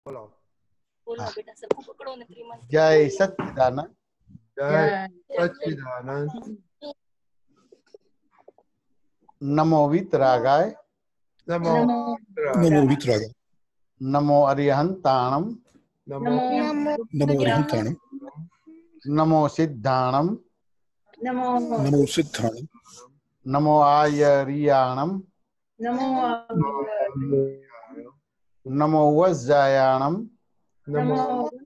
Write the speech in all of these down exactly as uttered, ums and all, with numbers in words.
બોલો બોલો બેટા સરખું પકડો ને ત્રિમંત્ર. જય સચ્ચિદાનંદ. જય સચ્ચિદાનંદ. નમો વિતરાગાય. નમો નમો વિતરાગાય. નમો અરિહંતાણમ. નમો નમો અરિહંતાણમ. નમો સિદ્ધાણમ. નમો સિદ્ધાણમ. નમો આયરિયાણમ. નમો વજ્જાયાણમ. નમો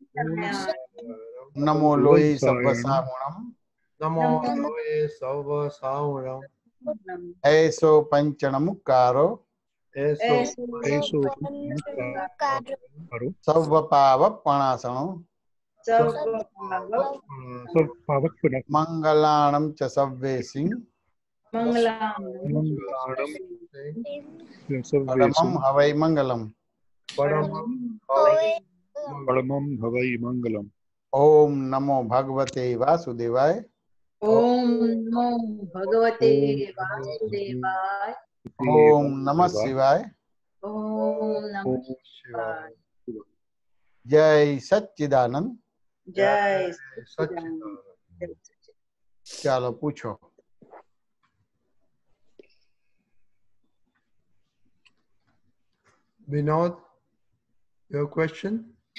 નમો લોહી સભ્વસાહુણમ. નમો લોહે સર્વ સાહુણમ. એસો પંચણમુકારો. એસો એસો સર્વ પાવપણાસણો. મંગલાણમ ચ સવ્વેસિં. પરમં હવૈ મંગલમ. પરમં હવૈ મંગલમ. ઓમ નમો ભગવતે વાસુદેવાય. ઓમ નમો ભગવતે વાસુદેવાય. ઓમ નમઃ શિવાય. ઓમ નમઃ શિવાય. જય સચ્ચિદાનંદ. જય સચ્ચિદાનંદ. ચાલો પૂછો. Vinod, your question?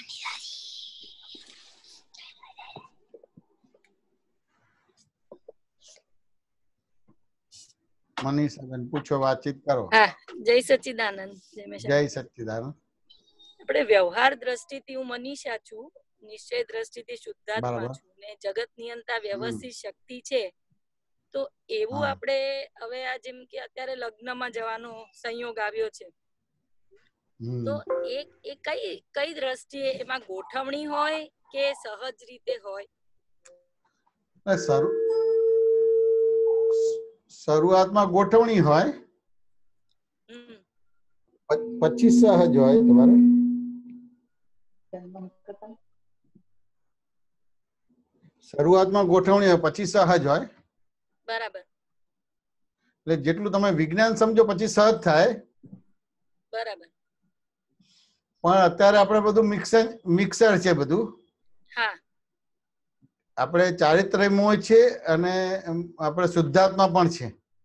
મનીષાબેન પૂછો, વાતચીત કરો. હા, જય સચ્ચિદાનંદ. જય સચ્ચિદાનંદ. આપણે વ્યવહાર દ્રષ્ટિથી હું મનીષા છું, નિશ્ચય દ્રષ્ટિથી શુદ્ધાત્મા બરાબર. છું ને જગત નિયંતા વ્યવસ્થિત શક્તિ છે. તો એવું હા. આપણે હવે આ જેમ કે અત્યારે લગ્નમાં જવાનો સંયોગ આવ્યો છે, હમ. તો એ એ કઈ કઈ દ્રષ્ટિએ એમાં ગોઠવણી હોય કે સહજ રીતે હોય? એ શરૂ- શરૂઆતમાં ગોઠવણી હોય, હમ પ- પછી સહજ હોય તમારે. શરૂઆતમાં ગોઠવણી હોય, પછી સહજ હોય. બરાબર એટલે જેટલું તમે વિજ્ઞાન સમજો પછી સહજ થાય. બરાબર. પણ અત્યારે આપણે બધું મિક્સર મિક્સર છે બધું. હા આપણે ચારિત્ર્યમય છે અને આપણે શુદ્ધાત્મા પણ છે.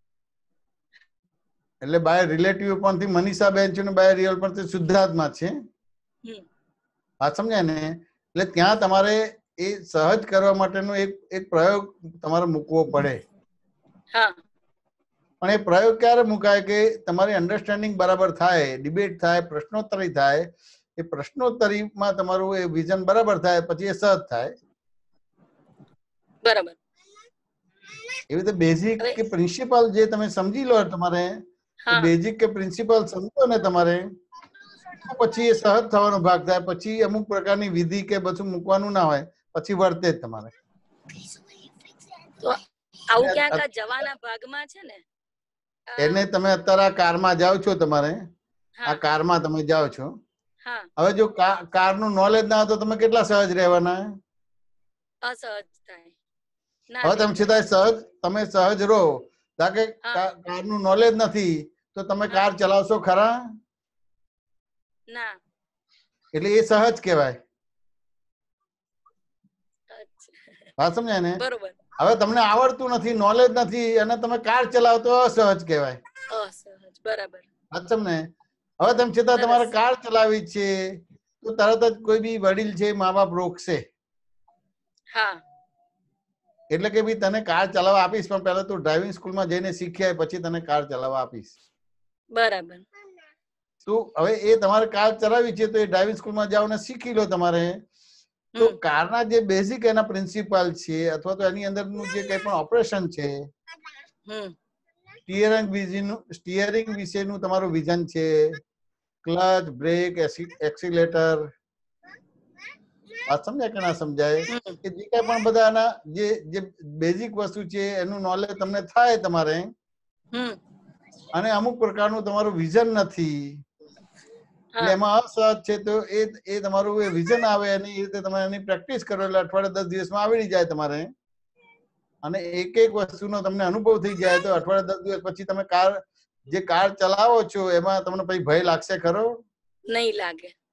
એટલે બાય રિલેટિવ પણથી મનીષાબેન છે ને બાય રિયલ પરથી શુદ્ધાત્મા છે. હમ વાત સમજાય ને? એટલે ત્યાં તમારે એ સહજ કરવા માટેનો એક એક પ્રયોગ તમારે મૂકવો પડે. હા પણ એ પ્રયોગ ક્યારે મુકાય કે તમારી અન્ડરસ્ટેન્ડિંગ બરાબર થાય, ડિબેટ થાય, પ્રશ્નોત્તરી થાય. એ પ્રશ્નોત્તરીમાં તમારું એ વિઝન બરાબર થાય પછી એ સહજ થાય. બરાબર. એવી રીતે બેઝિક હવે કે પ્રિન્સિપલ જે તમે સમજી લો તમારે, હા બેઝિક કે પ્રિન્સિપલ સમજો ને તમારે, તો પછી એ સહજ થવાનો ભાગ થાય. પછી અમુક પ્રકારની વિધિ કે બધું મૂકવાનું ના હોય, પછી વર્તે જ તમારે. તો આવું ક્યાંક આ જવાના ભાગમાં છે ને. અ, એને તમે અત્યારે આ કારમાં જાઓ છો, તમારે આ હા કારમાં તમે જાઓ છો. હા હવે જો કાર નું નોલેજ ના હોય તો તમે કેટલા સહજ રહેવાના? અસહજ થાય ના હવે રહી તમે શકાય. સીધા સહજ તમે સહજ રહો. કે હા કાર નું નોલેજ નથી તો તમે હા કાર ચલાવશો ખરા? ના. એટલે એ સહજ કહેવાય. અચ્છા. વાત સમજાય ને? બરોબર. હવે તમને આવડતું નથી, નોલેજ નથી અને તમે કાર ચલાવો તો અસહજ કહેવાય. અસહજ. બરાબર. વાત સમજે? હવે તમે છતાં સરસ. તમારે કાર ચલાવી છે તો તરત જ કોઈ બી વડીલ છે, મા બાપ રોકશે. હા એટલે કે ભાઈ તને કાર ચલાવવા આપીશ, પણ પહેલા તું ડ્રાઇવિંગ સ્કૂલમાં જઈને શીખ્યા પછી તને કાર ચલાવવા આપીશ. બરાબર. તો હવે એ તમારે કાર ચલાવી છે તો એ ડ્રાઇવિંગ સ્કૂલમાં જાઓ ને શીખી લો તમારે. તો હમ કારના જે બેઝિક એના પ્રિન્સિપલ છે અથવા તો એની અંદરનું જે કંઈ પણ ઓપરેશન છે, હમ સ્ટીયરિંગ વિશેનું સ્ટીયરિંગ વિશેનું તમારું વિઝન છે, ક્લચ, બ્રેક, એક્સિલેટર, વાત સમજાય કે ના સમજાય? હમ કે જે કઈ પણ બધા એના જે જે બેઝિક વસ્તુ છે એનું નોલેજ તમને થાય તમારે, હમ અને અમુક પ્રકારનું તમારું વિઝન નથી એટલે હા એમાં અસહજ છે, તો એ એ તમારું એ વિઝન આવે અને એ રીતે તમે એની પ્રેક્ટિસ કરો એટલે અઠવાડિયે દસ દિવસમાં આવડી જાય તમારે. અને એક એક વસ્તુનો તમને અનુભવ થઈ જાય તો અઠવાડિયે દસ દિવસ પછી તમે કાર જે કાર ચલાવો છો એમાં તમને પછી ભય લાગશે ખરો? નહીં લાગે.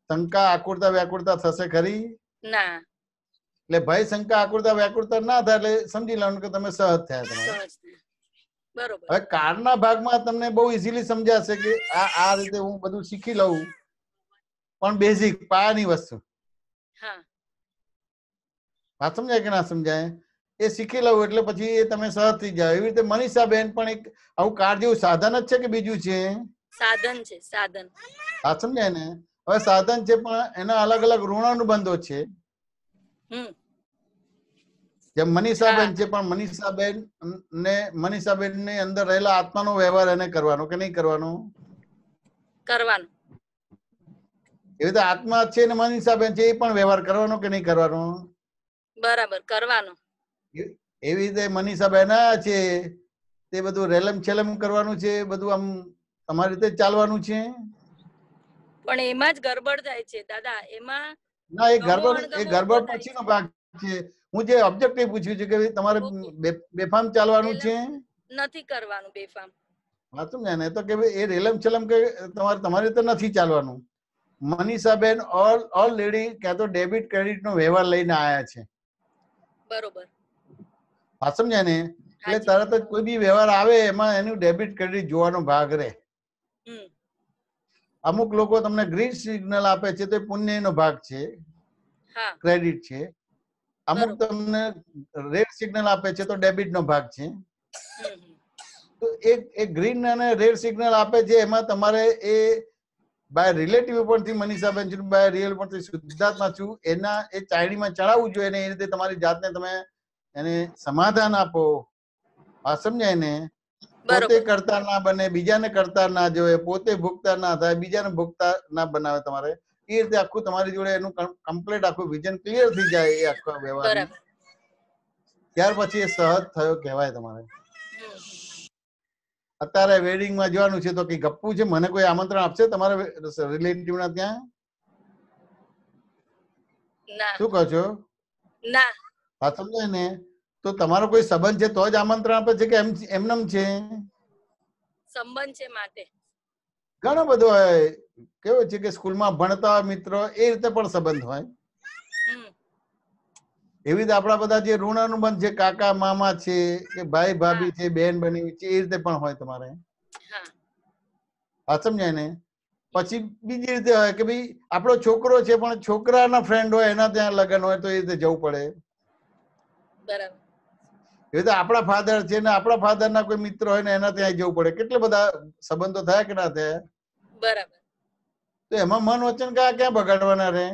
શંકા આકુરતા વ્યાકુરતા થશે ખરી? ના. એટલે ભય શંકા આકુરતા વ્યાકુરતા ના થાય એટલે સમજી લેવાનું કે તમે સહજ થયા તમારે. બરોબર. હવે કારના ભાગમાં તમને બહુ ઇઝીલી સમજાશે કે આ આ રીતે હું બધું શીખી લઉં, પણ બેઝિક પાયાની વસ્તુ. હા. વાત સમજાય કે ના સમજાય? એ શીખી લઉં એટલે પછી એ તમે સહજ થઈ જાવ. એવી રીતે મનીષાબેન પણ એક આવું કાર જેવું સાધન જ છે કે બીજું છે? સાધન છે, સાધન. વાત સમજાય ને? હવે સાધન છે પણ એના અલગ અલગ ઋણાનુબંધો છે. હમ. જેમ મનીષાબેન છે પણ મનીષાબેન ને મનીષાબેન ની અંદર રહેલા આત્માનો વ્યવહાર એને કરવાનો કે નહીં કરવાનો? કરવાનો. એવી રીતે આત્મા છે ને મનીષાબેન છે એ પણ વ્યવહાર કરવાનો કે નહીં કરવાનો? બરાબર, કરવાનો. એવી રીતે મનીષાબેન છે તે બધું રેલમ છેલમ કરવાનું છે, બધું આમ તમારી રીતે ચાલવાનું છે. પણ એમાં જ ગરબડ થાય છે દાદા. એમાં ના, એ ગરબડ એ ગરબડ પછીનો ભાગ છે. હું જે ઓબ્જેક્ટિવ પૂછ્યું છે કે તમારે બેફામ ચાલવાનું છે? નથી કરવાનું બેફામ. વાંચું ને તો કે એ રેલમ છેલમ કે તમારે તમારી રીતે નથી ચાલવાનું. મનીષાબેન ઓલ ઓલરેડી ક્યાં તો ડેબિટ ક્રેડિટ નો વ્યવહાર લઈને આયા છે. બરોબર. વાત સમજાય ને? એટલે તરત જ કોઈ બી વ્યવહાર આવે એમાં એનું ડેબિટ ક્રેડિટ જોવાનો ભાગ રહે. અમુક લોકો તમને ગ્રીન સિગ્નલ આપે છે તો પુણ્યનો ભાગ છે, ક્રેડિટ છે. અમુક તમને રેડ સિગ્નલ આપે છે તો ડેબિટ નો ભાગ છે. તો એક એક ગ્રીન અને રેડ સિગ્નલ આપે છે એમાં તમારે એ બાય રિલેટિવ ઉપરથી મનીષાબેન છું, બાય રિયલ ઉપરથી શુદ્ધાત્મા છું, એના એ ચાયણીમાં ચડાવવું જોઈએ ને એ રીતે તમારી જાતને તમે એને સમાધાન આપો. આ સમજાય ને? પોતે કરતા ના બને, બીજાને કરતા ના જોવે, પોતે ભોગતા ના થાય, બીજાને ભોગતા ના બનાવે. તમારે એ રીતે આખું તમારી જોડે એનું કમ્પ્લીટ આખું વિઝન ક્લિયર થઈ જાય એ આખો વ્યવહાર. ત્યાર પછી એ સહજ થયો કહેવાય તમારે. અત્યારે વેડિંગ માં જવાનું છે તો કઈ ગપ્પુ છે? મને કોઈ આમંત્રણ આપશે તમારા રિલેટિવ ના ત્યાં? શું કહો છો? ના. હા, સમજાય ને? તો તમારો કોઈ સંબંધ છે તો જ આમંત્રણ આપે છે કે એમ એમનેમ છે? સંબંધ છે માટે. ઘણો બધો હોય. કેવું છે કે સ્કૂલમાં ભણતા હોય મિત્રો એ રીતે પણ સંબંધ હોય. એવી રીતે આપણા બધા જે ઋણ અનુબંધ છે, કાકા મામા છે કે ભાઈ ભાભી છે, બેન બની છે, એ રીતે પણ હોય તમારે. હા, સમજાય ને? પછી બીજી રીતે હોય કે ભાઈ આપણો છોકરો છે પણ છોકરાના ફ્રેન્ડ હોય એના ત્યાં લગ્ન હોય તો એ રીતે જવું પડે. બરાબર. એ રીતે આપણા ફાધર છે ને આપણા ફાધર ના કોઈ મિત્ર હોય ને એના ત્યાં જવું પડે. કેટલા બધા સંબંધો થયા કે ના થયા? બરાબર. તો એમાં મન વચન કયા ક્યાં બગાડવાના રે?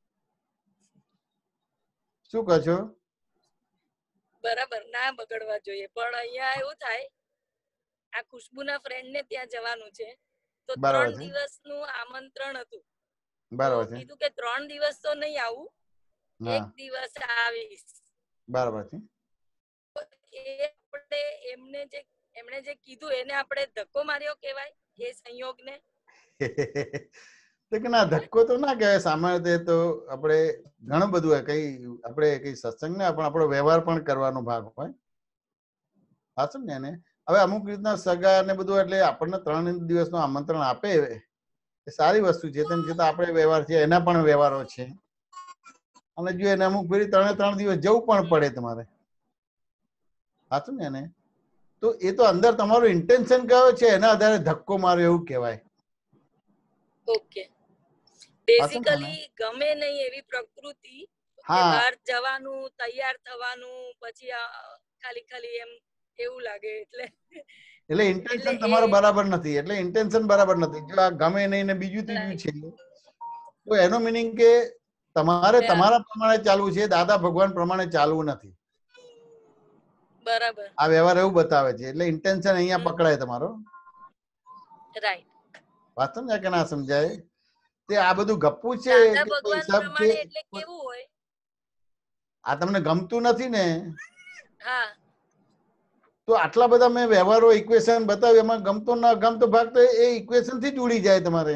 શું કહો છો? બરાબર, ના બગડવા જોઈએ. પણ અહીંયા એવું થાય, આ ખુશ્બુના ફ્રેન્ડ ને ત્યાં જવાનું છે તો ત્રણ દિવસ નું આમંત્રણ હતું. બરાબર છે. કીધું કે ત્રણ દિવસ તો નહીં આવું, એક દિવસ આવીશ. બરાબર છે. એ આપણે એમને જે એમણે જે કીધું એને આપણે ધક્કો માર્યો કહેવાય એ સંયોગને? તો કે ના, ધક્કો તો ના કહેવાય. સામાન્ય રીતે તો આપણે ઘણું બધું હોય. કઈ આપણે કઈ સત્સંગ ને પણ આપણો વ્યવહાર પણ કરવાનો ભાગ હોય. હા, સમજ્યા ને? હવે અમુક રીતના સગા ને બધું એટલે આપણને ત્રણ દિવસનું આમંત્રણ આપે એ સારી વસ્તુ છે. તેમ છતાં આપણે વ્યવહાર છે એના પણ વ્યવહારો છે. અને જો એને અમુક ફેરી ત્રણે ત્રણ દિવસ જવું પણ પડે તમારે. હા, સમજ્યા ને? તો એ તો અંદર તમારું ઇન્ટેન્શન કયો છે એના આધારે ધક્કો માર્યો એવું કહેવાય. ઓકે. બેઝિકલી ગમે નહીં એવી પ્રકૃતિ, બહાર જવાનું, તૈયાર થવાનું, પછી ખાલી ખાલી એમ એવું લાગે એટલે એટલે ઇન્ટેન્શન તમારો બરાબર નથી. એટલે ઇન્ટેન્શન બરાબર નથી. જો આ ગમે નહીં ને બીજું ત્રીજું છે તો એનો મિનિંગ કે તમારે તમારા પ્રમાણે ચાલવું છે, દાદા ભગવાન પ્રમાણે ચાલવું નથી. બરાબર. આ વ્યવહાર એવું બતાવે છે. એટલે ઇન્ટેન્શન અહીંયા પકડાય તમારો. રાઈટ. વાત સમજાય કે ના સમજાય? તે આ બધું ગપ્પું છે દાદા કે ભગવાન પ્રમાણે એટલે કેવું હોય? આ તમને ગમતું નથી ને? હા. તો આટલા બધા મેં વ્યવહારો ઇક્વેશન બતાવ્યું, એમાં ગમતો ના ગમતો ભાગ તો એ ઇક્વેશન થી જ ઉડી જાય તમારે.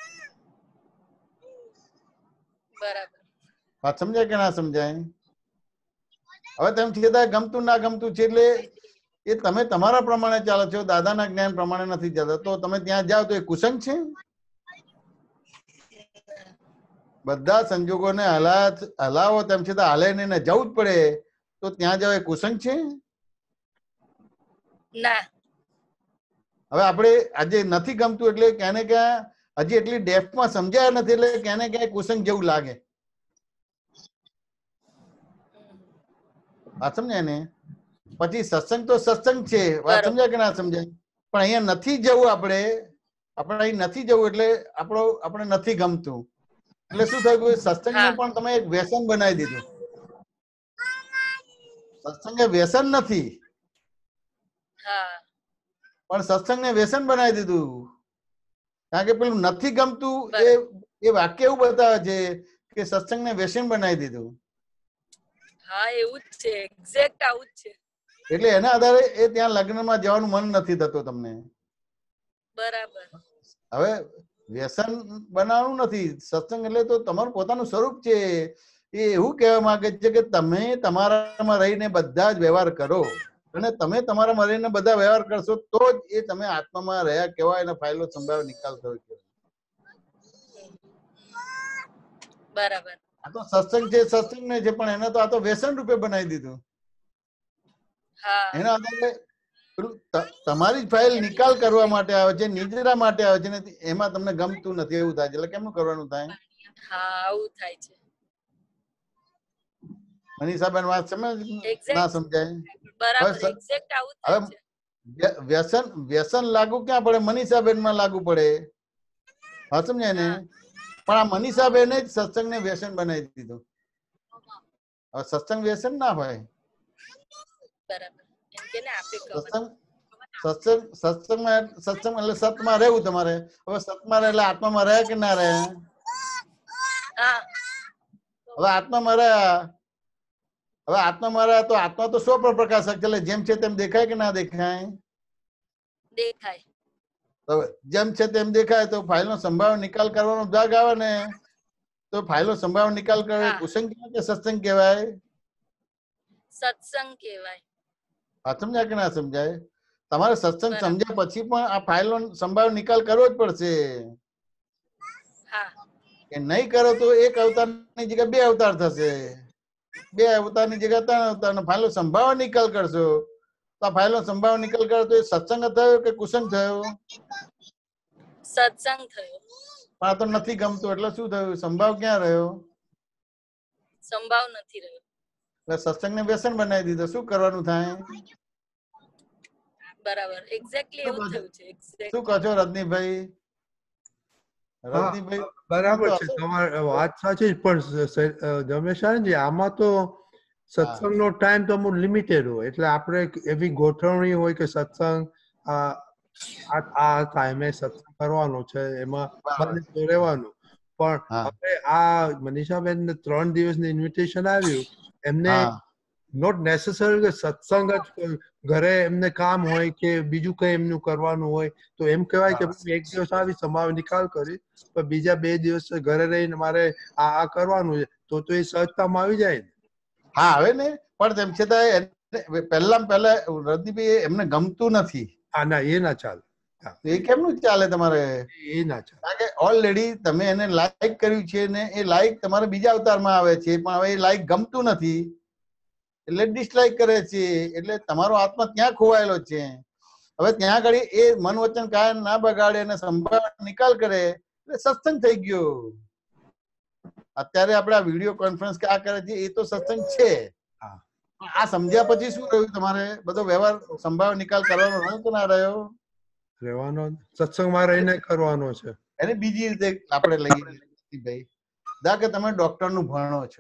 બરાબર. વાત સમજાય કે ના સમજાય? હવે તેમ છતાં ગમતું ના ગમતું છે એટલે એ તમે તમારા પ્રમાણે ચાલો છો, દાદાના જ્ઞાન પ્રમાણે નથી ચાલતા, તો તમે ત્યાં જાઓ તો એ કુસંગ છે? બધા સંજોગોને હલા હલાવો તેમ છતાં હાલે નહીં ને જવું જ પડે તો ત્યાં જવાય કુસંગ છે? ના. હવે આપણે આજે નથી ગમતું એટલે ક્યાંને ક્યાં હજી એટલી ડેપ્થમાં સમજાયા નથી એટલે ક્યાંને ક્યાંય કુસંગ જેવું લાગે. વાત સમજાય ને? પછી સત્સંગ તો સત્સંગ છે, વાત સમજાય કે ના સમજાય? પણ અહીંયા નથી જવું, આપણે આપણે અહીં નથી જવું એટલે આપણો આપણે નથી ગમતું એટલે શું થયું? સત્સંગને પણ તમે એક વ્યસન બનાવી દીધું. સત્સંગ એ વ્યસન નથી, પણ સત્સંગને વ્યસન બનાવી દીધું. કારણ કે પેલું નથી ગમતું એ એ વાક્ય એવું બતાવે છે કે સત્સંગને વ્યસન બનાવી દીધું. હા, એવું જ છે, એક્ઝેક્ટ આવું જ છે. એટલે એના આધારે એ ત્યાં લગ્નમાં જવાનું મન નથી થતું તમને. બરાબર. હવે વ્યસન બનાવવાનું નથી. સત્સંગ એટલે તો તમારું પોતાનું સ્વરૂપ છે. એ એવું કહેવા માંગે છે કે તમે તમારામાં રહીને બધા જ વ્યવહાર કરો અને તમે તમારામાં રહીને બધા વ્યવહાર કરશો તો જ એ તમે આત્મામાં રહ્યા કહેવાય અને ફાઇલો સંભાવ નિકાલ થયો કહેવાય. બરાબર. આ તો સત્સંગ છે, સત્સંગ ને છે, પણ એને તો આ તો વ્યસન રૂપે બનાવી દીધું. એના આધારે તમારી જ ફાઇલ નિકાલ કરવા માટે આવે છે, નિદ્રા માટે આવે છે ને એમાં તમને ગમતું નથી એવું થાય છે. એટલે કેમનું કરવાનું થાય? હા, આવું થાય છે. મનીષાબેન વાત સમજ ના સમજાય? બરાબર, એક્ઝેક્ટ આવું થાય છે. વ્યસન વ્યસન લાગુ ક્યાં પડે? મનીષાબેન માં લાગુ પડે. હા, સમજાય ને? પણ આ મનીષાબેન જ સત્સંગ ને વ્યસન બનાવી દીધું. હવે સત્સંગ વ્યસન ના હોય. બરાબર. એમ કે ને આપણે સત્સંગ સત્સંગ સત્સંગમાં સત્સંગ એટલે સતમાં રહેવું તમારે. હવે સતમાં રહે એટલે આત્મામાં રહે કે ના રહે? હવે આત્મામાં રહ્યા હવે આત્મામાં રહ્યા તો આત્મા તો સ્વ પ્રકાશક છે એટલે જેમ છે તેમ દેખાય કે ના દેખાય? દેખાય. હવે જેમ છે તેમ દેખાય તો ફાઇલનો સંભાવ નિકાલ કરવાનો ભાગ આવે ને તો ફાઇલનો સંભાવ નિકાલ કરે કુસંગ કહેવાય કે સત્સંગ કહેવાય? સત્સંગ કહેવાય. હા, સમજાય કે ના સમજાય? તમારે સત્સંગ સમજ્યા પછી પણ આ ફાઇલનો સંભાવ નિકાલ કરવો જ પડશે. એ નહીં કરો તો એક અવતારની જગ્યાએ બે અવતાર થશે, બે અવતારની જગ્યાએ ત્રણ અવતાર. ફાઇલનો સંભાવ નિકાલ કરશો તો આ ફાઇલનો સંભાવ નિકાલ કરો તો એ સત્સંગ થયો કે કુસંગ થયો? સત્સંગ થયો. પણ આ તો નથી ગમતું એટલે શું થયું? સંભાવ ક્યાં રહ્યો? સંભાવ નથી રહ્યો. એટલે સત્સંગને વ્યસન બનાવી દીધો. શું કરવાનું થાય? બરાબર, એક્ઝેક્ટલી એવું થયું છે. શું કહો છો રજનીભાઈ? રજનીભાઈ બરાબર છે, તમારી વાત સાચી. પણ જમેશાનજી, આમાં તો સત્સંગનો ટાઈમ તો અમુક લિમિટેડ હોય એટલે આપણે એવી ગોઠવણી હોય કે સત્સંગ આ આ ટાઈમે સત્સંગ કરવાનો છે, એમાં બંને રહેવાનું. પણ હવે આ મનીષાબેન ને ત્રણ દિવસની ઇન્વિટેશન આવ્યું, એમને નોટ નેસેસરી કે સત્સંગ જ ઘરે એમને કામ હોય કે બીજું કઈ એમનું કરવાનું હોય તો એમ કહેવાય કે એક દિવસ આવી સંભાવ નિકાલ કરી પણ બીજા બે દિવસ ઘરે રહીને મારે આ આ કરવાનું છે તો તો એ સહજતામાં આવી જાય ને? હા, આવે ને. પણ તેમ છતાં પહેલા પહેલા રજનીભાઈ એમને ગમતું નથી. હા, ના, એ ના ચાલે. એ કેમનું ચાલે તમારે? એ ના ચાલે. કારણ કે ઓલરેડી તમે એને લાઈક કર્યું છે ને એ લાઈક તમારે બીજા અવતારમાં આવે છે, પણ હવે એ લાઈક ગમતું નથી એટલે ડિસલાઈક કરે છે. એટલે તમારો આત્મા ત્યાં ખોવાયેલો છે. હવે ત્યાં આગળ એ મન વચન કાય ના બગાડે અને સંભાવ નિકાલ કરે એટલે સત્સંગ થઈ ગયો. અત્યારે આપણે આ વિડીયો કોન્ફરન્સ આ કરે છે એ તો સત્સંગ છે. આ સમજ્યા પછી શું રહ્યું? તમારે બધો વ્યવહાર સંભાવ નિકાલ કરવાનો રહ્યો કે ના રહ્યો? રહેવાનો, સત્સંગમાં રહીને કરવાનો છે. એને બીજી રીતે આપણે લઈએ ભાઈ, દા કે તમે ડોક્ટર નું ભણો છો,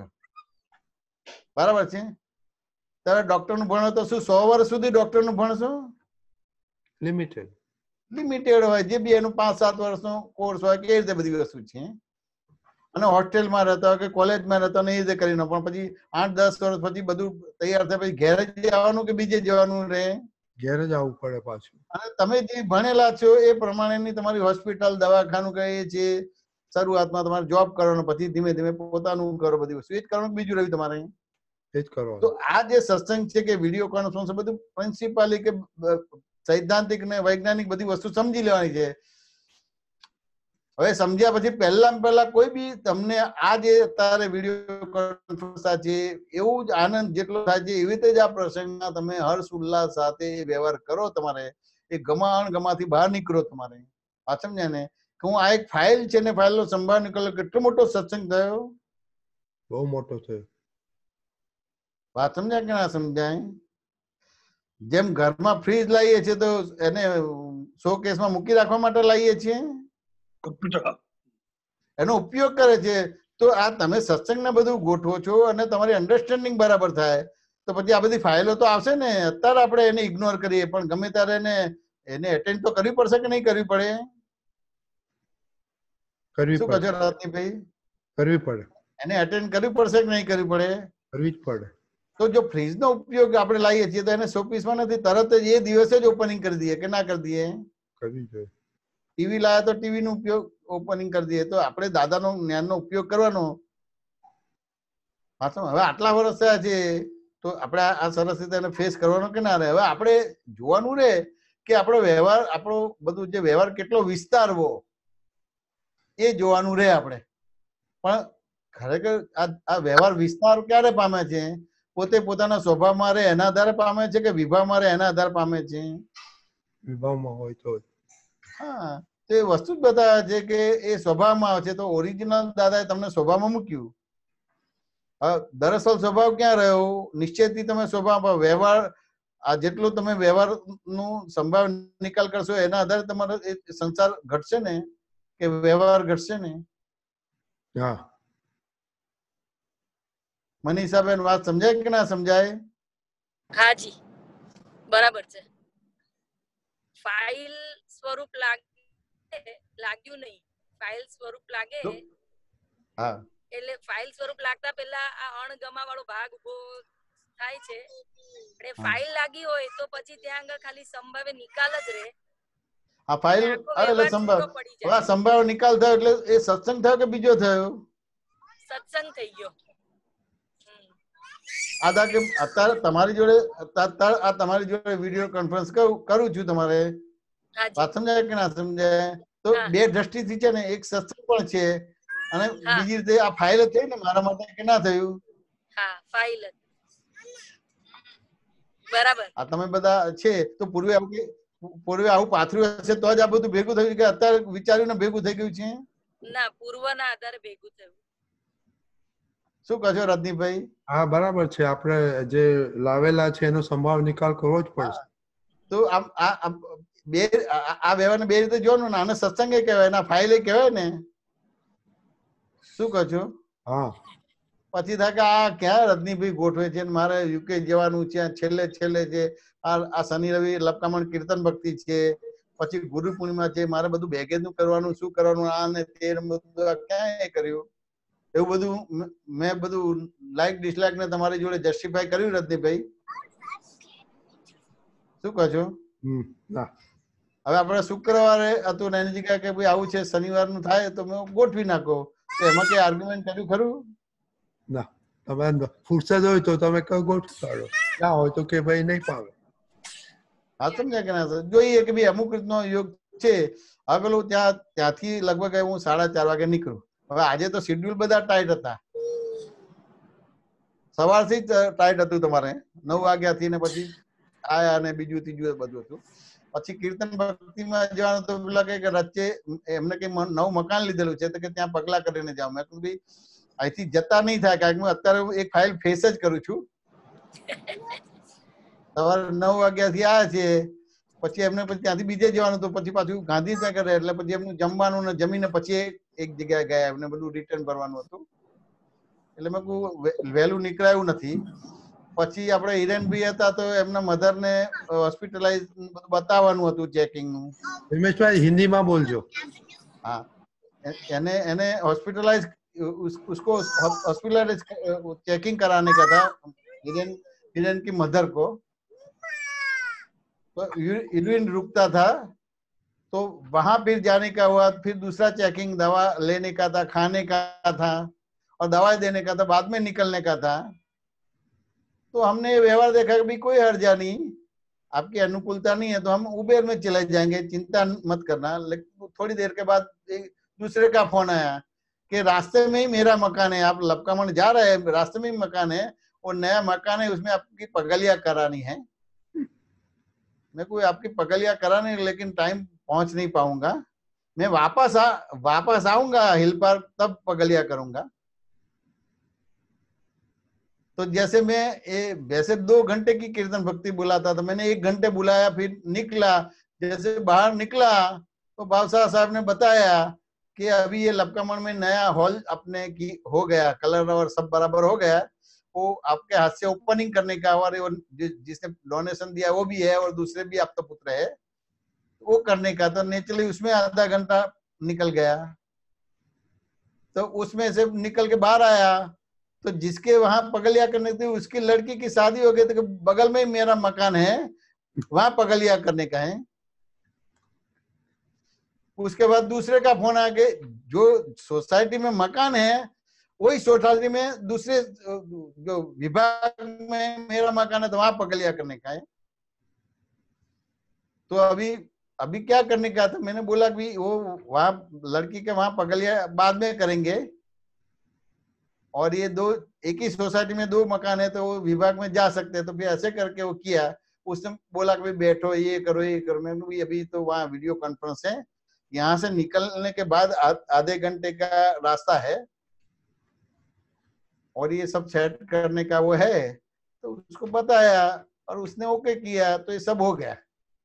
બરાબર છે? ત્યારે ડોક્ટર નું ભણો તો શું સો વર્ષ સુધી ડોક્ટર નું ભણશો? લિમિટેડ લિમિટેડ હોય, જે બી એનું પાંચ સાત વર્ષનો કોર્સ હોય કે એ રીતે બધી વસ્તુ છે. અને હોસ્ટેલમાં રહેતા હોય કે કોલેજમાં રહેતા હોય એ રીતે કરીને પણ પછી આઠ દસ વર્ષ પછી બધું તૈયાર થાય પછી ઘેર જ આવવાનું કે બીજે જવાનું રહે? ઘેર જ આવવું પડે પાછું. અને તમે જે ભણેલા છો એ પ્રમાણેની તમારી હોસ્પિટલ દવાખાનું કહે છે. શરૂઆતમાં તમારે જોબ કરવાનો, પછી ધીમે ધીમે પોતાનું કરો, બધી વસ્તુ એ જ કરવાનું. બીજું રહ્યું તમારે એ જ કરવાનું. તો આ જે સત્સંગ છે કે વિડીયો કોન્ફરન્સ બધું પ્રિન્સિપાલી કે સૈદ્ધાંતિક ને વૈજ્ઞાનિક બધી વસ્તુ સમજી લેવાની છે. હવે સમજ્યા પછી પહેલા પહેલા કોઈ બી તમને આ જે અત્યારે વિડીયો કોન્ફરન્સ છે એવું જ આનંદ જેટલો થાય છે એવી રીતે જ આ પ્રસંગમાં તમે હર્ષ ઉલ્લાસ સાથે વ્યવહાર કરો. તમારે એ ગમાણ ગમાથી બહાર નીકળો. તમારે આ સમજ્યા ને કે હું આ એક ફાઇલ છે ને ફાઇલ નો સંભાવ નીકળ્યો. કેટલો મોટો સત્સંગ થયો, બહુ મોટો થયો. વાત સમજ્યા કે ના સમજાય? જેમ ઘરમાં ફ્રીજ લાવીએ છીએ તો એને શો કેસમાં મૂકી રાખવા માટે લાવીએ છીએ, એનો ઉપયોગ કરે છે. તો આ તમે સત્સંગને બધું ગોઠવો છો અને તમારી અન્ડરસ્ટેન્ડિંગ બરાબર થાય તો પછી આ બધી ફાઇલો તો આવશે ને. અત્યારે આપણે એને ઇગ્નોર કરીએ પણ ગમે ત્યારે એને એને એટેન્ડ તો કરવી પડશે કે નહીં કરવી પડે? કરવી શું કહો છો રત્નીભાઈ? કરવી પડે. એને એટેન્ડ કરવી પડશે કે નહીં કરવી પડે? કરવી જ પડે. તો જો ફ્રીજ નો ઉપયોગ આપણે લાવીએ છીએ તો એને સો પીસમાં નથી, તરત જ એ દિવસે જ ઓપનિંગ કરી દઈએ કે ના કરી દઈએ? કરવી જોઈએ. ટીવી લાયા તો ટીવી નો ઉપયોગ ઓપનિંગ કરી દઈએ. તો આપણે દાદાનો જ્ઞાનનો ઉપયોગ કરવાનો. હવે આટલા વર્ષ થયા છે તો આપણે આ સરસ રીતે એને ફેસ કરવાનો કે ના રહે? હવે આપણે જોવાનું રે કે આપણો વ્યવહાર આપણો બધું જે વ્યવહાર કેટલો વિસ્તારવો એ જોવાનું રે આપણે. પણ ખરેખર આ વ્યવહાર વિસ્તાર ક્યારે પામે છે? પોતે પોતાના સ્વભાવમાં રહે એના આધારે પામે છે કે વિભાવમાં રહે એના આધારે પામે છે? વિભાવમાં હોય તો. હા, તો એ વસ્તુ જ બતાવે છે કે એ સ્વભાવમાં આવે છે. તો ઓરિજિનલ દાદાએ તમને સ્વભાવમાં મૂક્યું. દરઅસલ સ્વભાવ ક્યાં રહ્યો? નિશ્ચયથી તમે સ્વભાવ વ્યવહાર આ જેટલું તમે વ્યવહાર નું સંભાવ નિકાલ કરશો એના આધારે તમારો સંસાર ઘટશે ને કે વ્યવહાર ઘટશે ને? હા, મનીષાબેન વાત સમજાય કે ના સમજાય? હાજી બરાબર છે. ફાઇલ સ્વરૂપ લાગે લાગ્યું નહીં, ફાઇલ સ્વરૂપ લાગે હા એટલે ફાઇલ સ્વરૂપ લાગતા પહેલા આ અણગમા વાળો ભાગ ઉભો થાય છે. એટલે ફાઇલ લાગી હોય તો પછી ત્યાં આગળ ખાલી સંભાવે નિકાલ જ રહે. આ ફાઇલ એટલે સંભાવ હવે સંભાવ નિકાલ થયો એટલે એ સત્સંગ થયો કે બીજો થયો? સત્સંગ થઈ ગયો. આદા કે અત્યારે તમારી જોડે આ તમારી જોડે વિડીયો કોન્ફરન્સ કરું છું તમારે વાત સમજાય કે ના સમજાય? તો બે દ્રષ્ટિથી છે ને એક સત્સંગ પણ છે અને બીજી રીતે આ ફાઇલ થઈ ને મારા માટે કે ના થયું? હા, ફાઇલ બરાબર. આ તમે બધા છે તો પૂર્વે આવું પૂર્વે આવું પાથર્યું હશે તો જ આ બધું ભેગું થયું કે અત્યારે વિચાર્યું ને ભેગું થઈ ગયું છે? ના, પૂર્વના આધારે ભેગું થયું. શું કહો છો રજનીભાઈ? હા, બરાબર છે. આપણે જે લાવેલા છે એનો સંભાવ નિકાલ કરવો જ પડશે. તો આમ આ બે આ વ્યવહારને બે રીતે જોવાનું ને. આને સત્સંગે કહેવાય ને ફાઇલે કહેવાય ને. શું કહો છો? હા. પછી થાય કે આ ક્યાં રજનીભાઈ ગોઠવે છે, મારે યુકે જવાનું છે, છેલ્લે છેલ્લે છે, આ આ શનિ રવિ લપકામણ કીર્તન ભક્તિ છે, પછી ગુરુ પૂર્ણિમા છે, મારે બધું બેગેજનું કરવાનું, શું કરવાનું, આ ને તે બધું ક્યાં કર્યું? એવું બધું મેં બધું લાઈક ડિસલાઈક ને તમારી જોડે જસ્ટિફાઈ કર્યું રજનીભાઈ? શું કહો છો? હવે આપણે શુક્રવારે હતું ને એની જગ્યાએ કે ભાઈ આવું છે શનિવાર નું થાય તો મેં ગોઠવી નાખો, તો એમાં કઈ આર્ગ્યુમેન્ટ કર્યું ખરું? ના, તમે ફુરસદ હોય તો તમે ગોઠવી કાઢો, ના હોય તો કે ભાઈ નહીં પાવે. હા, સમજ્યા કે ના? જોઈએ કે ભાઈ અમુક રીતનો યોગ છે. હવે પેલું ત્યાં ત્યાંથી લગભગ હું સાડા ચાર વાગે નીકળું. હવે આજે તો શેડ્યુલ બધા ટાઈટ હતા, સવારથી જ ટાઈટ હતું. તમારે નવ વાગ્યાથી ને પછી આયા ને બીજું ત્રીજું બધું હતું. પછી કીર્તન ભક્તિમાં જવાનું તો પેલા કે વચ્ચે એમને કઈ નવું મકાન લીધેલું છે તો કે ત્યાં પગલા કરીને જાવ. મેં કીધું ભાઈ અહીંથી જતા નહીં થાય, કારણ કે હું અત્યારે એક ફાઇલ ફેસ જ કરું છું. સવારે નવ વાગ્યા થી આવ્યા છે, પછી એમને પછી ત્યાંથી બીજે જવાનું તો પછી પાછું ગાંધીનગર, એટલે પછી એમનું જમવાનું ને જમીને પછી એક જગ્યાએ ગયા. એમને બધું રિટર્ન ભરવાનું હતું એટલે મેં કહું વહેલું નીકળાયું નથી. પછી આપણે હિરેનભાઈ હતા તો એમના મધર ને હોસ્પિટલાઇઝ બતાવવાનું હતું, ચેકિંગ નું. રમેશભાઈ હિન્દીમાં બોલજો. હા, એને એને હોસ્પિટલાइज उसको हॉस्पिटलाइज चेकिंग कराने का था हिरेन हिरेन की मदर को. तो यूरिन रुकता था तो वहां फिर जाने का हुआ, फिर दूसरा चेकिंग दवा लेने का था, खाने का था और दवाई देने का था, बाद में निकलने का था. तो हमने ये व्यवहार देखा कि भाई कोई हर्जा नहीं, आपकी अनुकूलता नहीं है तो हम उबेर में चले जाएंगे, चिंता मत करना. लेकिन थोड़ी देर के बाद दूसरे का फोन आया कि रास्ते में ही मेरा मकान है, आप लपकामण जा रहे हैं, रास्ते में ही मकान है और नया मकान है, उसमें आपकी पगलिया करानी है। मैं कोई आपकी पगलिया करानी, लेकिन टाइम पहुंच नहीं पाऊंगा, मैं वापस आ वापस आऊंगा हिल पर, तब पगलिया करूंगा। तो जैसे मैं ए, वैसे दो घंटे की कीर्तन भक्ति बुलाता था, मैंने एक घंटे बुलाया, फिर निकला। जैसे बाहर निकला तो बादशाह साहब ने बताया कि अभी ये लपकामण में नया हॉल अपने की हो गया, कलर और सब बराबर हो गया, वो आपके हाथ से ओपनिंग करने का, और जिसने डोनेशन दिया वो भी है और दूसरे भी आपका पुत्र है, वो करने का। तो नेचुरली उसमें आधा घंटा निकल गया। तो उसमें से निकल के बाहर आया तो जिसके वहां पगलिया करने थी उसकी लड़की की शादी हो गई, तो बगल में ही मेरा मकान है, वहां पगलिया करने का है। उसके बाद दूसरे का फोन आ गए, जो सोसाइटी में मकान है वही सोसाइटी में दूसरे जो विभाग में मेरा मकान है, तो वहां पगलिया करने का है। तो अभी अभी क्या करने का था, मैंने बोला कि वो वहां लड़की के वहां पगलिया बाद में करेंगे, और ये दो एक ही सोसाइटी में दो मकान है तो वो विभाग में जा सकते हैं। तो फिर ऐसे करके वो किया। उसने बोला कि बैठो, ये करो ये करो। मैं भी अभी तो वहाँ वीडियो कॉन्फ्रेंस है, यहाँ से निकलने के बाद आधे घंटे का रास्ता है और ये सब सेट करने का वो है। तो उसको बताया और उसने ओके किया, तो ये सब हो गया।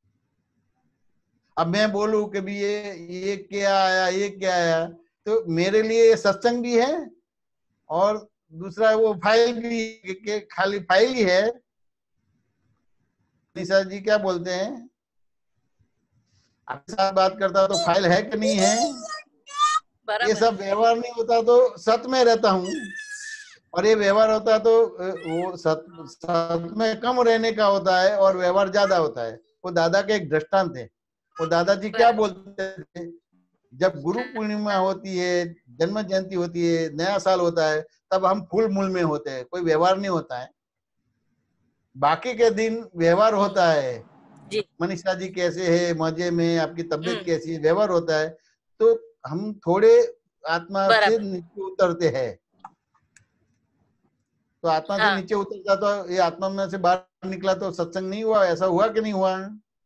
अब मैं बोलूं कि भी ये ये क्या आया ये क्या आया, तो मेरे लिए ये सत्संग भी है और दूसरा वो फाइल भी, के खाली फाइल ही है। निशा जी क्या बोलते हैं, आपके साथ बात करता तो फाइल है कि नहीं है, ये सब व्यवहार नहीं होता तो सत में रहता हूँ, और ये व्यवहार होता तो वो सत, सत में कम रहने का होता है और व्यवहार ज्यादा होता है। वो दादा के एक दृष्टांत है। वो दादाजी क्या बोलते थे, जब गुरु पूर्णिमा होती है, जन्म जयंती होती है, नया साल होता है, तब हम फुल मूल में होते हैं, कोई व्यवहार नहीं होता है। बाकी के दिन व्यवहार होता है, मनीषा जी कैसे है, मजे में, आपकी तबीयत कैसी है, व्यवहार होता है। तो हम थोड़े आत्मा से नीचे उतरते हैं, तो आत्मा से नीचे उतरता तो ये आत्मा में से बाहर निकला तो सत्संग नहीं हुआ। ऐसा हुआ कि नहीं हुआ?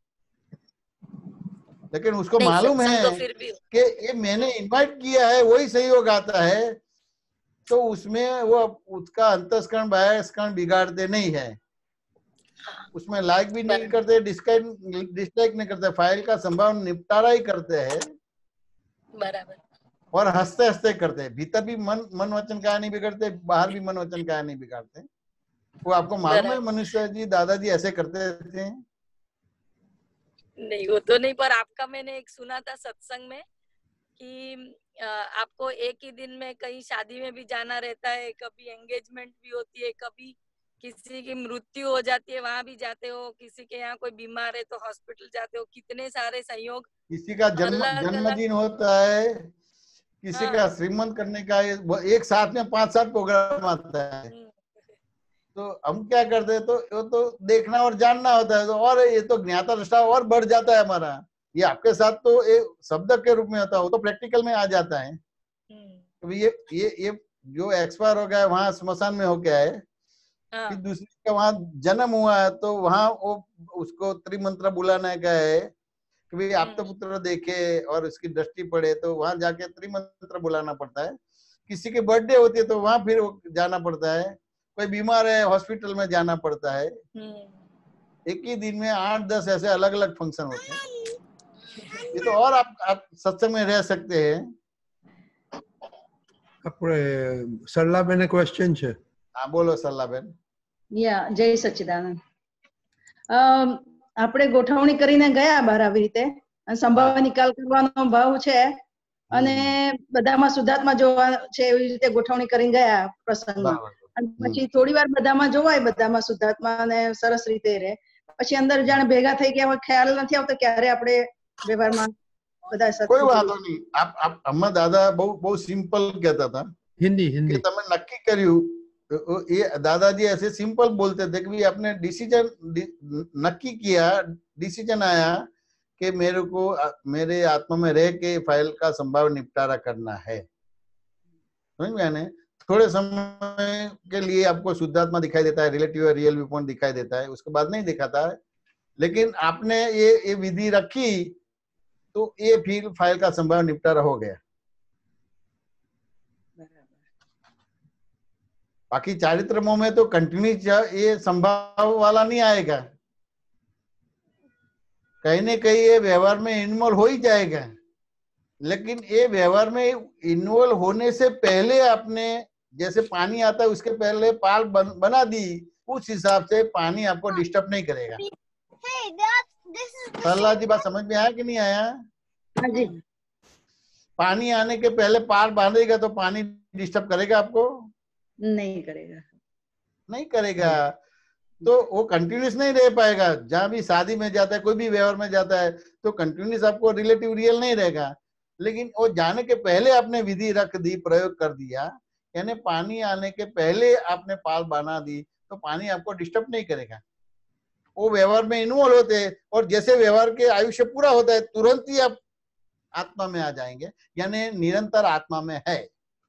लेकिन उसको मालूम है तो कि ये मैंने इनवाइट किया है, वही सहयोग आता है, तो उसमें वो उसका अंतस्करण बाह्यस्करण बिगाड़ते नहीं है, उसमें लाइक भी नहीं करते, डिसलाइक डिसलाइक नहीं करते, फाइल का संभावना निपटारा ही करते हैं बराबर, और हंसते हंसते करते हैं। भीतर भी मन मन वचन का नहीं बिगड़ते, बाहर भी मन वचन का नहीं बिगाड़ते। वो आपको मालूम है मनुष्य जी, दादाजी ऐसे करते थे? नहीं, वो तो नहीं, पर आपका मैंने एक सुना था सत्संग में कि आपको एक ही दिन में कहीं शादी में भी जाना रहता है, कभी एंगेजमेंट भी होती है, कभी किसी की मृत्यु हो जाती है वहां भी जाते हो, किसी के यहाँ कोई बीमार है तो हॉस्पिटल जाते हो, कितने सारे संयोग, किसी का जन्म जन्मदिन होता है, किसी हाँ। का श्रीमंत करने का एक साथ में पांच सात प्रोग्राम आता है। तो हम क्या करते हैं, तो वो तो देखना और जानना होता है, तो और ये तो ज्ञाता दृष्टा और बढ़ जाता है हमारा। ये आपके साथ तो एक शब्द के रूप में होता है, वो तो प्रैक्टिकल में आ जाता है। तो ये ये ये जो एक्सपायर हो गया है वहां स्मशान में हो गया है, हाँ। फिर दूसरे का वहां जन्म हुआ है, तो वहां वो उसको त्रिमंत्र बुलाने का है कि भाई आप तो पुत्र देखे और उसकी दृष्टि पड़े, तो वहां जाके त्रिमंत्र बुलाना पड़ता है। किसी की बर्थडे होती है तो वहां फिर जाना पड़ता है, कोई बीमार है हॉस्पिटल में जाना पड़ता है। एक ही दिन में आठ दस ऐसे अलग अलग फंक्शन होते हैं। ये तो और आप आप सत्संग में रह सकते हैं। આપણે સરલાબેન એક ક્વેશ્ચન છે। હા બોલો સરલાબેન। યા જય સચ્ચિદાનંદ। આપણે ગોઠવણી કરીને ગયા બહાર આવી રીતે સંભાવ નિકાલ કરવાનો ભાવ છે અને બધામાં શુદ્ધાત્મા જોવા છે એવી રીતે ગોઠવણી કરીને ગયા પ્રસંગમાં, અને પછી થોડી વાર બધામાં જોવાય, બધામાં શુદ્ધાત્મા અને સરસ રીતે રહે, પછી અંદર જાણે ભેગા થઈ ગયા હોય, ખ્યાલ નથી આવતો ક્યારે આપણે વ્યવહારમાં બધા કોઈ વાંધો નહીં। આપ આપ અમ્મા દાદા બહુ બહુ સિમ્પલ કહેતા હતા, हिंदी हिंदी કે તમે નક્કી કર્યું, ये दादाजी ऐसे सिंपल बोलते थे कि आपने डिसीजन नक्की किया, डिसीजन आया कि मेरे को मेरे आत्मा में रह के फाइल का संभाव निपटारा करना है। समझ में आने थोड़े समय के लिए आपको शुद्धात्मा दिखाई देता है, रिलेटिव रियल व्यू पॉइंट दिखाई देता है, उसके बाद नहीं दिखाता है। लेकिन आपने ये ये विधि रखी तो ये फिर फाइल का संभाव निपटारा हो गया। बाकी चारित्रमों में तो कंटिन्यू ये संभाव वाला नहीं आएगा, कहीं न कहीं ये व्यवहार में इन्वॉल्व हो ही जाएगा। लेकिन ये व्यवहार में इन्वॉल्व होने से पहले आपने जैसे पानी आता है उसके पहले पाल बन, बना दी, उस हिसाब से पानी आपको डिस्टर्ब नहीं करेगा। सरला जी बात समझ में आया कि नहीं आया? हाँ जी। पानी आने के पहले पाल बांधेगा तो पानी डिस्टर्ब करेगा आपको? नहीं करेगा। नहीं करेगा। तो वो कंटिन्यूस नहीं रह पाएगा। जहां भी शादी में जाता है, कोई भी व्यवहार में जाता है तो कंटिन्यूस आपको रिलेटिव रियल नहीं रहेगा। लेकिन वो जाने के पहले आपने विधि रख दी, प्रयोग कर दिया, यानी पानी आने के पहले आपने पाल बना दी तो पानी आपको डिस्टर्ब नहीं करेगा। वो व्यवहार में इन्वॉल्व होते हैं और जैसे व्यवहार के आयुष्य पूरा होता है तुरंत ही आप आत्मा में आ जाएंगे, यानी निरंतर आत्मा में है।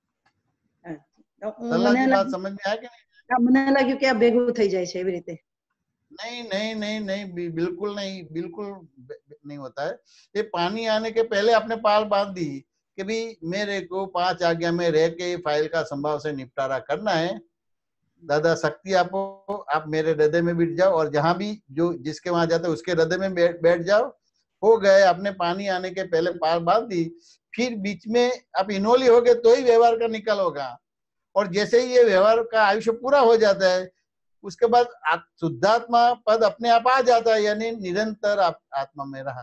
મને बात समझ में आया कि नहीं? મને લાગ્યું કે આ ભેગું થઈ જાય છે એવી રીતે। नहीं नहीं नहीं नहीं बिल्कुल नहीं, बिल्कुल नहीं होता है। ये पानी आने के पहले आपने पाल बांध दी कि भी मेरे को पांच आज्ञा में रह के फाइल का संभाव से निपटारा करना है। दादा शक्ति आपको, आप मेरे हृदय में बैठ जाओ और जहां भी जो जिसके वहां जाता है उसके हृदय में बैठ जाओ। हो गए, आपने पानी आने के पहले पाल बांध दी, फिर बीच में आप इन्वॉल्व हो गए तो ही व्यवहार का निकल होगा। और जैसे ही ये व्यवहार का आयुष्य पूरा हो जाता है उसके बाद शुद्धात्मा पद अपने आप आ जाता है, यानी निरंतर आप आत्मा में रहा।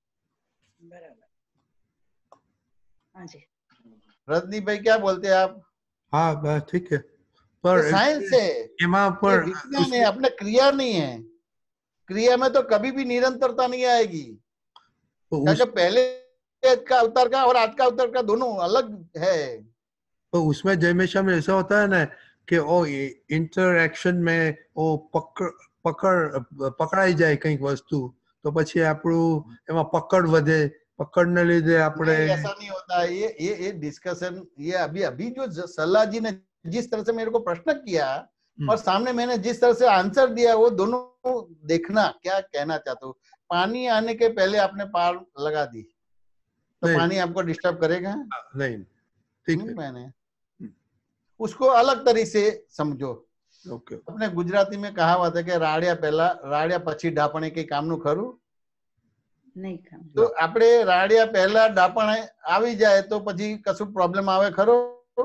हाँ जी। रजनी भाई क्या बोलते हैं आप? हाँ ठीक है, पर साइंस है, एमा पर विज्ञान है, अपने क्रिया नहीं है। क्रिया में तो कभी भी निरंतरता नहीं आएगी, क्योंकि पहले का अवतार का और आज का अवतार का दोनों अलग है। तो उसमें जयमेशा में ऐसा होता है ना कि वो इंटरेक्शन में वो पकड़ पकड़ पकड़ाई जाए कई वस्तु तो પછી આપણું એમાં પકડ વધે, પકડને લીધે આપણે ऐसा नहीं होता। ये ये ये डिस्कशन ये अभी अभी जो सल्ला जी ने जिस तरह से मेरे को प्रश्न किया और सामने मैंने जिस तरह से आंसर दिया वो दोनों देखना क्या कहना चाहता हूँ। पानी आने के पहले आपने पार लगा दी तो पानी आपको डिस्टर्ब करेगा नहीं? ठीक है, मैंने उसको अलग तरीके से समझो। ओके। अपने गुजराती में कहावत है कि राड़िया पहला राड़िया પછી ડાપણે કઈ કામનું ખરું નહીં કામ। તો આપણે રાડિયા પહેલા ડાપણે આવી જાય તો પછી કશું પ્રોબ્લેમ આવે ખરો?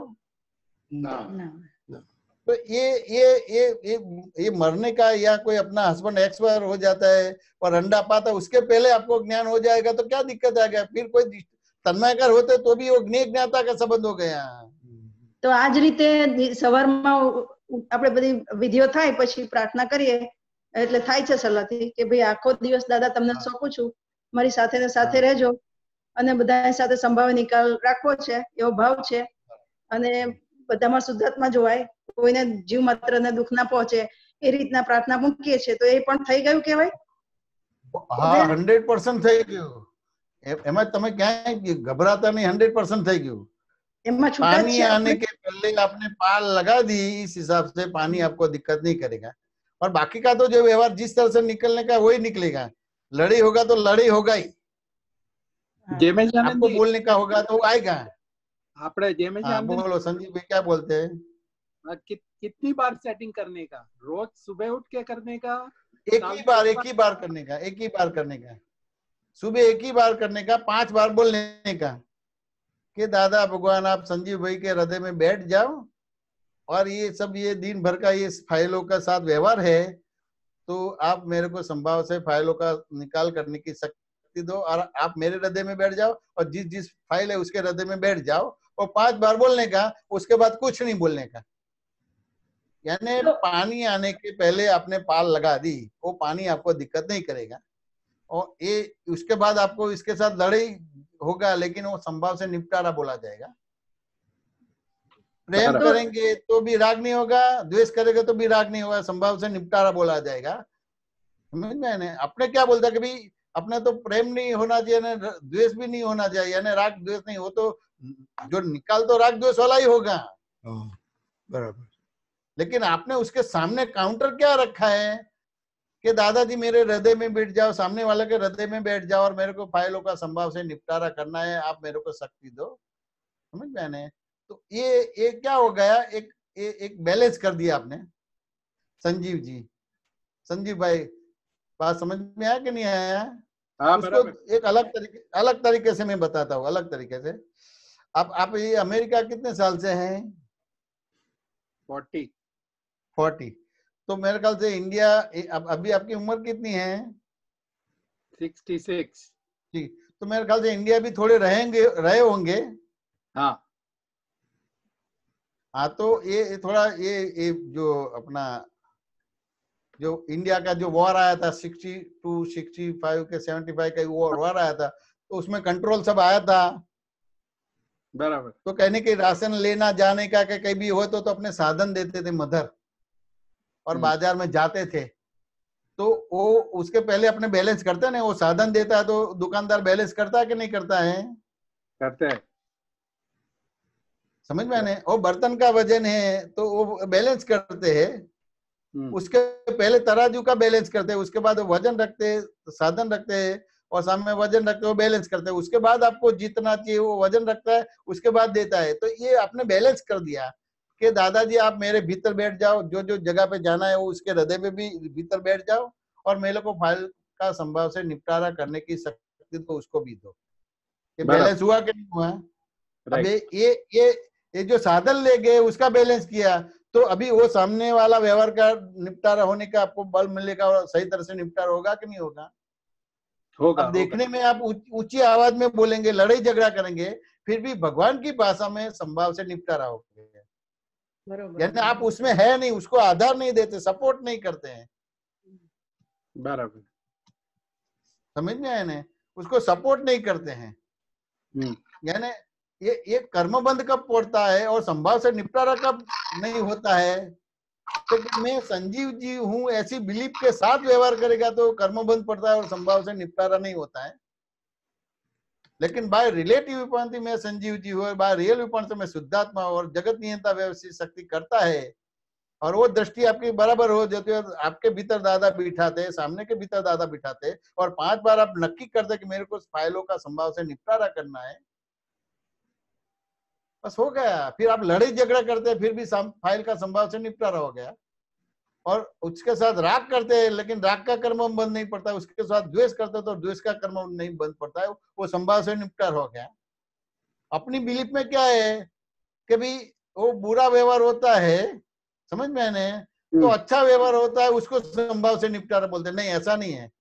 ના। तो ये ये ये ये ये मरने का या कोई अपना हस्बैंड एक्सपायर हो जाता है और अंडा पाता है उसके पहले आपको ज्ञान हो जाएगा तो क्या दिक्कत आ गया? फिर कोई तन्मयकर होते तो भी वो ज्ञेय ज्ञाता का संबंध हो गया। તો આ જ રીતે સવારમાં આપણે બધી વિધિઓ થાય પછી પ્રાર્થના કરીએ એટલે થાય છે સલાહથી કે ભાઈ આખો દિવસ દાદા તમને સોંપું છું, મારી સાથે ને સાથે રહેજો અને બધા સાથે સંભાવે નિકાલ રાખવો છે એવો ભાવ છે અને બધામાં શુદ્ધાત્મા જોવાય, કોઈને જીવ માત્રને દુઃખ ના પહોંચે એ રીતના પ્રાર્થના મૂકીએ છીએ તો એ પણ થઈ ગયું કહેવાય? હા, હંડ્રેડ પર્સન્ટ થઈ ગયું। એમાં તમે ક્યાંય ગભરાતા નહીં, હંड्रेड परसेंट થઈ ગયું। पानी आने के पहले आपने पाल लगा दी, इस हिसाब से पानी आपको दिक्कत नहीं करेगा। और बाकी का तो जो व्यवहार जिस तरह से निकलने का वही निकलेगा। लड़ाई होगा तो लड़ाई होगा ही, आपको बोलने का होगा तो आएगा। आपने जयमेशानंद जी बोलो संजीव भाई क्या बोलते हैं? कि, कितनी बार सेटिंग करने का? रोज सुबह उठ के करने का? एक ही बार एक ही बार करने का एक ही बार करने का सुबह एक ही बार करने का, पांच बार बोलने का कि दादा भगवान आप संजीव भाई के हृदय में बैठ जाओ और ये सब ये दिन भर का ये फाइलों का साथ व्यवहार है तो आप मेरे को संभाव से फाइलों का निकाल करने की शक्ति दो और आप मेरे हृदय में बैठ जाओ और जिस जिस फाइल है उसके हृदय में बैठ जाओ और पांच बार बोलने का, उसके बाद कुछ नहीं बोलने का। यानी पानी आने के पहले आपने पाल लगा दी, वो पानी आपको दिक्कत नहीं करेगा और ये उसके बाद आपको इसके साथ लड़ाई होगा लेकिन वो संभाव से निपटारा बोला जाएगा। प्रेम करेंगे तो भी राग नहीं होगा, द्वेष करेंगे तो भी राग नहीं होगा, संभाव से निपटारा बोला जाएगा। समझ में? अपने क्या बोलता कि भाई अपने तो प्रेम नहीं होना चाहिए, द्वेष भी नहीं होना चाहिए, यानी राग द्वेष नहीं हो, तो जो निकाल तो राग द्वेष वाला ही होगा। बराबर। लेकिन आपने उसके सामने काउंटर क्या रखा है कि दादाजी मेरे हृदय में बैठ जाओ, सामने वाले के हृदय में बैठ जाओ और मेरे को फाइलों का संभाव से निपटारा करना है, आप मेरे को शक्ति दो। समझ में आने? तो ये ये क्या हो गया, एक ए, एक बैलेंस कर दिया आपने। संजीव जी, संजीव भाई, बात समझ में आया कि नहीं आया? हाँ, उसको एक अलग तरीके अलग तरीके से मैं बताता हूँ, अलग तरीके से। आप आप ये अमेरिका कितने साल से हैं? फोर्टी। फोर्टी। तो मेरे ख्याल से इंडिया, अब अभी आपकी उम्र कितनी है? Sixty six. ठीक, तो मेरे ख्याल से इंडिया भी थोड़े रहेंगे, रहे होंगे। हाँ हाँ, तो ये थोड़ा ये ये जो अपना जो इंडिया का जो वॉर आया था सिक्सटी टू सिक्सटी फाइव के सेवेंटी फाइव का वॉर वॉर आया था, तो उसमें कंट्रोल सब आया था। बराबर। तो कहने के राशन लेना जाने का कि कहीं भी हो तो, तो अपने साधन देते थे मदर, और बाजार में जाते थे, तो वो उसके पहले अपने बैलेंस करते हैं ना, वो साधन देता है तो दुकानदार बैलेंस करता है कि नहीं करता है? करते हैं। समझ में आने? वो बर्तन का वजन है तो वो बैलेंस करते हैं, उसके पहले तराजू का बैलेंस करते हैं, उसके बाद वो वजन रखते हैं, साधन रखते हैं और सामने वजन रखते हैं, वो बैलेंस करते हैं, उसके बाद आपको जितना चाहिए वो वजन रखता है, उसके बाद देता है। तो ये आपने बैलेंस कर दिया कि दादाजी आप मेरे भीतर बैठ जाओ, जो जो जगह पे जाना है वो उसके हृदय में भी भीतर बैठ जाओ और मेरे को फाइल का संभाव से निपटारा करने की शक्ति तो उसको भी दो। ये बैलेंस हुआ कि नहीं हुआ? अब ये ये ये ये जो साधन ले गए उसका बैलेंस किया, तो अभी वो सामने वाला व्यवहार का निपटारा होने का आपको बल मिलेगा और सही तरह से निपटारा होगा कि नहीं होगा? होगा। अब देखने में आप ऊंची आवाज में बोलेंगे, लड़ाई झगड़ा करेंगे, फिर भी भगवान की भाषा में संभाव से निपटारा होगा। यानी आप उसमें है नहीं, उसको आधार नहीं देते, सपोर्ट नहीं करते हैं। बराबर। समझ में आया ना? उसको सपोर्ट नहीं करते हैं। यानी ये ये कर्मबंध कब पड़ता है और संभाव से निपटारा कब नहीं होता है? तो मैं संजीव जी हूं ऐसी बिलीफ के साथ व्यवहार करेगा तो कर्मबंध पड़ता है और संभाव से निपटारा नहीं होता है। लेकिन बाय रिलेटिव विपंथी में संजीव जी हो, बाय रियल विपंथ में शुद्धात्मा और जगत नियंता व्यवस्थित शक्ति करता है, और वो दृष्टि आपकी बराबर हो जाती है। आपके भीतर दादा बिठाते, सामने के भीतर दादा बिठाते, और पांच बार आप नक्की करते कि मेरे को फाइलों का संभाव से निपटारा करना है, बस हो गया। फिर आप लड़ाई झगड़ा करते फिर भी फाइल का संभाव से निपटारा हो गया। और उसके साथ राग करते हैं लेकिन राग का कर्म बंद नहीं पड़ता, उसके साथ द्वेष करते तो द्वेष का कर्म नहीं बंद पड़ता है, वो संभाव से निपटार हो गया। अपनी बिलीफ में क्या है कि भी वो बुरा व्यवहार होता है, समझ में आने, तो अच्छा व्यवहार होता है उसको संभाव से निपटारा बोलते। नहीं, ऐसा नहीं है।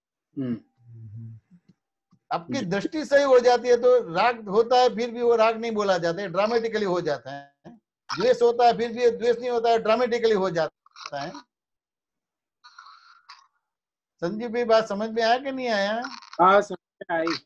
आपकी दृष्टि सही हो जाती है तो राग होता है फिर भी वो राग नहीं बोला जाता है, ड्रामेटिकली हो जाता है। द्वेष होता है फिर भी द्वेष नहीं होता है, ड्रामेटिकली हो जाता है। संजीव भाई बात समझ में आया कि नहीं आया? हाँ समझ में आई।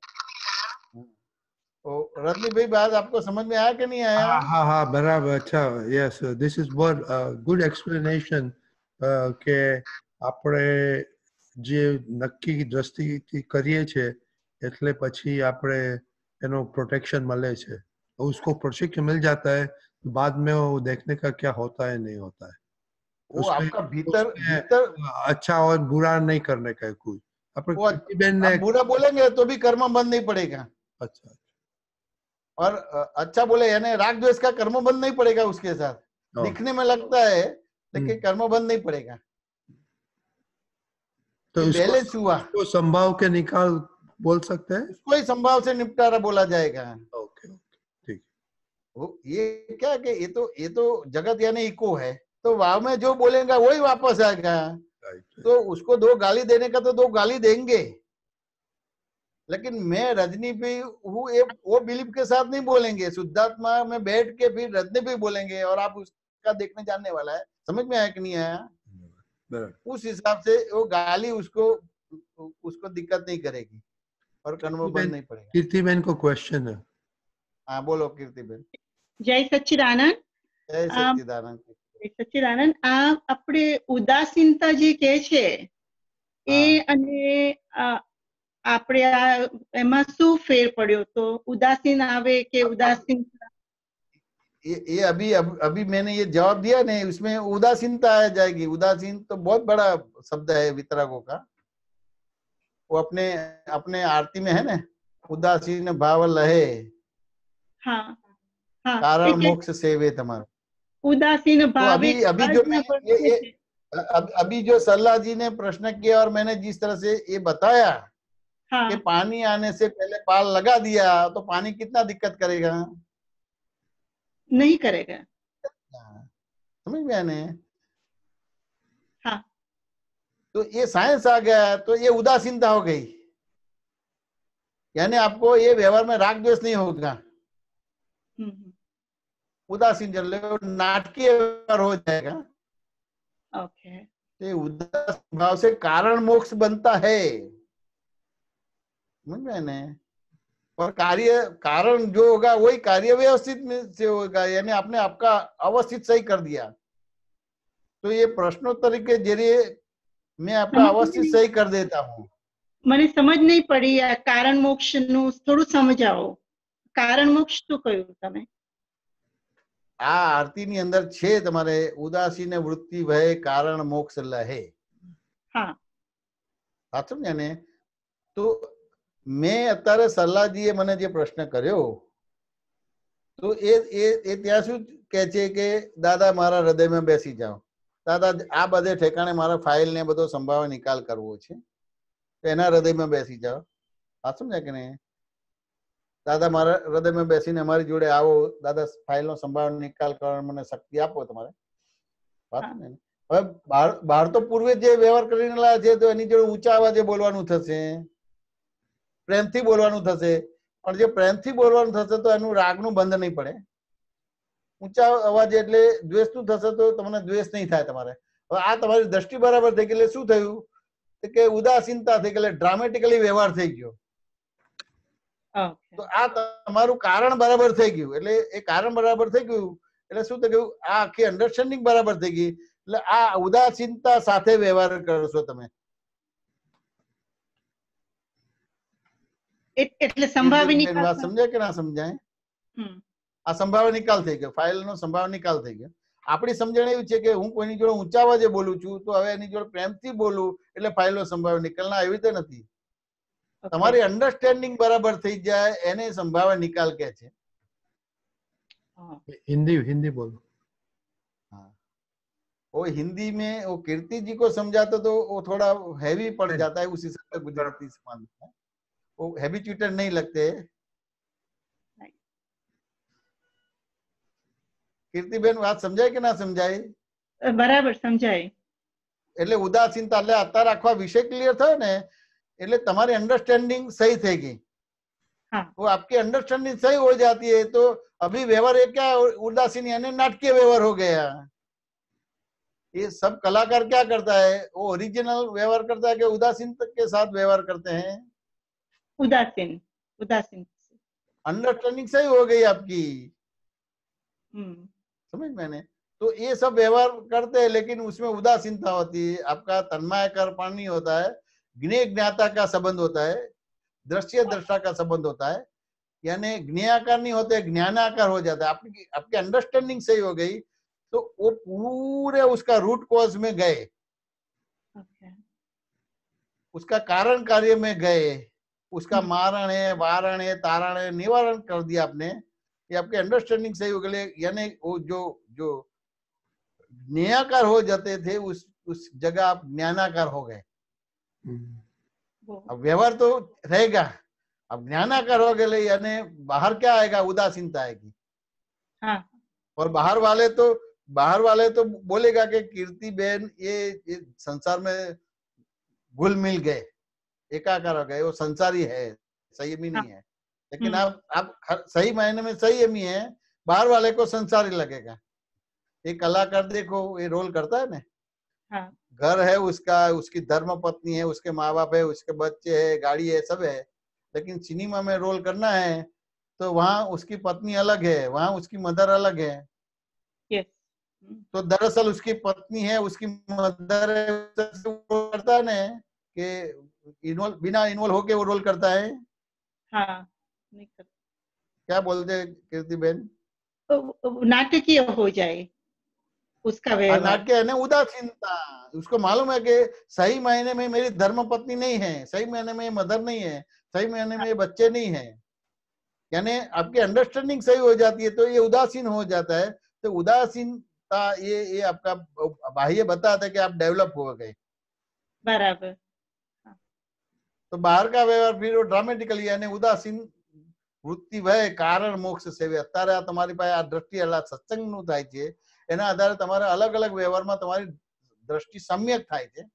रजनी भाई बात आपको समझ में आया कि नहीं आया? हाँ हाँ हाँ बराबर। अच्छा, yes, this is one good explanation કે આપણે જે નક્કી દ્રષ્ટિથી કરીએ છીએ એટલે પછી આપણે એનો પ્રોટેક્શન મળે છે, उसको प्रोटेक्शन मिल जाता है, बाद में वो देखने का क्या होता है नहीं होता है, वो आपका भीतर उसमें भीतर अच्छा और बुरा नहीं करने का है कुछ। वो आप बुरा बोलेंगे तो भी कर्म बंद नहीं पड़ेगा। अच्छा, और अच्छा बोले यानी राग द्वेष का कर्म बंद नहीं पड़ेगा उसके साथ, दिखने में लगता है लेकिन कर्म बंद नहीं पड़ेगा। तो बैलेंस हुआ, तो संभाव के निकाल बोल सकते हैं, उसको ही संभाव से निपटारा बोला जाएगा। ओके ओके ठीक। वो ये क्या कि ये तो ये तो जगत यानी इको है, तो वाव में जो बोलेगा वही वापस आएगा। तो उसको दो गाली देने का तो दो गाली देंगे, लेकिन मैं रजनी भी हूँ वो बिलीफ के साथ नहीं बोलेंगे, शुद्धात्मा में बैठ के फिर रजनी भी बोलेंगे और आप उसका देखने जानने वाला है। समझ में आया कि नहीं आया? उस हिसाब से वो गाली उसको उसको दिक्कत नहीं करेगी और कर्म बंद नहीं पड़ेगा। कीर्तिबेन को क्वेश्चन है। हाँ बोलो कीर्तिबेन। जय सच्चिदानंद। जय सच्चिदानंद। સચ્ચિદાનંદ, આ આપણે ઉદાસીનતા જે કહે છે એ અને આપણે આ એમાં શું ફેર પડ્યો? તો ઉદાસીન આવે કે ઉદાસીન? ये ये अभी अब, अभी मैंने ये जवाब दिया नहीं, उसमें उदासीनता आ जाएगी। उदासीन तो बहुत बड़ा शब्द है वितरागों का। वो अपने अपने आरती में है ना, उदासीन भाव लहे हाँ हाँ कारण मोक्ष सेवे तमारा। उदासीन तो भाव अभी अभी जो मैं ये, ये अब, अभी जो सल्ला जी ने प्रश्न किया और मैंने जिस तरह से ये बताया हाँ कि पानी आने से पहले पाल लगा दिया तो पानी कितना दिक्कत करेगा? नहीं करेगा। समझ में आने? हाँ तो ये साइंस आ गया, तो ये उदासीनता हो गई। यानी आपको ये व्यवहार में राग द्वेष नहीं होगा, उदासीन चल रहे, नाटकीय व्यवहार हो जाएगा। ओके। तो उदासीन भाव से कारण मोक्ष बनता है, समझ में आने? और कार्य कारण जो होगा वही कार्य व्यवस्थित में से होगा, यानी आपने आपका अवस्थित सही कर दिया। तो ये प्रश्नोत्तरी के जरिए मैं आपका अवस्थित सही कर देता हूँ। મને સમજ નહીં પડી આ કારણ મોક્ષ નું થોડું સમજાવો. કારણ મોક્ષ શું કહ્યું તમે? આ આરતી ની અંદર છે તમારે ઉદાસીન વૃત્તિ ભય કારણ મોક્ષ લહે. હા સાચું ને? તો મેં અત્યારે સલ્લાજીએ મને જે પ્રશ્ન કર્યો તો એ એ ત્યાં શું કહે છે કે દાદા મારા હૃદયમાં બેસી જાઓ, દાદા આ બધે ઠેકાણે મારા ફાઇલ ને બધો સંભાવ નિકાલ કરવો છે, તો એના હૃદયમાં બેસી જાઓ. સાચું ને કે નહીં? દાદા મારા હૃદયમાં બેસીને અમારી જોડે આવો, દાદા ફાઇલ નો સંભાવ નિકાલ કરવા મને શક્તિ આપો તમારે. સાચું ને? હવે બહાર બહાર તો પૂર્વે જે વ્યવહાર કરીને લાયા છે તો એની જોડે ઊંચા અવાજે બોલવાનું થશે, પ્રેમથી બોલવાનું થશે, પણ જે પ્રેમથી બોલવાનું થશે તો એનું રાગનું બંધ નહીં પડે. ઊંચા અવાજ એટલે દ્વેષનું થશે તો તમને દ્વેષ નહીં થાય તમારે. હવે આ તમારી દ્રષ્ટિ બરાબર થઈ ગઈ એટલે શું થયું કે ઉદાસીનતા થઈ ગઈ, એટલે ડ્રામેટિકલી વ્યવહાર થઈ ગયો. તો આ તમારું કારણ બરાબર થઈ ગયું, એટલે એ કારણ બરાબર થઈ ગયું એટલે શું થઈ ગયું, આ આખી અન્ડરસ્ટેન્ડિંગ બરાબર થઈ ગઈ. એટલે આ ઉદાસીનતા સાથે વ્યવહાર કરશો તમે. એટલે સંભાવી નિકાલ સમજાય કે ના સમજાય? આ સંભાવ નિકાલ થઈ ગયો, ફાઇલ નો સંભાવ નિકાલ થઈ ગયો. આપણી સમજણ એવી છે કે હું કોઈની જોડે ઊંચા અવાજે બોલું છું તો હવે એની જોડે પ્રેમથી બોલું એટલે ફાઇલ નો સંભાવ નિકાલ. ના, એવી રીતે નથી. તમારી અંડરસ્ટેન્ડિંગ બરાબર થઈ જાય એને સંભાવ નિકાલ કહે છે. हिंदी हिंदी बोलो. हाँ, वो हिंदी में वो कीर्ति जी को समझाते तो वो थोड़ा हैवी पड़ जाता है, उसी से गुजराती समझ में वो हैबिचुएटेड नहीं लगते. કીર્તિબેન વાત સમજાય કે ના સમજાય? બરાબર સમજાય. એટલે ઉદાસીનતા એટલે અત્યારે આખો વિષય ક્લિયર થયો ને એટલે તમારી अंडरस्टैंडिंग सही થઈ ગઈ. हाँ वो आपकी अंडरस्टैंडिंग सही हो जाती है तो अभी व्यवहार है क्या उदासीन यानी नाटकीय व्यवहार हो गया. ये सब कलाकार क्या करता है, वो ओरिजिनल व्यवहार करता है कि उदासीन के साथ व्यवहार करते हैं? उदासीन उदासीन अंडरस्टैंडिंग सही हो गई आपकी, समझ मैंने? तो ये सब व्यवहार करते हैं लेकिन उसमें उदासीनता होती है, आपका तन्मायकरपण नहीं होता है, ज्ञेय ज्ञाता का संबंध होता है, दृश्य दृष्टा का संबंध होता है, यानी ज्ञेयाकार नहीं होते ज्ञानाकार हो जाता है. आपकी आपकी अंडरस्टैंडिंग सही हो गई तो वो पूरे उसका रूट कॉज में गए, उसका कारण कार्य में गए, उसका मारण है वारण है तारण है निवारण कर दिया आपने. ये आपके अंडरस्टैंडिंग सही हो गई, यानी वो जो जो ज्ञेयाकार हो जाते थे उस उस जगह आप ज्ञानाकार हो गए. अब व्यवहार तो रहेगा, अब ज्ञानाकार हो गए यानी बाहर क्या आएगा, उदासीनता आएगी. हाँ. और बाहर वाले तो बाहर वाले तो बोलेगा कि कीर्ति बहन ये, ये संसार में घुल मिल गए, एकाकार हो गए, वो संसारी है, संयमी नहीं है. लेकिन आप आप सही मायने में संयमी है, बाहर वाले को संसारी लगेगा. एक कलाकार देखो ये रोल करता है ना. हाँ. घर है उसका, उसकी धर्म पत्नी है, उसके माँ बाप है, उसके बच्चे है, गाड़ी है, सब है, लेकिन सिनेमा में रोल करना है तो वहां उसकी पत्नी अलग है, वहां उसकी मदर अलग है. yes. तो दरअसल उसकी पत्नी है, उसकी मदर है, करता है ना कि इन्वॉल्व बिना इन्वॉल्व होके वो रोल करता है? हाँ, नहीं कर, क्या बोलते हैं कीर्ति बहन? नाटकीय हो जाए उसका व्यवहार। नाटकीय है ना, उदासीनता। उसको मालूम है कि सही मायने में मेरी धर्म पत्नी नहीं है, सही मायने में मदर नहीं है, सही मायने में बच्चे नहीं है, यानी आपकी अंडरस्टैंडिंग सही हो जाती है तो ये उदासीन हो जाता है। तो उदासीनता ये ये आपका बाह्य बताता है कि आप डेवलप हो गए। बराबर। तो बाहर का व्यवहार फिर वो ड्रामेटिकली यानी उदासीन વૃત્તિ વય કારણ મોક્ષ સેવે. અત્યારે આ તમારી પાસે આ દ્રષ્ટિ એટલે સત્સંગનું થાય છે, એના આધારે તમારા અલગ અલગ વ્યવહારમાં તમારી દ્રષ્ટિ સમ્યક થાય છે.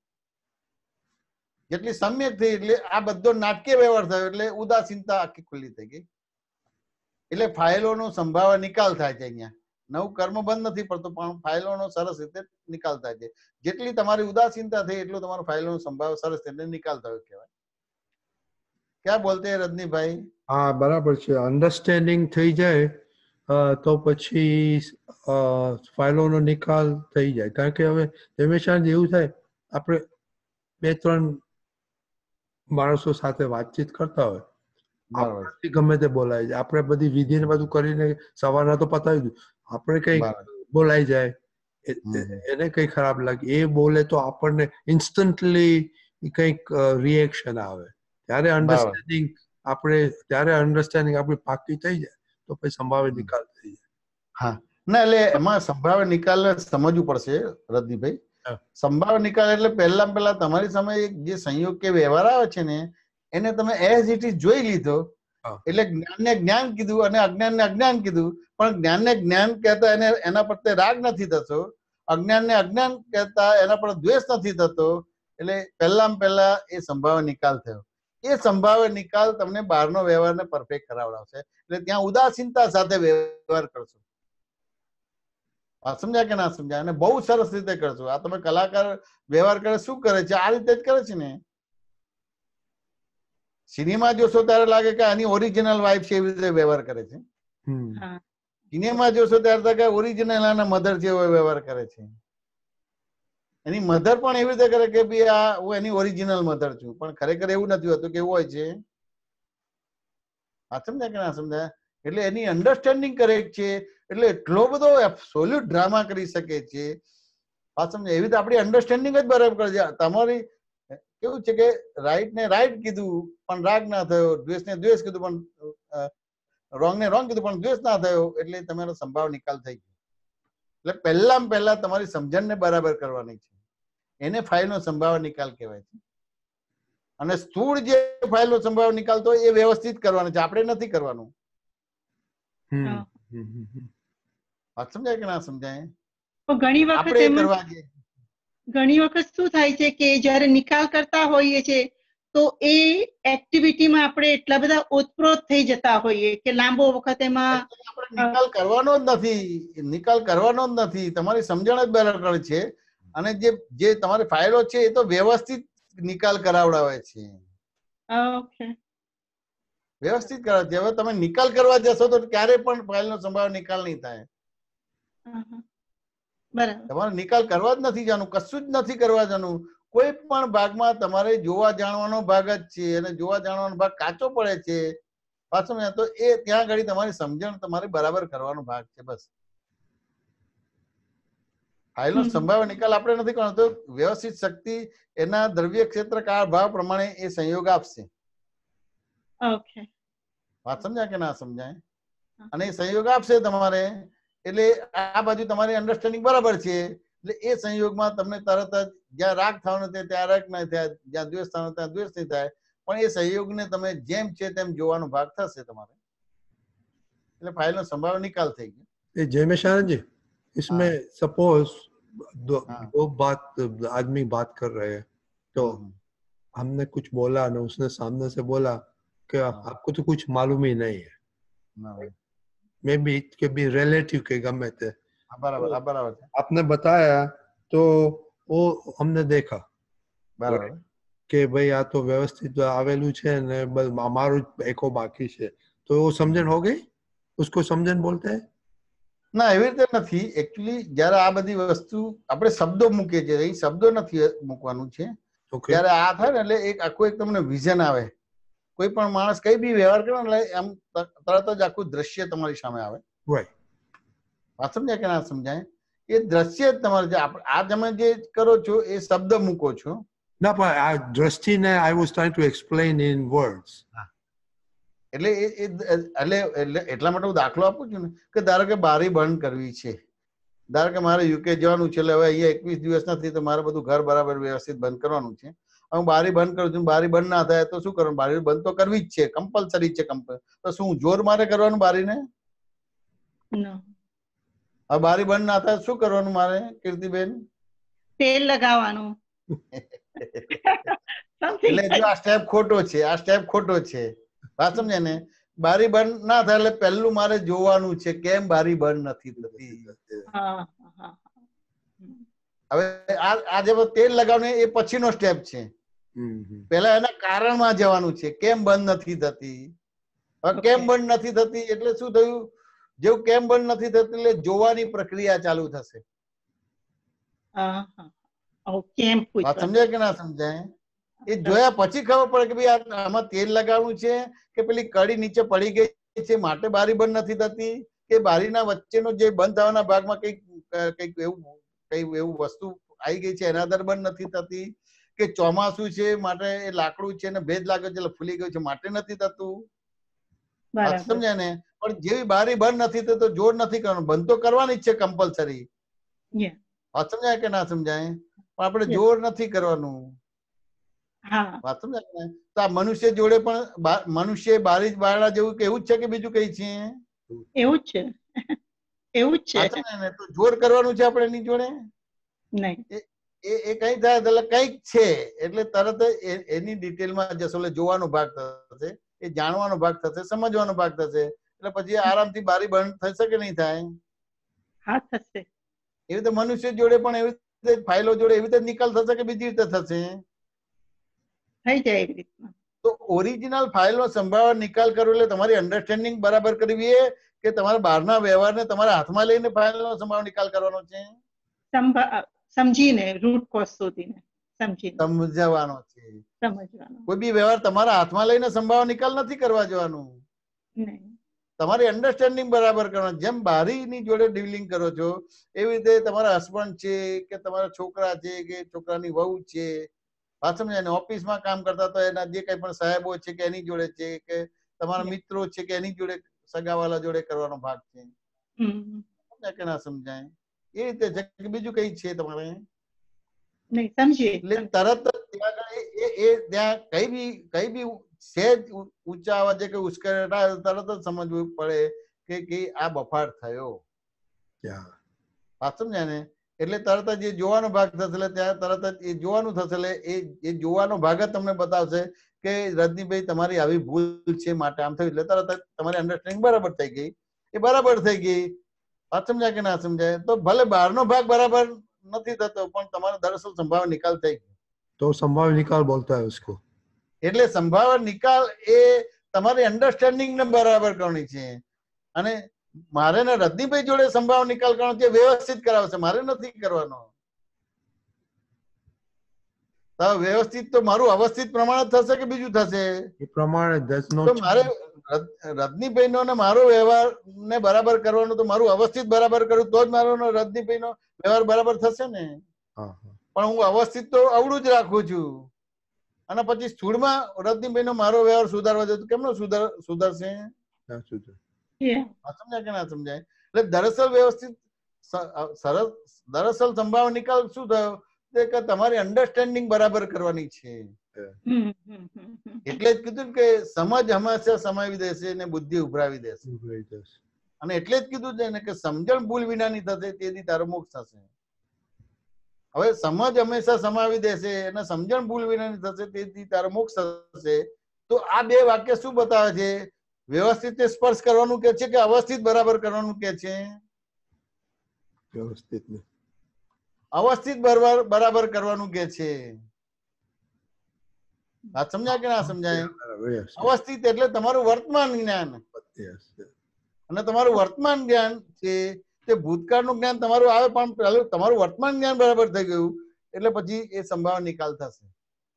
જેટલી સમ્યક થઈ એટલે આ બધો નાટકીય વ્યવહાર થયો એટલે ઉદાસીનતા આખી ખુલ્લી થઈ ગઈ. એટલે ફાઇલોનો સંભાવ નિકાલ થાય છે. અહીંયા નવું કર્મ બંધ નથી પડતું પણ ફાઇલોનો સરસ રીતે નિકાલ થાય છે. જેટલી તમારી ઉદાસીનતા થઈ એટલો તમારો ફાઇલોનો સંભાવ સરસ રીતે નિકાલ થયો કહેવાય. क्या बोलते हैं रजनी भाई? हाँ बराबर છે. અન્ડરસ્ટેન્ડિંગ થઈ જાય તો પછી ફાઇલોનો નિકાલ થઈ જાય. કારણ કે હવે જયમેશાનંદ એવું થાય આપણે બે ત્રણ માણસો સાથે વાતચીત કરતા હોય, આપણાથી ગમે તે બોલાય જાય, આપણે બધી વિધિ ને બધું કરીને સવારના તો પતાવી દીધું, આપણે કઈ બોલાઈ જાય એને કઈ ખરાબ લાગે, એ બોલે તો આપણને ઇન્સ્ટન્ટલી કઈક રિએક્શન આવે. ત્યારે અન્ડરસ્ટેન્ડિંગ આપણે ત્યારે અન્ડરસ્ટેન્ડિંગ આપણી પાકી થઈ જાય તો પછી સંભાવે નિકાલ થઈ જાય. હા ના એટલે એમાં સંભાવે નિકાલ સમજવું પડશે રજનીભાઈ. સંભાવ નિકાલ એટલે પહેલા પહેલા તમારી સામે જે સંયોગ કે વ્યવહાર આવે છે ને એને તમે એઝ ઇટ ઇઝ જોઈ લીધો. એટલે જ્ઞાન ને જ્ઞાન કીધું અને અજ્ઞાન ને અજ્ઞાન કીધું, પણ જ્ઞાન ને જ્ઞાન કહેતા એને એના પ્રત્યે રાગ નથી થતો, અજ્ઞાન ને અજ્ઞાન કહેતા એના પર દ્વેષ નથી થતો. એટલે પહેલા પહેલા એ સંભાવ નિકાલ થયો. એ સંભાવે નિકાલ તમને બહારનો વ્યવહારને પરફેક્ટ કરાવડાવશે. એટલે ત્યાં ઉદાસીનતા સાથે વ્યવહાર કરશો. સમજ્યા કે ના સમજ્યા? અને બહુ સરસ રીતે કરશો. આ તમે કલાકાર વ્યવહાર કરે શું કરે છે? આ રીતે જ કરે છે ને. સિનેમા જોશો ત્યારે લાગે કે આની ઓરિજિનલ વાઇફ છે એવી રીતે વ્યવહાર કરે છે. સિનેમા જોશો ત્યારે કે ઓરિજિનલ આના મધર છે એવો વ્યવહાર કરે છે. એની મધર પણ એવી રીતે કરે કે ભાઈ આ હું એની ઓરિજિનલ મધર છું, પણ ખરેખર એવું નથી હોતું. કેવું હોય છે? આ સમજાય કે ના સમજાય? એટલે એની અન્ડરસ્ટેન્ડિંગ કરેક્ટ છે એટલે એટલો બધો એબ્સોલ્યુટ ડ્રામા કરી શકે છે. આ સમજાય? એવી રીતે આપણી અન્ડરસ્ટેન્ડિંગ જ બરાબર કરે છે. તમારી કેવું છે કે રાઈટ ને રાઈટ કીધું પણ રાગ ના થયો, દ્વેષ ને દ્વેષ કીધું પણ રોંગ ને રોંગ કીધું પણ દ્વેષ ના થયો, એટલે તમારો સંભાવ નિકાલ થઈ ગયો. એટલે પહેલા પહેલા તમારી સમજણને બરાબર કરવાની છે. એને ફાઇલનો સંભાવ નિકાલ કહેવાય છે. અને સ્થૂળ જે ફાઇલનો સંભાવ નિકાલ તો એ વ્યવસ્થિત કરવાનો છે, આપણે નથી કરવાનું. વાત સમજાય કે ના સમજાય? ઘણી વખત ઘણી વખત શું થાય છે કે જયારે નિકાલ કરતા હોઈએ છે તો એ એક્ટિવિટીમાં આપણે એટલા બધા ઓતપ્રોત થઈ જતા હોઈએ કે લાંબો વખત એમાં નિકાલ કરવાનો જ નથી. નિકાલ કરવાનો જ નથી. તમારી સમજણ જ બરાબર છે. અને જે જે તમારી ફાઇલો છે એ તો વ્યવસ્થિત નિકાલ કરાવડાવે છે. વ્યવસ્થિત કરાવે છે. હવે તમે નિકાલ કરવા જશો તો ક્યારે પણ ફાઇલનો સંભાવ નિકાલ નહીં થાય. તમારે નિકાલ કરવા જ નથી જવાનું, કશું જ નથી કરવા જવાનું. કોઈ પણ ભાગમાં તમારે જોવા જાણવાનો ભાગ જ છે અને જોવા જાણવાનો ભાગ કાચો પડે છે પાછો તો એ ત્યાં આગળ તમારી સમજણ તમારે બરાબર કરવાનો ભાગ છે. બસ ફાઇલનો સંભાવ નિકાલ આપણે નથી કરવાનો. તો વ્યવસ્થિત શક્તિ એના દ્રવ્ય ક્ષેત્ર કાળ ભાવ પ્રમાણે એ સંયોગ આપશે. વાત સમજાય કે ના સમજાય? અને એ સંયોગ આપશે તમારે એટલે આ બાજુ તમારી અન્ડરસ્ટેન્ડિંગ બરાબર છે એટલે એ સંયોગમાં તમને તરત જ જ્યાં રાગ થવાનો છે ત્યાં રાગ નહીં થાય, જ્યાં દ્વેષ થવાનો ત્યાં દ્વેષ નહીં થાય, પણ એ સંયોગને તમે જેમ છે તેમ જોવાનો ભાગ થશે તમારે. એટલે ફાઇલનો સંભાવ નિકાલ થઈ ગયો. जयमेशानंद जी, इसमें सपोज दो, दो बात आदमी बात कर रहे हैं तो हमने कुछ बोला ना, उसने सामने से बोला कि आपको तो कुछ मालूम ही नहीं है, मे बी इट के बी रिलेटिव के गमे थे, बराबर बराबर आपने बताया तो वो हमने देखा बराबर કે ભાઈ આ તો વ્યવસ્થિત આવેલું છે ને અમારું એકો બાકી છે, તો वो समझन हो गई, उसको समझन बोलते हैं? ના એવી રીતે નથી. એકચ્યુઅલી જયારે આ બધી વસ્તુ આપણે શબ્દો મૂકીએ છીએ, અહીં શબ્દો નથી મૂકવાનું છે. ત્યારે આ થાય ને એટલે એક આખું એક તમને વિઝન આવે. કોઈ પણ માણસ કઈ બી વ્યવહાર કરે એટલે આમ તરત જ આખું દ્રશ્ય તમારી સામે આવે. વાત સમજાય કે ના સમજાય? એ દ્રશ્ય જ તમારે જે આ તમે જે કરો છો એ શબ્દ મૂકો છો. ના પણ આ દ્રષ્ટિને I was trying to explain in words. એટલે એટલે એટલા માટે હું દાખલો આપું છું ને કે ધારો કે બારી બંધ કરવી છે. ધારો કે મારે યુકે જવાનું છે એટલે હવે અહીંયા એકવીસ દિવસ નથી તો મારે બધું ઘર બરાબર વ્યવસ્થિત બંધ કરવાનું છે. હું બારી બંધ કરું છું, બારી બંધ ના થાય તો શું કરવાનું? બારી બંધ તો કરવી જ છે, કમ્પલસરી છે. તો શું જોર મારે કરવાનું બારીને? હવે બારી બંધ ના થાય શું કરવાનું મારે કીર્તિબેન? તેલ લગાવવાનું. એટલે જો આ સ્ટેપ ખોટો છે, આ સ્ટેપ ખોટો છે. વાત સમજે ને? બારી બંધ ના થાય એટલે પહેલું મારે જોવાનું છે કેમ બારી બંધ નથી થતી. હવે આ જે તેલ લગાવવાનું એ પછીનો સ્ટેપ છે. પેલા એના કારણમાં જવાનું છે, કેમ બંધ નથી થતી. હવે કેમ બંધ નથી થતી એટલે શું થયું? જેવું કેમ બંધ નથી થતી એટલે જોવાની પ્રક્રિયા ચાલુ થશે. વાત સમજાય કે ના સમજાય? એ જોયા પછી ખબર પડે કે ભાઈ આમાં તેલ લગાવવાનું છે કે પેલી કડી નીચે પડી ગઈ છે માટે બારી બંધ નથી થતી, કે બારીના વચ્ચેનો જે બંધ થવાના ભાગમાં કઈક કઈક એવું કઈ એવું વસ્તુ આવી ગઈ છે એના દર બંધ નથી થતી, કે ચોમાસું છે માટે એ લાકડું છે ને ભેજ લાગે છે એટલે ફૂલી ગયું છે માટે નથી થતું. સમજાય ને? પણ જેવી બારી બંધ નથી થતી તો જોર નથી કરવાનું, બંધ તો કરવાની જ છે કમ્પલસરી. વાત સમજાય કે ના સમજાય? પણ આપણે જોર નથી કરવાનું. વાત સમજાય ને? તો આ મનુષ્ય જોડે પણ મનુષ્ય બારી બારણા જેવું કે એવું જ છે કે બીજું કઈ છે? એવું જ છે, એવું જ છે. તો જોર કરવાનું છે આપણે એની જોડે નહીં. એ કઈ થાય એટલે કઈક છે એટલે તરત એની ડિટેલમાં જશો એટલે જોવાનો ભાગ થશે, એ જાણવાનો ભાગ થશે, સમજવાનો ભાગ થશે. એટલે પછી આરામથી બારી બંધ થશે કે નહીં થાય? હા થશે. એવી રીતે મનુષ્ય જોડે પણ એવી રીતે ફાઇલો જોડે એવી રીતે નિકાલ થશે કે બીજી રીતે થશે? થઈ જાય એવી રીતના. તો ઓરિજિનલ ફાઇલનો સંભાળ નિકાલ કરવો એટલે તમારી અન્ડરસ્ટેન્ડિંગ બરાબર કરવી એ કે તમારા બહારના વ્યવહારને તમારા હાથમાં લઈને ફાઇલનો સંભાળ નિકાલ કરવાનો છે? સમજીને રૂટ કોઝ શોધીને સમજીને સમજવાનો છે. સમજવાનો. કોઈ બી વ્યવહાર તમારા હાથમાં લઈને સંભાવ નિકાલ નથી કરવા જવાનું. તમારી અન્ડરસ્ટેન્ડિંગ બરાબર કરવાનું. જેમ બારીની જોડે ડીલિંગ કરો છો એવી રીતે તમારા હસબન્ડ છે કે તમારા છોકરા છે કે છોકરાની વહુ છે, વાત સમજાય ને? ઓફિસમાં કામ કરતા તો એના જે કઈ પણ સાહેબો છે કે એની જોડે છે, કે તમારા મિત્રો છે કે એની જોડે સગાવાલા જોડે કરવાનો ભાગ છે. સમજાય કે ના સમજાય? એ રીતે છે કે બીજું કઈ છે તમારે? નહીં સમજીએ. એટલે તરત એ ત્યાં કઈ બી કઈ બી સહેજ ઊંચા અવાજે કે ઉશ્કેરાટ તરત જ સમજવું પડે કે કે આ બફાટ થયો. વાત સમજાય ને? એટલે તરત જ એ જોવાનો ભાગ થશે એટલે ત્યાં તરત જ એ જોવાનું થશે એટલે એ એ જોવાનો ભાગ જ તમને બતાવશે કે રજનીભાઈ તમારી આવી ભૂલ છે માટે આમ થયું. એટલે તરત જ તમારી અન્ડરસ્ટેન્ડિંગ બરાબર થઈ ગઈ. એ બરાબર થઈ ગઈ. વાત સમજાય કે ના સમજાય? તો ભલે બહારનો ભાગ બરાબર નથી થતો પણ તમારો દરઅસલ સંભાવ નિકાલ થઈ ગયો. તો સંભાવ નિકાલ બોલતા હૈ उसको. એટલે સંભાવ નિકાલ એ તમારી અન્ડરસ્ટેન્ડિંગ ને બરાબર કરવાની છે. અને મારે ને રજનીભાઈ જોડે સંભાવ નિકાલ કરવાનો છે, વ્યવસ્થિત કરાવશે, મારે નથી કરવાનો. તો વ્યવસ્થિત તો મારું અવસ્થિત પ્રમાણે થશે કે બીજું થશે? એ પ્રમાણે તો મારે રજનીભાઈ નો ને મારો વ્યવહાર ને બરાબર કરવાનો તો મારું અવસ્થિત બરાબર કરું તો જ મારો રજનીભાઈ નો વ્યવહાર બરાબર થશે ને. પણ હું અવસ્થિત તો અવળું જ રાખું છું અને પછી સ્થૂળમાં રજનીભાઈ નો મારો વ્યવહાર સુધારવા જતો કેમનો સુધાર સુધારશે? સમજાય કે ના સમજાય? એટલે દરઅસલ વ્યવસ્થિત સરસ દરઅસલ સંભાવ નિકાલ શું થયો કે તમારી અન્ડરસ્ટેન્ડિંગ બરાબર કરવાની છે. એટલે જ કીધું કે સમજ હંમેશા સમાવી દેશે ને બુદ્ધિ ઉભરાવી દેશે. અને એટલે જ કીધું છે ને કે સમજણ ભૂલ વિનાની થશે તેથી તારો મોક્ષ થશે. હવે સમજ હંમેશા સમાવી દેશે અને સમજણ ભૂલ વિનાની થશે તેથી તારો મોક્ષ થશે. તો આ બે વાક્ય શું બતાવે છે? વ્યવસ્થિત સ્પર્શ કરવાનું કે છે કે અવસ્થિત બરાબર કરવાનું કે છે? વ્યવસ્થિત અવસ્થિત બરાબર બરાબર કરવાનું કે છે. વાત સમજાય કે ના સમજાય? અવસ્થિત એટલે તમારું વર્તમાન જ્ઞાન. અને તમારું વર્તમાન જ્ઞાન છે તે ભૂતકાળનું જ્ઞાન તમારું આવે પણ તમારું વર્તમાન જ્ઞાન બરાબર થઈ ગયું એટલે પછી એ સંભાવ નિકાલ થશે.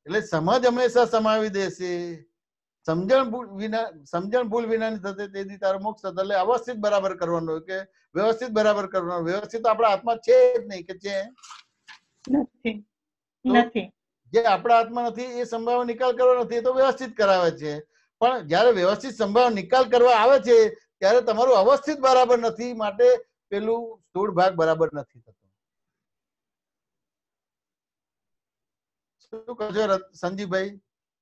એટલે સમજ હંમેશા સમાવી દેશે. સમજણ ભૂલ વિના સમજણ ભૂલ વિનાની થશે તેથી તારો મોક્ષ થશે. એટલે અવસ્થિત બરાબર કરવાનું કે વ્યવસ્થિત બરાબર કરવાનું. વ્યવસ્થિત આપણા હાથમાં છે જ નહીં કે છે નથી નથી. જે આપણા હાથમાં નથી એ સંભાવ નિકાલ કરવાનો નથી, એ તો વ્યવસ્થિત કરાવે છે. પણ જયારે વ્યવસ્થિત સંભાવ નિકાલ કરવા આવે છે ત્યારે તમારું અવસ્થિત બરાબર નથી, માટે પેલું સ્થૂળ ભાગ બરાબર નથી થતો. શું કહો છો સંજીવભાઈ?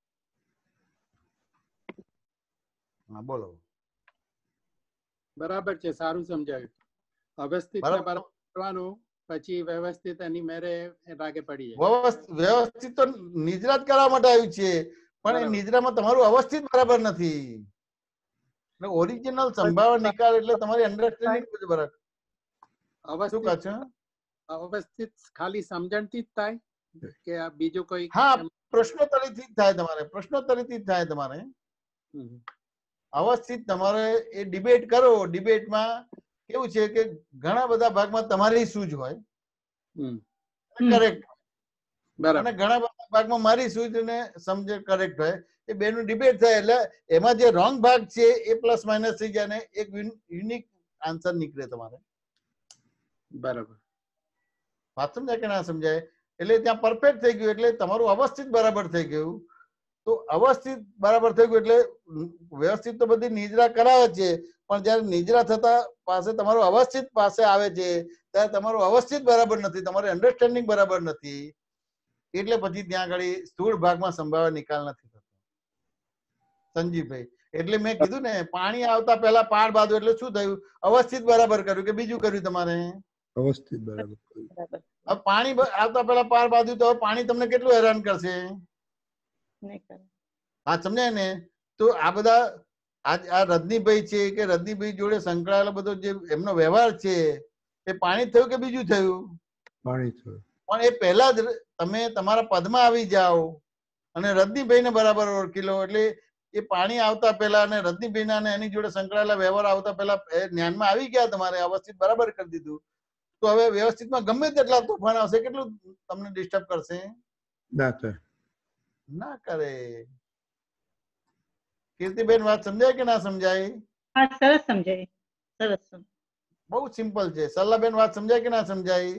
હા બોલો. બરાબર છે, સારું સમજાયું. અવસ્થિત કરવાનું પછી વ્યવસ્થિત એની મેરે રાગે પડી જાય. વ્યવસ્થિત તો નિદ્રા જ કરવા માટે આવ્યું છે, પણ એ નિદ્રામાં તમારું અવસ્થિત બરાબર નથી. ઓરિજિનલ સંભાવ નિકાલ એટલે તમારી અન્ડરસ્ટેન્ડિંગ બરાબર. શું કહો છો? અવસ્થિત ખાલી સમજણથી જ થાય કે આ બીજું કોઈ? હા, પ્રશ્નોત્તરીથી જ થાય તમારે. પ્રશ્નોત્તરીથી જ થાય તમારે. અવસ્થિત તમારે એ ડિબેટ કરો. ડિબેટમાં કેવું છે કે ઘણા બધા ભાગમાં તમારી સૂઝ હોય કરેક્ટ, અને ઘણા બધા ભાગમાં મારી સૂઝ ને સમજ કરેક્ટ હોય. એ બેનું ડિબેટ થાય એટલે એમાં જે રોંગ ભાગ છે એ પ્લસ માઇનસ થઈ જાય ને એક યુનિક આન્સર નીકળે તમારે. બરાબર. વાત સમજાય કે ના સમજાય? એટલે ત્યાં પરફેક્ટ થઈ ગયું એટલે તમારું અવસ્થિત બરાબર થઈ ગયું. તો અવસ્થિત બરાબર થઈ ગયું એટલે વ્યવસ્થિત તો બધી નિદ્રા કરાવે છે, પણ જયારે નિદ્રા થતા પાસે તમારું અવસ્થિત પાસે આવે છે ત્યારે તમારું અવસ્થિત બરાબર નથી, તમારી અન્ડરસ્ટેન્ડિંગ બરાબર નથી. એટલે પછી ત્યાં આગળ સ્થૂળ ભાગમાં સંભાવ નિકાલ નથી થતો. સંજીવભાઈ, એટલે મેં કીધું ને પાણી આવતા પહેલા પાર બાંધો એટલે શું થયું? અવસ્થિત બરાબર કર્યું કે બીજું કર્યું તમારે? અવસ્થિત બરાબર. હવે પાણી આવતા પહેલા પાર બાંધ્યું તો પાણી તમને કેટલું હેરાન કરશે? હા, સમજાય ને? તો આ બધા આ રજનીભાઈ છે કે રજનીભાઈ જોડે સંકળાયેલો બધો જે એમનો વ્યવહાર છે એ પાણી થયું કે બીજું થયું? પાણી થયું. પણ એ પહેલા જ તમે તમારા પદમાં આવી જાઓ અને રજનીભાઈ ને બરાબર ઓળખી લો. એટલે એ પાણી આવતા પહેલા અને રજનીભાઈ ના એની જોડે સંકળાયેલા વ્યવહાર આવતા પહેલા જ્ઞાનમાં આવી ગયા, તમારે અવસ્થિત બરાબર કરી દીધું. તો હવે વ્યવસ્થિતમાં ગમે તેટલા તોફાન આવશે કેટલું તમને ડિસ્ટર્બ કરશે? ના કરે. ના કરે. કીર્તિબેન, વાત સમજાય કે ના સમજાય? હા, સરસ સમજાય. સરસ. બહુ સિમ્પલ છે. સલ્લાબેન, વાત સમજાય કે ના સમજાય?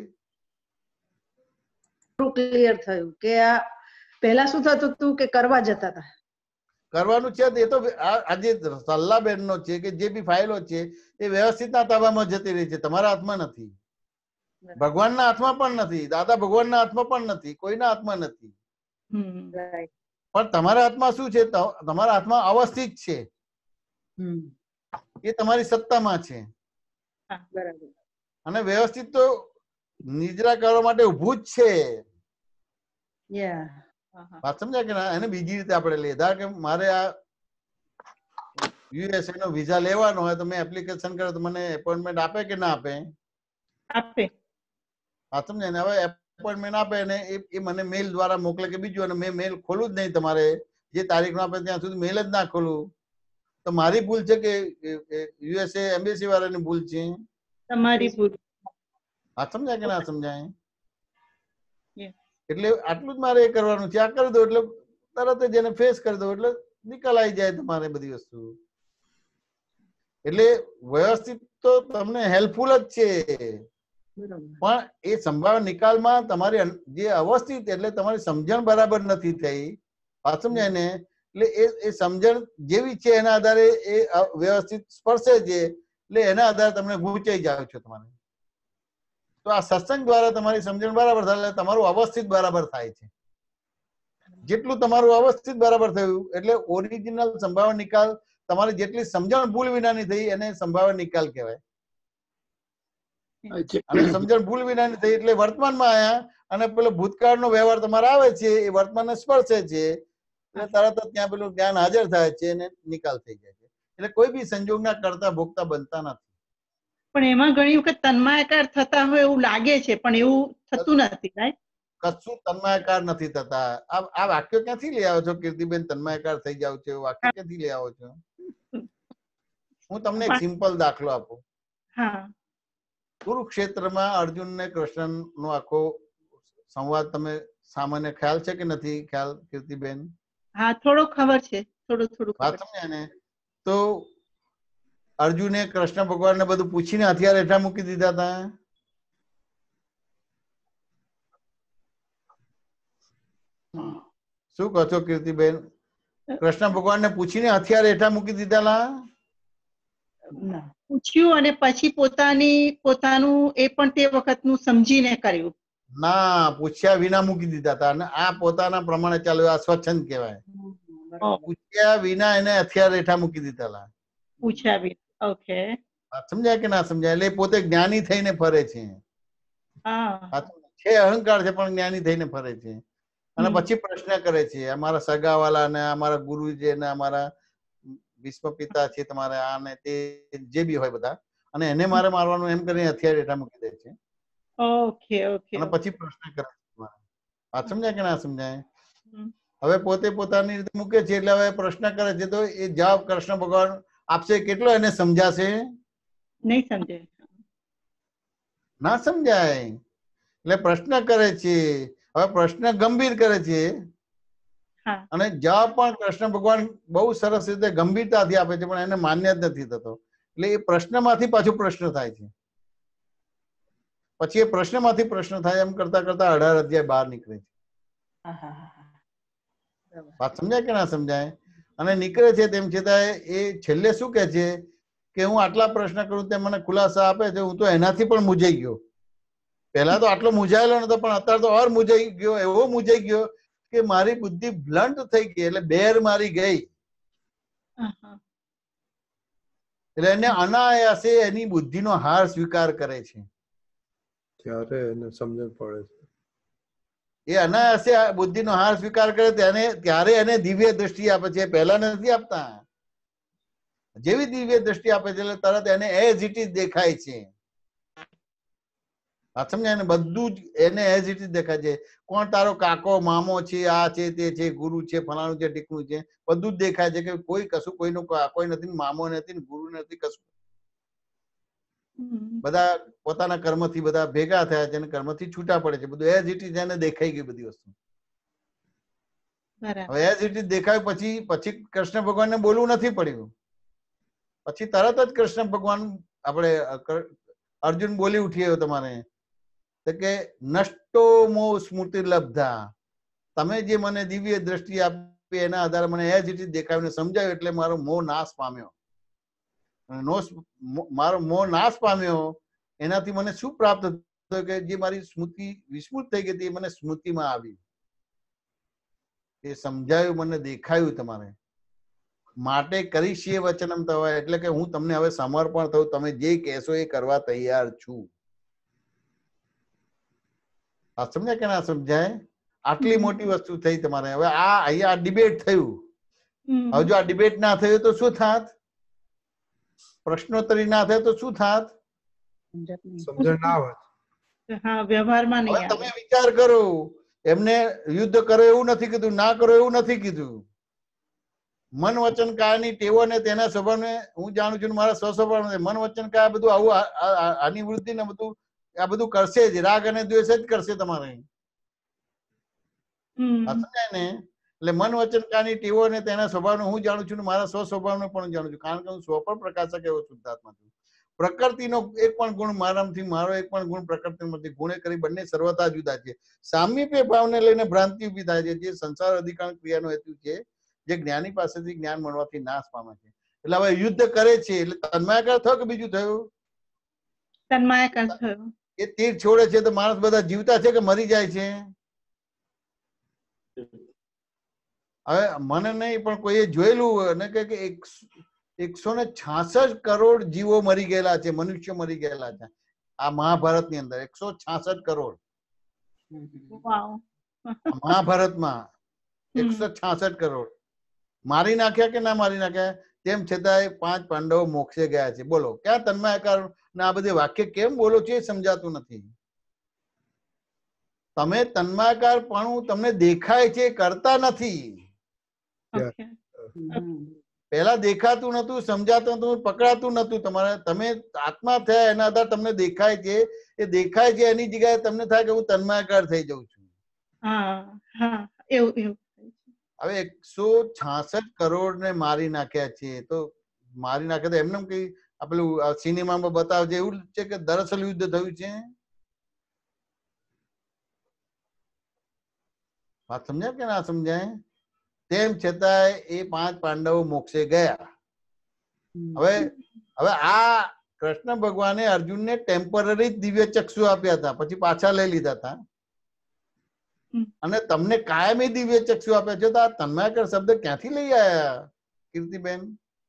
ક્લિયર થયું કે આ પહેલા શું થતું હતું કે કરવા જતા હતા. કરવાનું છે એ તો આજે સલ્લાબેન નો છે કે જે બી ફાઇલો છે એ વ્યવસ્થિતના તાબામાં જતી રહી છે, તમારા હાથમાં નથી, ભગવાનના હાથમાં પણ નથી, દાદા ભગવાનના હાથમાં પણ નથી, કોઈના હાથમાં નથી. પણ તમારા હાથમાં શું છે? તમારા હાથમાં અવસ્થિત છે, એ તમારી સત્તામાં છે. અને વ્યવસ્થિત તો નિદ્રા કરવા માટે ઉભું જ છે. વાત સમજાય કે ના? એને બીજી રીતે આપણે લીધા કે મારે આ યુએસએ નો વિઝા લેવાનો હોય તો મેં એપ્લિકેશન કરે તો મને એપોઇન્ટમેન્ટ આપે કે ના આપે? આપે. વાત સમજાય ને? હવે એપોઇન્ટમેન્ટ આપે ને એ મને મેલ દ્વારા મોકલે કે બીજું, અને મેં મેલ ખોલું જ નહીં. તમારે જે તારીખ નો આપે ત્યાં સુધી મેલ જ ના ખોલું તો મારી ભૂલ છે કે યુએસએ એમ્બેસી વાળાની ભૂલ છે? તમારી ભૂલ. વાત સમજાય કે ના સમજાય? એટલે આટલું જ મારે એ કરવાનું છે. આ કરી દો એટલે તરત જ એને ફેસ કરી દો એટલે નિકાલ આવી જાય તમારે બધી વસ્તુ. એટલે વ્યવસ્થિત તો તમને હેલ્પફુલ જ છે, પણ એ સંભાવ નિકાલમાં તમારી જે અવસ્થિત એટલે તમારી સમજણ બરાબર નથી થઈ. વાત સમજાય ને? એટલે એ એ સમજણ જેવી છે એના આધારે એ વ્યવસ્થિત સ્પર્શે છે, એટલે એના આધારે તમને ગુંચાઈ જાવ છો તમારે. તો આ સત્સંગ દ્વારા તમારી સમજણ બરાબર થાય એટલે તમારું અવસ્થિત બરાબર થાય છે. જેટલું તમારું અવસ્થિત બરાબર થયું એટલે ઓરિજિનલ સંભાવ નિકાલ તમારી જેટલી સમજણ ભૂલ વિનાની થઈ એને સંભાવ નિકાલ કહેવાય. અને સમજણ ભૂલ વિનાની થઈ એટલે વર્તમાનમાં આયા અને પેલો ભૂતકાળનો વ્યવહાર તમારે આવે છે એ વર્તમાનને સ્પર્શે છે એટલે તરત જ ત્યાં પેલું જ્ઞાન હાજર થાય છે અને નિકાલ થઈ જાય છે. એટલે કોઈ બી સંજોગના કરતા ભોગતા બનતા નથી. પણ એમાં ઘણી વખત તન્માયાકાર થતા હોય એવું લાગે છે, પણ એવું થતું નથી. રાઈટ? કશું તન્માયાકાર નથી થતા. આ આ વાક્ય ક્યાંથી લઈ આવો છો કીર્તિબેન? તન્માયાકાર થઈ જાવ છો એવું વાક્ય ક્યાંથી લઈ આવો છો? હું તમને એક સિમ્પલ દાખલો આપું. કુરુક્ષેત્રમાં અર્જુન ને કૃષ્ણ નો આખો સંવાદ તમે સામાન્ય ખ્યાલ છે કે નથી ખ્યાલ કીર્તિબેન? હા, થોડો ખબર છે, થોડું થોડું વાત ખબર. સમજ્યા ને? તો અર્જુને કૃષ્ણ ભગવાનને બધું પૂછીને હથિયાર હેઠા મૂકી દીધા હતા. શું કહો છો કીર્તિબેન? કૃષ્ણ ભગવાનને પૂછીને હથિયાર હેઠા મૂકી દીધા? પૂછ્યું અને પછી પોતાની પોતાનું એ પણ તે વખતનું સમજીને કર્યું. ના, પૂછ્યા વિના મૂકી દીધા હતા. અને આ પોતાના પ્રમાણે ચાલ્યું, આ સ્વચ્છંદ કહેવાય. પૂછ્યા વિના એને હથિયાર હેઠા મૂકી દીધા. પૂછ્યા વિના. ઓકે. સમજાય કે ના સમજાય? એટલે પોતે જ્ઞાની થઈને ફરે છે. છે અહંકાર છે પણ જ્ઞાની થઈને ફરે છે. અને પછી પ્રશ્ન કરે છે, અમારા સગાવાલા ને અમારા ગુરુજી ને અમારા વિશ્વ પિતા છે તમારે આ ને તે જે બી હોય બધા, અને એને મારે મારવાનું એમ કરીને હથિયાર હેઠા મૂકી દે છે. Okay okay. અને પછી પ્રશ્ન કરે છે. વાત સમજાય કે ના સમજાય? હવે પોતે પોતાની રીતે મૂકે છે એટલે હવે પ્રશ્ન કરે છે તો એ જવાબ કૃષ્ણ ભગવાન આપશે કેટલો એને સમજાશે? નહીં સમજે. ના સમજાય. એટલે પ્રશ્ન કરે છે. હવે પ્રશ્ન ગંભીર કરે છે અને જવાબ પણ કૃષ્ણ ભગવાન બહુ સરસ રીતે ગંભીરતાથી આપે છે, પણ એને માન્ય જ નથી થતો. એટલે એ પ્રશ્નમાંથી પાછું પ્રશ્ન થાય છે. પછી એ પ્રશ્નમાંથી પ્રશ્ન થાય એમ કરતા કરતા અઢાર અધ્યાય બહાર નીકળે છે. વાત સમજાય કે ના સમજાય? અને નીકળે છે તેમ છતાં એ છેલ્લે શું કે છે કે હું આટલા પ્રશ્ન કરું તે મને ખુલાસા આપે છે, હું તો એનાથી પણ મૂંઝાઈ ગયો. પહેલા તો આટલો મૂંઝાયેલો નતો, પણ અત્યારે તો ઓર મૂંઝાઈ ગયો, એવો મૂંઝાઈ ગયો કે મારી બુદ્ધિ બ્લન્ટ થઈ ગઈ, એટલે બેર મારી ગઈ. એટલે એને અનાયાસે એની બુદ્ધિનો હાર સ્વીકાર કરે છે. ત્યારે એને સમજણ પડે છે. એ અનાયાસે બુદ્ધિનો હાર સ્વીકાર કરે તેને ત્યારે એને દિવ્ય દ્રષ્ટિ આપે છે. પહેલા નથી આપતા. જેવી દિવ્ય દ્રષ્ટિ આપે છે એટલે તરત એને એઝ ઇટ ઇઝ દેખાય છે. સમજાય ને? બધું જ એને એઝ ઇટ ઇઝ દેખાય છે. કોણ તારો કાકો, મામો છે, આ છે, તે છે, ગુરુ છે, ફલાણું છે, ટીકણું છે, બધું જ દેખાય છે કે કોઈ કશું કોઈનું કોઈ નથી, મામો નથી, ગુરુ નથી, કશું. બધા પોતાના કર્મથી બધા ભેગા થયા છે અને કર્મથી છૂટા પડે છે. બધું એઝ ઇટ ઇઝ એને દેખાઈ ગઈ બધી વસ્તુ. હવે એઝ ઇટ ઇઝ દેખાય પછી પછી કૃષ્ણ ભગવાનને બોલવું નથી પડ્યું. પછી તરત જ કૃષ્ણ ભગવાન આપણે અર્જુન બોલી ઉઠીએ તમારે કે નષ્ટો મો સ્મૃતિ લબ્ધા, તમે જે મને દિવ્ય દ્રષ્ટિ આપી એના આધારે મને એઝ ઇટ ઇઝ દેખાયું સમજાયું એટલે મારો મોહ નાશ પામ્યો. મારો મોહ નાશ પામ્યો એનાથી મને શું પ્રાપ્ત થયું કે જે મારી સ્મૃતિ વિસ્મૃત થઈ ગઈ હતી મને સ્મૃતિમાં આવી. એ સમજાયું, મને દેખાયું તમારે. માટે કરીશ એ વચનમ તવા, એટલે કે હું તમને હવે સમર્પણ થયું, તમે જે કહેશો એ કરવા તૈયાર છું. આ સમજાય કે ના સમજાય? આટલી મોટી વસ્તુ થઈ તમારે. હવે આ અહીંયા ડિબેટ થયું. હવે જો આ ડિબેટ ના થયું તો શું થાત? પ્રશ્નોત્તરી ના થાય તો શું થાત? સમજણ ના આવે. હા, વ્યવહારમાં નહીં આવે. તમે વિચાર કરો, એમને યુદ્ધ કરો એવું નથી કીધું, ના કરો એવું નથી કીધું. મન વચન કાયાની ટેવો ને તેના સ્વભાવને હું જાણું છું, મારા સ્વસ્વભાવ મન વચન કાયા બધું આવું આની વૃદ્ધિ ને બધું આ બધું કરશે જ. રાગ અને દ્વેષ જ કરશે તમારે. સમજાય ને? એટલે મન વચન કાયાની ટેવો ને તેના સ્વભાવને હું જાણું છું, મારા સ્વ સ્વભાવને પણ જાણું છું, કારણ કે હું સ્વ પણ પ્રકાશક એવો શુદ્ધાત્મા છું. પ્રકૃતિનો એક પણ ગુણ મારામાંથી, મારો એક પણ ગુણ પ્રકૃતિમાંથી, ગુણે કરી બંને સર્વતા જુદા છે. સામીપ્ય ભાવને લઈને ભ્રાંતિ ઉભી થાય છે, જે સંસાર અધિકાર ક્રિયાનો હેતુ છે, જે જ્ઞાની પાસેથી જ્ઞાન મળવાથી નાશ પામે છે. એટલે હવે યુદ્ધ કરે છે એટલે તન્માયાકાર થયો કે બીજું થયું? તન્માયાકાર થયો. એ તીર છોડે છે તો માણસ બધા જીવતા છે કે મરી જાય છે? હવે મને નહીં પણ કોઈએ જોયેલું અને કે એકસો ને છાસઠ કરોડ જીવો મરી ગયેલા છે, મનુષ્ય મરી ગયેલા છે આ મહાભારત ની અંદર. એકસો છાસઠ કરોડ મહાભારતમાં એકસો છાસઠ કરોડ મારી નાખ્યા કે ના મારી નાખ્યા? તેમ છતાંય પાંચ પાંડવો મોક્ષે ગયા છે. બોલો ક્યાં તન્માયાકાર ને આ બધી વાક્ય કેમ બોલો છો એ સમજાતું નથી. તમે તન્માયાકાર પણ તમને દેખાય છે, કરતા નથી. પેલા દેખાતું નતું, સમજાતું નતું, પકડાતું નતું. તમારે તમે આત્મા થયા એના આધારે તમને દેખાય છે. એ દેખાય છે એની જગ્યાએ તમને થાય કે હું તન્માયાકાર થઈ જાઉં છું. હા હા એવું એવું. હવે એકસો છાસઠ કરોડ ને મારી નાખ્યા છે, તો મારી નાખે તો એમને કઈ પેલું સિનેમામાં બતાવે છે એવું છે કે દરઅસલ યુદ્ધ થયું છે? વાત સમજાય કે ના સમજાય? તેમ છતાંય એ પાંચ પાંડવો મોક્ષે ગયા. હવે હવે આ કૃષ્ણ ભગવાને અર્જુનને ટેમ્પરરી દિવ્ય ચક્ષુ આપ્યા હતા, પછી પાછા લઈ લીધા હતા, અને તમને કાયમી દિવ્ય ચક્ષુ આપ્યા છે. તો આ તન્માયકર શબ્દ ક્યાંથી લઈ આયા કીર્તિબેન?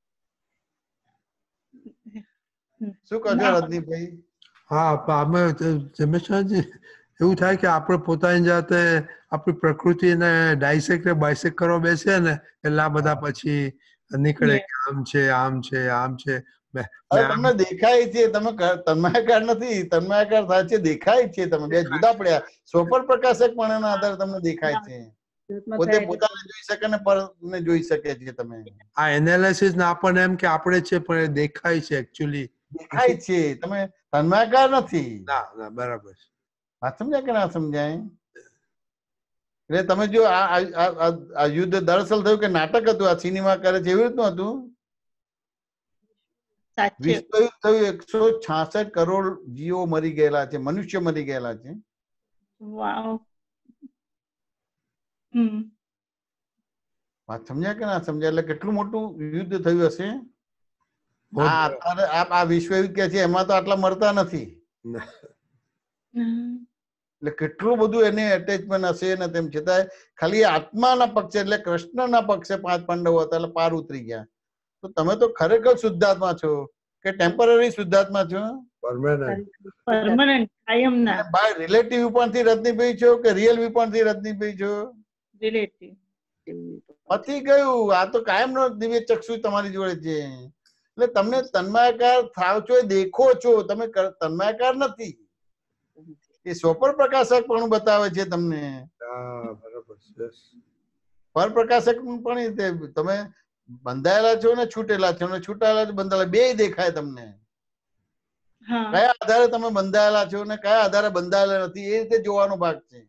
શું કહો છો રજનીભાઈ? હા, અમે જમેશાનજી એવું થાય કે આપણે પોતાની જાતે આપણી પ્રકૃતિને ડાયસેક્ટ બાયસેક્ટ કરવા બેસીએ ને એટલે આ બધા પછી નીકળે કે આમ છે આમ છે આમ છે. તમને દેખાય છે, તમે તન્માયકાર નથી, તન્માયકાર થાય છે, દેખાય છે, તમે બે જુદા પડ્યા. સ્વપર પ્રકાશક પણ એના આધારે તમને દેખાય છે. પોતે પોતાને જોઈ શકે ને પરને જોઈ શકે છે. તમે આ એનાલિસિસ ના આપણને એમ કે આપણે છે પણ એ દેખાય છે, એકચ્યુઅલી દેખાય છે, તમે તન્માયકાર નથી. ના ના બરાબર છે. વાત સમજાય કે ના સમજાય? એટલે તમે જો આ યુદ્ધ દરઅસલ થયું કે નાટક હતું, આ સિનેમા કરે છે એવી રીતનું હતું. વિશ્વ યુદ્ધ થયું, એકસો છાસઠ કરોડ જીવો મરી ગયેલા છે, મનુષ્ય મરી ગયેલા છે. વાત સમજ્યા કે ના સમજ્યા? એટલે કેટલું મોટું યુદ્ધ થયું હશે. આ અત્યારે આ વિશ્વ યુદ્ધ કે છે એમાં તો આટલા મરતા નથી, એટલે કેટલું બધું એને એટેચમેન્ટ હશે. ને તેમ છતાં ખાલી આત્માના પક્ષે એટલે કૃષ્ણના પક્ષે પાંચ પાંડવો હતા એટલે પાર ઉતરી ગયા. તો તમે તો ખરેખર શુદ્ધાત્મા છો કે ટેમ્પરરી શુદ્ધાત્મા છો? પરમનન્ટ કાયમના. બાય રિલેટિવ વિપણથી રજનીભાઈ છો કે રિયલ વિપણથી રજનીભાઈ છો? રિલેટિવ. પતી ગયું. આ તો કાયમનો દિવ્ય ચક્ષુ તમારી જોડે છે. એટલે તમને તન્માયકાર થાવ છો એ દેખો છો, તમે તન્માયકાર નથી. એ સ્વપર પ્રકાશક પણ બતાવે છે તમને. પર પ્રકાશક પણ તમે બંધાયેલા છો ને છૂટેલા છો, ને છૂટાયેલા બંધાયેલા બે દેખાય તમને. કયા આધારે તમે બંધાયેલા છો ને કયા આધારે બંધાયેલા નથી એ રીતે જોવાનો ભાગ છે.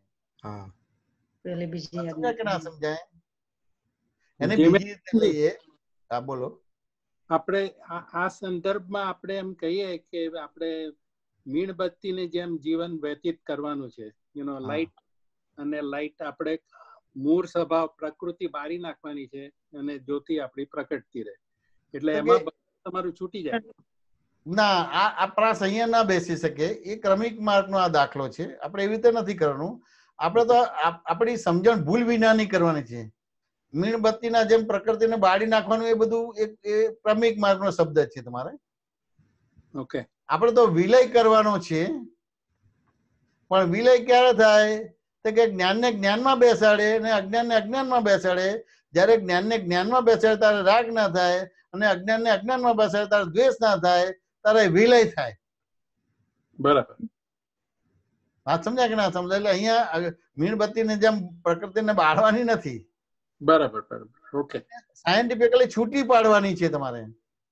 સમજાય કે ના સમજાય? એને બીજી રીતે લઈએ. હા બોલો. આપણે આ સંદર્ભમાં આપણે એમ કહીએ કે આપણે મીણબત્તીની જેમ જીવન વ્યતીત કરવાનું છે. યુ નો લાઈટ અને લાઈટ આપણે મૂળ સ્વભાવ પ્રકૃતિ બારી નાખવાની છે અને જ્યોતિ આપણી પ્રકટતી રહે. એટલે એમાં તમારું છૂટી જાય. ના, આ આપણા અહીંયા ના બેસી શકે. એ ક્રમિક માર્ગનો આ દાખલો છે. આપણે એવી રીતે નથી કરવાનું. આપણે તો આપણી સમજણ ભૂલ વિનાની કરવાની છે. મીણબત્તીના જેમ પ્રકૃતિને બાળી નાખવાનું એ બધું એક એ ક્રમિક માર્ગનો શબ્દ છે તમારે. ઓકે. આપણે તો વિલય કરવાનો છે. પણ વિલય ક્યારે થાય? તો કે જ્ઞાનને જ્ઞાનમાં બેસાડે અને અજ્ઞાનને અજ્ઞાનમાં બેસાડે. જયારે જ્ઞાનને જ્ઞાનમાં બેસાડે ત્યારે રાગ ના થાય, અને અજ્ઞાનને અજ્ઞાનમાં બેસાડે ત્યારે દ્વેષ ના થાય, તારે વિલય થાય. બરાબર. વાત સમજાય કે ના સમજાય? એટલે અહીંયા મીણબત્તીને જેમ પ્રકૃતિને બાળવાની નથી. બરાબર બરાબર. ઓકે. સાયન્ટિફિકલી છૂટી પાડવાની છે તમારે.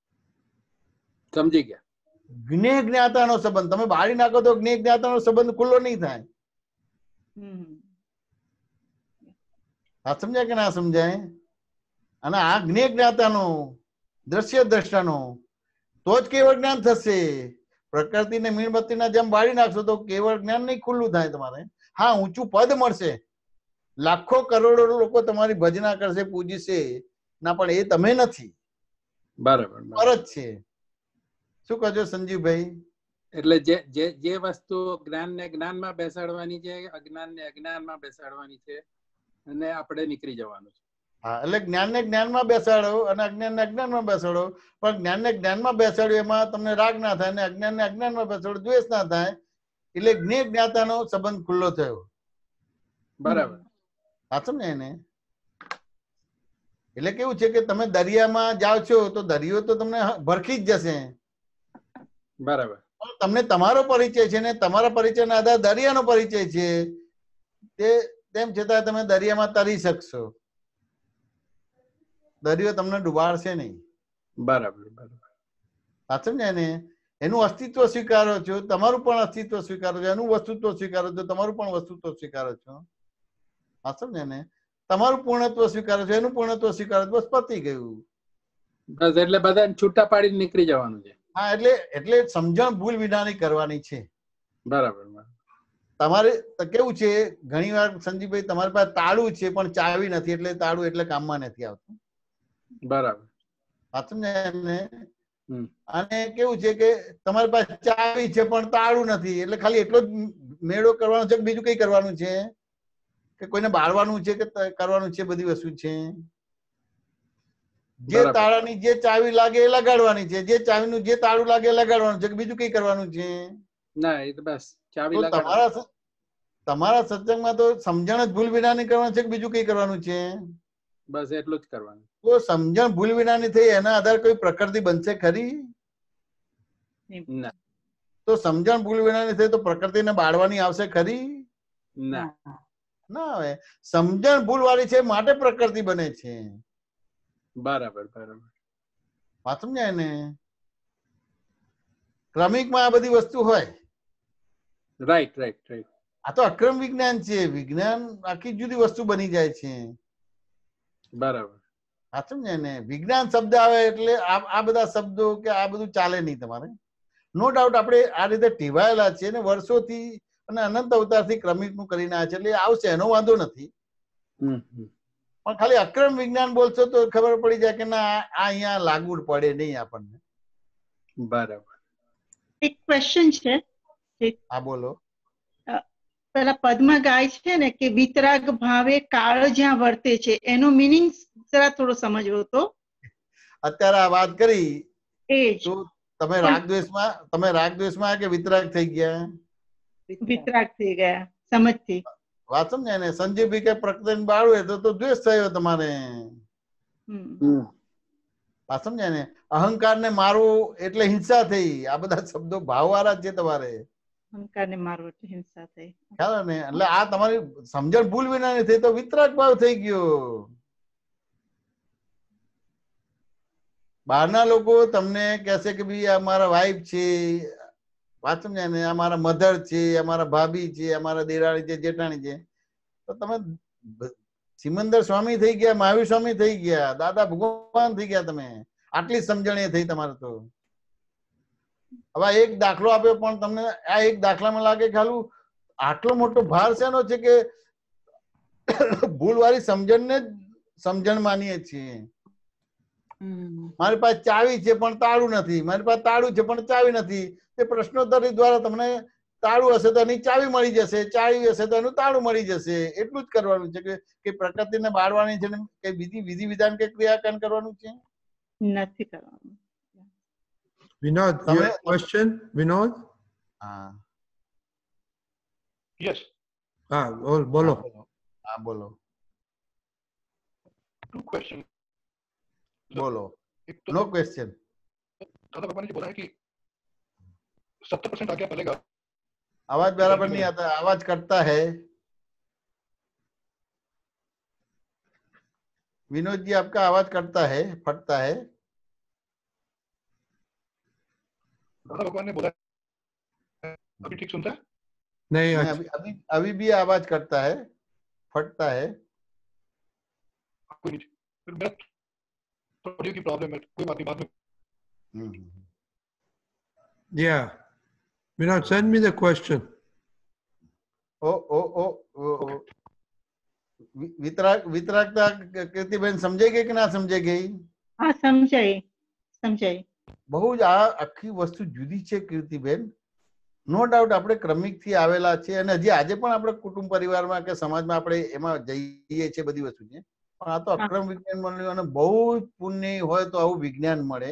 સમજી ગયા. જ્ઞેય જ્ઞાતાનો સંબંધ તમે બાળી નાખો તો જ્ઞેય જ્ઞાતાનો સંબંધ ખુલ્લો નહીં થાય. વાત સમજાય કે ના સમજાય? અને આ જ્ઞેય જ્ઞાતાનો, દ્રશ્ય દ્રષ્ટાનો, તો જ કેવળ જ્ઞાન થશે. પ્રકૃતિને મીણબત્તીના જેમ બાળી નાખશો તો કેવળ જ્ઞાન નહીં ખુલ્લું થાય તમારે. હા, ઊંચું પદ મળશે, લાખો કરોડો લોકો તમારી ભજના કરશે, પૂજશે, ના પણ એ તમે નથી. બરાબર. ફરજ છે. શું કહો છો સંજીવભાઈ? એટલે જે જે જે વસ્તુ જ્ઞાન ને જ્ઞાનમાં બેસાડવાની છે, અજ્ઞાન ને અજ્ઞાનમાં બેસાડવાની છે, અને આપણે નીકળી જવાનું છે. હા, એટલે જ્ઞાન ને જ્ઞાનમાં બેસાડો અને અજ્ઞાન ને અજ્ઞાનમાં બેસાડો. પણ જ્ઞાન ને જ્ઞાનમાં બેસાડ્યું એમાં તમને રાગ ના થાય, ને અજ્ઞાન ને અજ્ઞાનમાં બેસાડો દ્વેષ ના થાય. એટલે જ્ઞેય જ્ઞાતાનો સંબંધ ખુલ્લો થયો. બરાબર. હા, સમજાય ને? એટલે કેવું છે કે તમે દરિયામાં જાઓ છો તો દરિયો તો તમને ભરખી જ જશે. બરાબર. તમને તમારો પરિચય છે ને તમારા પરિચયના આધારે દરિયાનો પરિચય છે, તે તેમ છતાં તમે દરિયામાં તરી શકશો. દરિયો તમને ડુબાડશે નહીં. બરાબર બરાબર. હા, સમજાય ને? એનું અસ્તિત્વ સ્વીકારો છો, તમારું પણ અસ્તિત્વ સ્વીકારો છો, એનું વસ્તુત્વ સ્વીકારો છો, તમારું પણ વસ્તુત્વ સ્વીકારો છો. હા સમજે ને, તમારું પૂર્ણત્વ સ્વીકારો છો, એનું પૂર્ણત્વ સ્વીકારો, બસ પતી ગયું. બસ એટલે બધાને છૂટા પાડીને નીકળી જવાનું છે. હા એટલે એટલે સમજણ ભૂલ વિનાની કરવાની છે. બરાબર. તમારે કેવું છે, ઘણી વાર સંજીવભાઈ તમારી પાસે તાળું છે પણ ચાવી નથી, એટલે તાળું એટલે કામમાં નથી આવતું. બરાબર. વાત સમજાય ને? અને કેવું છે કે તમારી પાસે ચાવી છે પણ તાળું નથી, એટલે ખાલી એટલો જ મેળો કરવાનો છે, બીજું કઈ કરવાનું છે કે કોઈને બાળવાનું છે કે કરવાનું છે, બધી વસ્તુ છે. જે તાળાની જે ચાવી લાગે એ લગાડવાની છે, જે ચાવીનું જે તાળું લાગે એ લગાડવાનું છે, બીજું કઈ કરવાનું છે ના. એ તો બસ ચાવી તમારા તમારા સત્સંગમાં તો સમજણ જ ભૂલ વિનાની કરવાનું છે કે બીજું કઈ કરવાનું છે? બસ એટલું જ કરવાનું. તો સમજણ ભૂલ વિનાની થઈ, એના આધારે કોઈ પ્રકૃતિ બનશે ખરી? ના. તો સમજણ ભૂલ વિનાની થઈ તો પ્રકૃતિને બાળવાની આવશે ખરી? ના. ના આવે. સમજણ ભૂલ વાળી છે માટે પ્રકૃતિ બને છે. બરાબર. બરાબર. વાત સમજાય ને? ક્રમિકમાં આ બધી વસ્તુ હોય. Right right right. આ તો અક્રમ વિજ્ઞાન છે. વિજ્ઞાન આખી જુદી વસ્તુ બની જાય છે. બરાબર. હા સમજાય ને? વિજ્ઞાન શબ્દ આવે એટલે આ બધા શબ્દો કે આ બધું ચાલે નહીં તમારે. નો ડાઉટ આપણે આ રીતે ટીવાયેલા છે ને વર્ષોથી અને અનંત અવતારથી ક્રમિક નું કરીને આવે છે, એટલે આવશે, એનો વાંધો નથી. પણ ખાલી અક્રમ વિજ્ઞાન બોલશો તો ખબર પડી જાય કે ના આ અહીંયા લાગુ પડે નહીં આપણને. બરાબર. એક ક્વેશ્ચન છે. હા બોલો. પેલા પદમાં ગાય છે ને કે વિતરાગ ભાવે કાળ જ્યાં વર્તે છે, એનો મિનિંગ જરા થોડો સમજવો તો. અત્યારે આ વાત કરી એ તો તમે રાગ દ્વેષમાં તમે રાગ દ્વેષમાં કે વિતરાગ થઈ ગયા? વિતરાગ થઈ ગયા સમજથી. વાત સમજાય ને? સંજીવભાઈ કે પ્રકૃતિ બાળવે તો તો દ્વેષ થયો તમારે. વાત સમજાય ને? અહંકાર ને મારવું એટલે હિંસા થઈ. આ બધા શબ્દો ભાવવાળા છે તમારે. અહંકાર ને મારવું એટલે હિંસા થઈ. ખ્યાલ ને? એટલે આ તમારી સમજણ ભૂલ વિનાની થઈ તો વિતરાગ ભાવ થઈ ગયો. બહારના લોકો તમને કહેશે કે ભાઈ આ મારા વાઈફ છે, વાત સમજાય ને? આ મારા મધર છે, અમારા ભાભી છે, અમારા દેરાણી છે, જેઠાણી છે. તો તમે સિમંદર સ્વામી થઈ ગયા, મહાવીર સ્વામી થઈ ગયા, દાદા ભગવાન થઈ ગયા. તમે આટલી સમજણ એ થઈ તમારે. તો હવે એક દાખલો આપ્યો પણ તમને આ એક દાખલામાં લાગે ખાલું આટલો મોટો ભાર શેનો છે કે ભૂલ વાળી સમજણ ને સમજણ માનીએ છીએ. મારી પાસે ચાવી છે પણ તાળું નથી, મારી પાસે તાળું છે પણ ચાવી નથી. તે પ્રશ્નોત્તરી દ્વારા તમને તાળું હશે તો એની ચાવી મળી જશે, ચાવી હશે તો એનું તાળું મળી જશે. એટલું જ કરવાનું છે કે પ્રકૃતિને બાળવાની છે ને કઈ બીજી વિધિ વિધાન કે ક્રિયાકાંડ કરવાનું છે નથી કરવાનું. Vinod, your question, Vinod? હા. Yes. હા, બોલો. હા બોલો. Two question. बोलो. No question. दादा भगवान ने बोला है कि सत्तर परसेंट आज्ञा पालेगा. आवाज बराबर नहीं आता, आवाज कटता है. विनोद जी आपका आवाज कटता है, फटता है. दादा भगवान ने बोला है, अभी ठीक सुनता है? नहीं, नहीं अभी अभी अभी भी आवाज कटता है, फटता है. कोई नहीं, फिर मैं ऑडियो की प्रॉब्लम है, कोई बात नहीं, बाद में. Yeah. Vinod, send me the question. Oh, oh, oh, oh. વિતરાગ વિતરાગતા કીર્તિબેન સમજાઈ ગઈ કે ના સમજાઈ ગઈ? હા સમજાઈ સમજાઈ. બહુ જ આ આખી વસ્તુ જુદી છે કીર્તિબેન. નો ડાઉટ આપણે ક્રમિક થી આવેલા છે અને હજી આજે પણ આપણે કુટુંબ પરિવારમાં કે સમાજમાં આપણે એમાં જઈએ છીએ, બધી વસ્તુ છે. પણ આ તો અક્રમ વિજ્ઞાન મળ્યું અને બહુ જ પુણ્ય હોય તો આવું વિજ્ઞાન મળે.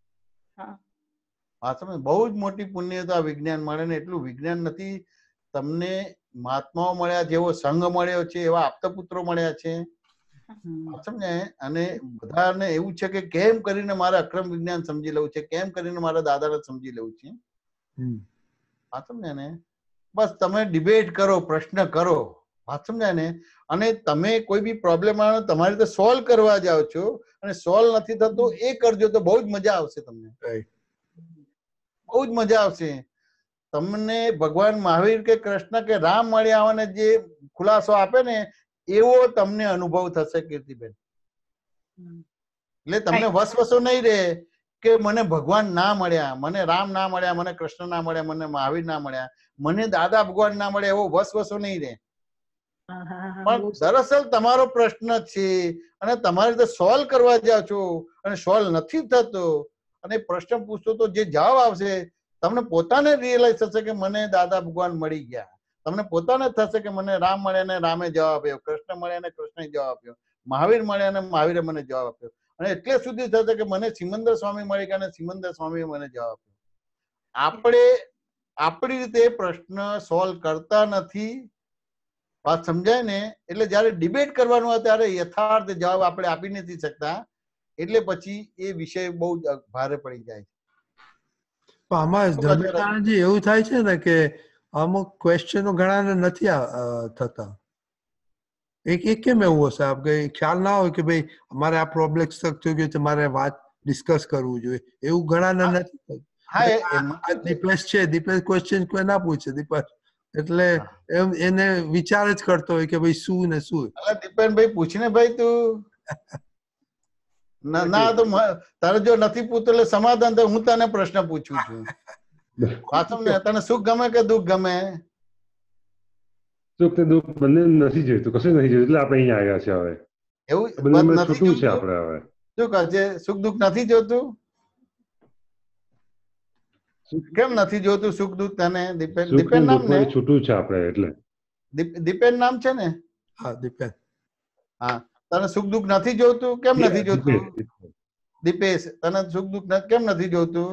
હા સમજ, બહુ જ મોટી પુણ્ય તો આ વિજ્ઞાન મળે ને એટલું વિજ્ઞાન નથી. તમને મહાત્માઓ મળ્યા, જેવો સંઘ મળ્યો છે, એવા આપતપુત્રો મળ્યા છે. સમજાય? અને બધાને એવું છે કે કેમ કરીને મારે અક્રમ વિજ્ઞાન સમજી લેવું છે, કેમ કરીને મારા દાદાને સમજી લેવું છે. હા સમજાય ને? બસ તમે ડિબેટ કરો, પ્રશ્ન કરો. વાત સમજાય ને? અને તમે કોઈ બી પ્રોબ્લેમ આવે તમારી રીતે સોલ્વ કરવા જાઓ છો અને સોલ્વ નથી થતું એ કરજો તો બહુ જ મજા આવશે તમને. બહુ જ મજા આવશે તમને. ભગવાન મહાવીર કે કૃષ્ણ કે રામ મળ્યા અને જે ખુલાસો આપે ને એવો તમને અનુભવ થશે કીર્તિબેન. એટલે તમને વસવસો નહીં રહે કે મને ભગવાન ના મળ્યા, મને રામ ના મળ્યા, મને કૃષ્ણ ના મળ્યા, મને મહાવીર ના મળ્યા, મને દાદા ભગવાન ના મળ્યા, એવો વસવસો નહીં રહે. પણ દરઅસલ તમારો પ્રશ્ન છે અને તમારે રીતે સોલ્વ કરવા જાઓ છો અને સોલ્વ નથી થતો અને પ્રશ્ન પૂછતો તો જે જવાબ આવશે તમને પોતાને રિયલાઇઝ થશે કે મને દાદા ભગવાન મળી ગયા. તમને પોતાને થશે કે મને રામ મળ્યા ને રામે જવાબ આપ્યો, કૃષ્ણ મળ્યા ને કૃષ્ણે જવાબ આપ્યો, મહાવીર મળ્યા ને મહાવીરે મને જવાબ આપ્યો, અને એટલે સુધી થશે કે મને સિમંદર સ્વામી મળી ગયા અને સિમંદર સ્વામીએ મને જવાબ આપ્યો. આપણે આપણી રીતે પ્રશ્ન સોલ્વ કરતા નથી. વાત સમજાય ને? એટલે જયારે ડિબેટ કરવાનું હોય ત્યારે યથાર્થ જવાબ આપણે આપી નથી શકતા, એટલે પછી એ વિષય બહુ ભારે પડી જાય છે. આમાં જમેશાનંદજી એવું થાય છે ને કે અમુક ક્વેશ્ચનો ઘણાને નથી થતા. એક એક કેમ એવું હશે? આપણે ખ્યાલ ના હોય કે ભાઈ અમારે આ પ્રોબ્લેમ સ્ટક થઈ ગયો છે, મારે વાત ડિસ્કસ કરવું જોઈએ, એવું ઘણાને નથી થતું. દીપેશ છે, દીપેશ ક્વેશ્ચન કોઈ ના પૂછે દીપેશ, એટલે એમ એને વિચાર જ કરતો હોય કે ભાઈ શું ને શું. દીપેનભાઈ પૂછને ભાઈ, તું ના તો તારે જો નથી પૂછતો એટલે સમાધાન તો હું તને પ્રશ્ન પૂછું છું. વાસમ ને તને સુખ ગમે કે દુઃખ ગમે? સુખ ને દુઃખ બંને નથી જોઈતું, કશું નથી જોઈતું, એટલે આપણે અહીંયા આવ્યા છે. હવે એવું છૂટું છે આપણે. હવે શું કહે છે? સુખ દુઃખ નથી જોતું? કેમ નથી જોતું સુખ દુઃખ તને? દીપેન દીપેન નામ ને છૂટું છે આપણે, એટલે દીપેન નામ છે ને? હા દીપેન. હા, તને સુખ દુઃખ નથી જોતું? કેમ નથી જોતું? દીપેશ, તને સુખ દુઃખ કેમ નથી જોતું?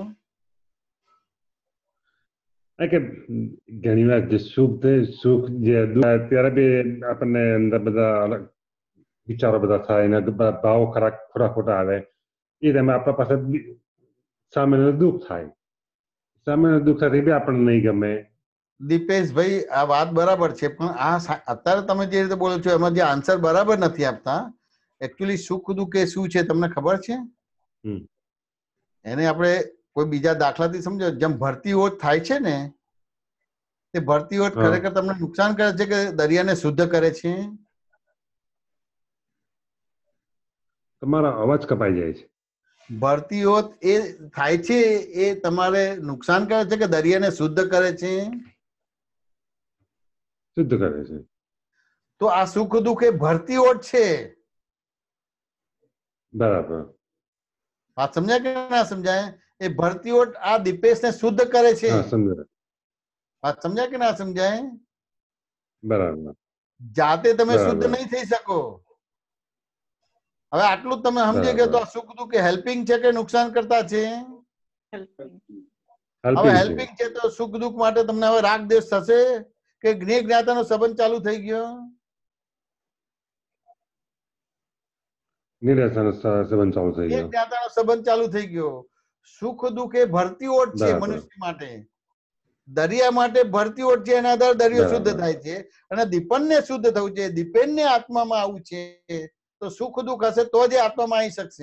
કે ઘણી વાર જે સુખ સુખ જે ત્યારે બી આપણને અંદર બધા અલગ વિચારો બધા થાય ને ભાવો ખરા ખોટા ખોટા આવે. એ તમે આપણા પાસે સામેનું દુઃખ થાય, સામેનું દુઃખ થાય બી આપણને નહીં ગમે. દીપેશભાઈ, આ વાત બરાબર છે, પણ આ અત્યારે તમે જે રીતે બોલો છો એમાં જે આન્સર બરાબર નથી આપતા. એકચ્યુઅલી સુખ દુઃખ એ શું છે તમને ખબર છે? એને આપણે કોઈ બીજા દાખલાથી સમજો. જેમ ભરતી ઓટ થાય છે ને, તે ભરતી ઓટ ખરેખર તમને નુકસાન કરે છે કે દરિયાને શુદ્ધ કરે છે? તમારો અવાજ કપાઈ જાય છે. ભરતી ઓટ એ થાય છે એ તમારે નુકસાન કરે છે કે દરિયાને શુદ્ધ કરે છે? શુદ્ધ કરે છે. તો આ સુખ દુઃખ એ ભરતી ઓટ છે. બરાબર. વાત સમજાય કે ના સમજાય? એ ભરતી ઓટ આ દીપેશને શુદ્ધ કરે છે. વાત સમજાય કે ના સમજાય? બરાબર. જાતે તમે શુદ્ધ નહીં થઈ શકો. હવે આટલું તમે સમજી ગયા તો આ સુખ દુઃખ હેલ્પિંગ છે કે નુકસાન કરતા છે? હવે હેલ્પિંગ છે તો સુખ દુઃખ માટે તમને હવે રાગ દ્વેષ થશે કે જ્ઞેય જ્ઞાતાનો સંબંધ ચાલુ થઈ ગયો? સંબંધ ચાલુ થઈ ગયો. સુખ દુઃખ એ ભરતી ઓટ છે મનુષ્ય માટે. દરિયા માટે ભરતી ઓટ છે, એના આધારે દરિયો શુદ્ધ થાય છે. અને દીપનને શુદ્ધ થવું છે, દીપેનને આત્મામાં આવવું છે, તો સુખ દુઃખ હશે તો જ આત્મામાં આવી શકશે.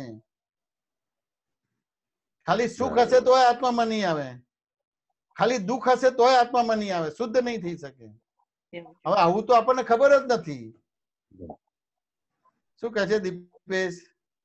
ખાલી સુખ હશે તો આત્મામાં નહીં આવે, ખાલી દુઃખ હશે તો આત્મામાં નહીં આવે, શુદ્ધ નહીં થઈ શકે. હવે આવું તો આપણને ખબર જ નથી. શું કહે છે દીપેશ?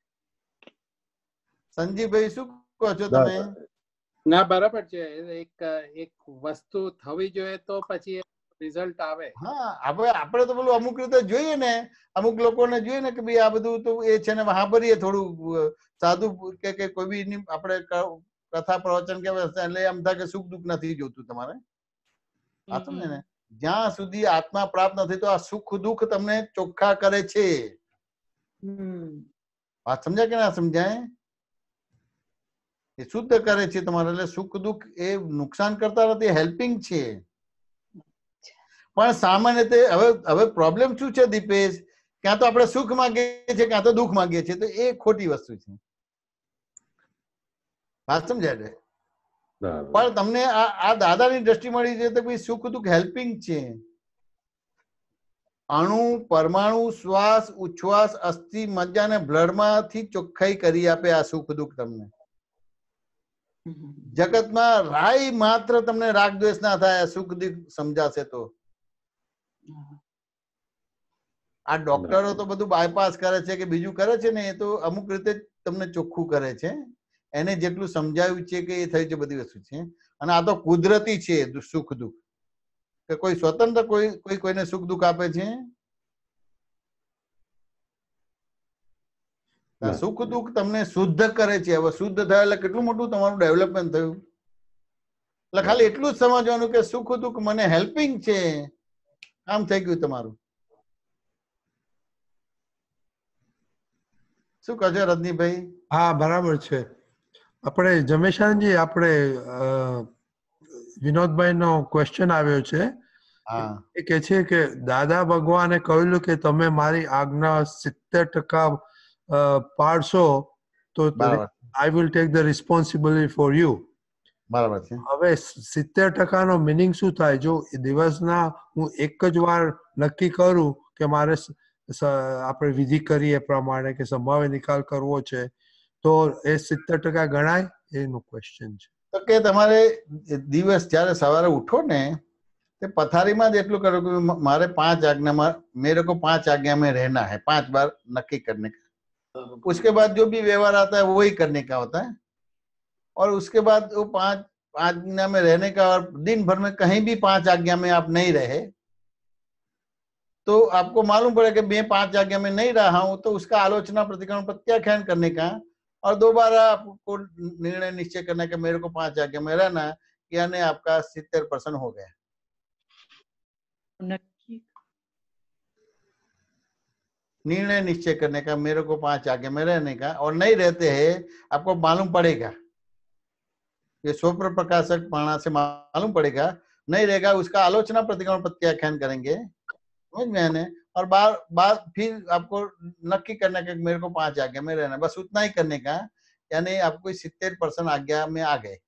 સંજીવભાઈ શું કહો છો તમે? ના બરાબર છે. એક એક વસ્તુ થવી જોઈએ તો પછી રિઝલ્ટ આવે. હા, આપણે આપણે તો પેલું અમુક રીતે જોઈએ ને, અમુક લોકોને જોઈએ ને કે ભાઈ આ બધું તો એ છે ને વાપરીએ થોડું સાદું કે કોઈ બી આપણે કથા પ્રવચન કે એટલે એમ થાય કે સુખ દુઃખ નથી જોતું તમારે. આ સમજે ને? જ્યાં સુધી આત્મા પ્રાપ્ત નથી તો આ સુખ દુઃખ તમને ચોખ્ખા કરે છે. વાત સમજાય કે ના સમજાય? એ શુદ્ધ કરે છે તમારે. એટલે સુખ દુઃખ એ નુકસાન કરતા નથી, હેલ્પિંગ છે. પણ સામાન્ય રીતે હવે હવે પ્રોબ્લેમ શું છે દીપેશ? ક્યાં તો આપણે સુખ માંગીએ છીએ, ક્યાં તો દુઃખ માંગીએ છીએ, તો એ ખોટી વસ્તુ છે. વાત સમજાય? પણ તમને આ આ દાદાની દ્રષ્ટિ મળી છે તો ભાઈ સુખ દુઃખ હેલ્પિંગ છે. અણુ, પરમાણુ, શ્વાસ, ઉચ્છ્વાસ, અસ્થિ, મજ્જા અને બ્લડમાંથી ચોખ્ખાઈ કરી આપે આ સુખ દુઃખ તમને. જગતમાં રાય માત્ર તમને રાગ દ્વેષ ના થાય સુખ દુઃખ સમજાશે તો. આ ડોક્ટરો તો બધું બાયપાસ કરે છે કે બીજું કરે છે ને, એ તો અમુક રીતે તમને ચોખ્ખું કરે છે, એને જેટલું સમજાવ્યું છે કે એ થઈ છે બધી વસ્તુ છે. અને આ તો કુદરતી છે સુખ દુઃખ, કે કોઈ સ્વતંત્ર કોઈ કોઈ કોઈને સુખ દુઃખ આપે છે? સુખ દુઃખ તમને શુદ્ધ કરે છે. હવે શુદ્ધ થયા એટલે કેટલું મોટું તમારું ડેવલપમેન્ટ થયું. એટલે ખાલી એટલું જ સમજવાનું કે સુખ દુઃખ મને હેલ્પિંગ છે, આમ થઈ ગયું તમારું. શું કહો છો રજનીભાઈ? હા બરાબર છે. આપણે જમેશાનજી, આપણે વિનોદભાઈ નો ક્વેશ્ચન આવ્યો છે. એ કે છે કે દાદા ભગવાને કહ્યું કે તમે મારી આજ્ઞા સિત્તેર ટકા પાડશો તો I will take the responsibility for you. બરાબર છે. હવે સિત્તેર ટકા નો મિનિંગ શું થાય? જો દિવસના હું એક જ વાર નક્કી કરું કે મારે આપણે વિધિ કરીએ પ્રમાણે કે સંભાવે નિકાલ કરવો છે, તો એ સિત્તેર ટકા ગણાય? એનું ક્વેશ્ચન છે. તો કે તમારે દિવસ જયારે સવારે ઉઠો ને, તે પથારીમાં જ એટલું કરો કે મારે પાંચ આજ્ઞામાં, मेरे को पांच आज्ञा में रहना है, पांच बार नक्की करने का. उसके बाद जो भी व्यवहार आता है वही करने का होता है. और उसके बाद वो पांच आज्ञा में रहने का, और दिन भर में कहीं भी पांच आज्ञा में आप नहीं रहे तो आपको मालूम पड़े कि मैं पांच आज्ञा में नहीं रहा हूं, तो उसका आलोचना प्रतिक्रमण प्रत्याख्यान करने का, और दोबारा आपको निर्णय निश्चय करना कि मेरे को पांच आज्ञा में रहना, यानी आपका सित्तर परसेंट हो गया. निर्णय निश्चय करने का, मेरे को पांच आज्ञा में रहने का, और नहीं रहते हैं आपको मालूम पड़ेगा, ये स्वप्न प्रकाशक पाणा से मालूम पड़ेगा. नहीं रहेगा उसका आलोचना प्रतिक्रमण प्रत्याख्यान करेंगे, समझ में आने. और बार बार फिर आपको नक्की करने का मेरे को पांच आज्ञा में रहना, बस उतना ही करने का, यानी आपको सित्तेर परसेंट आज्ञा में आ गए.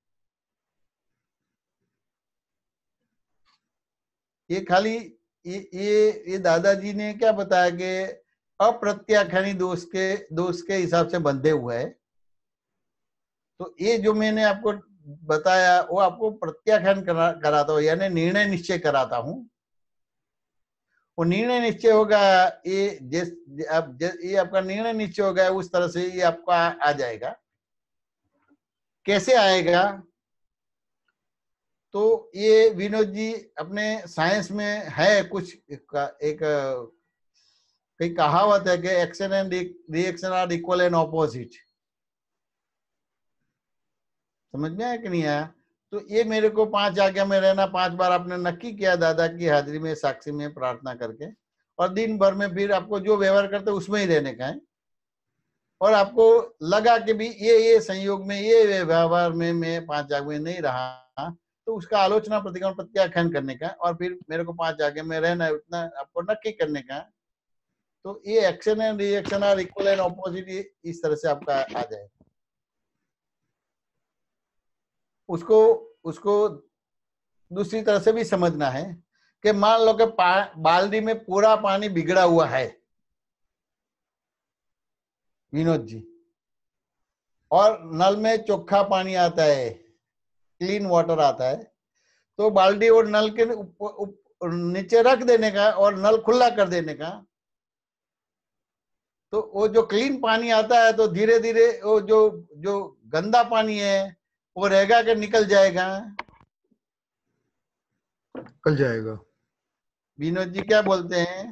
ये खाली ये ये ये दादाजी ने क्या बताया कि अप्रत्याख्यानी दोष के दोष के हिसाब से बंधे हुए है. तो ये जो मैंने आपको बताया वो आपको प्रत्याख्यान करा, कराता हूँ, यानी निर्णय निश्चय कराता हूँ. वो निर्णय निश्चय होगा, ये जिस आप ये आपका निर्णय निश्चय होगा, उस तरह से ये आपका आ, आ जाएगा. कैसे आएगा? तो ये विनोद जी अपने साइंस में है कुछ एक, एक कई कहावत है कि action and reaction are equal and opposite. समझ में आया कि नहीं आया? तो ये मेरे को पांच आज्ञा में रहना, पांच बार आपने नक्की किया दादा की हाजिरी में, साक्षी में प्रार्थना करके, और दिन भर में फिर आपको जो व्यवहार करते उसमें ही रहने का है. और आपको लगा कि भी ये ये संयोग में ये व्यवहार में मैं पांच आज्ञा में नहीं रहा, तो उसका आलोचना प्रतिक्रमण प्रत्याख्यान करने का, और फिर मेरे को पांच आज्ञा में रहना है उतना आपको नक्की करने का. तो ये action and reaction are equal and opposite, इस तरह से आपका आ जाए. उसको उसको दूसरी तरह से भी समझना है कि मान लो कि बाल्टी में पूरा पानी बिगड़ा हुआ है विनोद जी, और नल में चोखा पानी आता है, क्लीन वाटर आता है, तो बाल्टी और नल के नीचे रख देने का और नल खुला कर देने का. तो वो जो क्लीन पानी आता है तो धीरे धीरे वो जो जो गंदा पानी है वो रहेगा कि निकल जाएगा? निकल जाएगा. विनोद जी क्या बोलते हैं?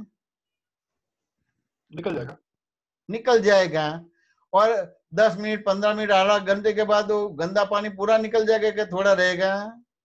निकल जाएगा. निकल जाएगा. और दस मिनट पंद्रह मिनट आधा घंटे के बाद वो गंदा पानी पूरा निकल जाएगा कि थोड़ा रहेगा?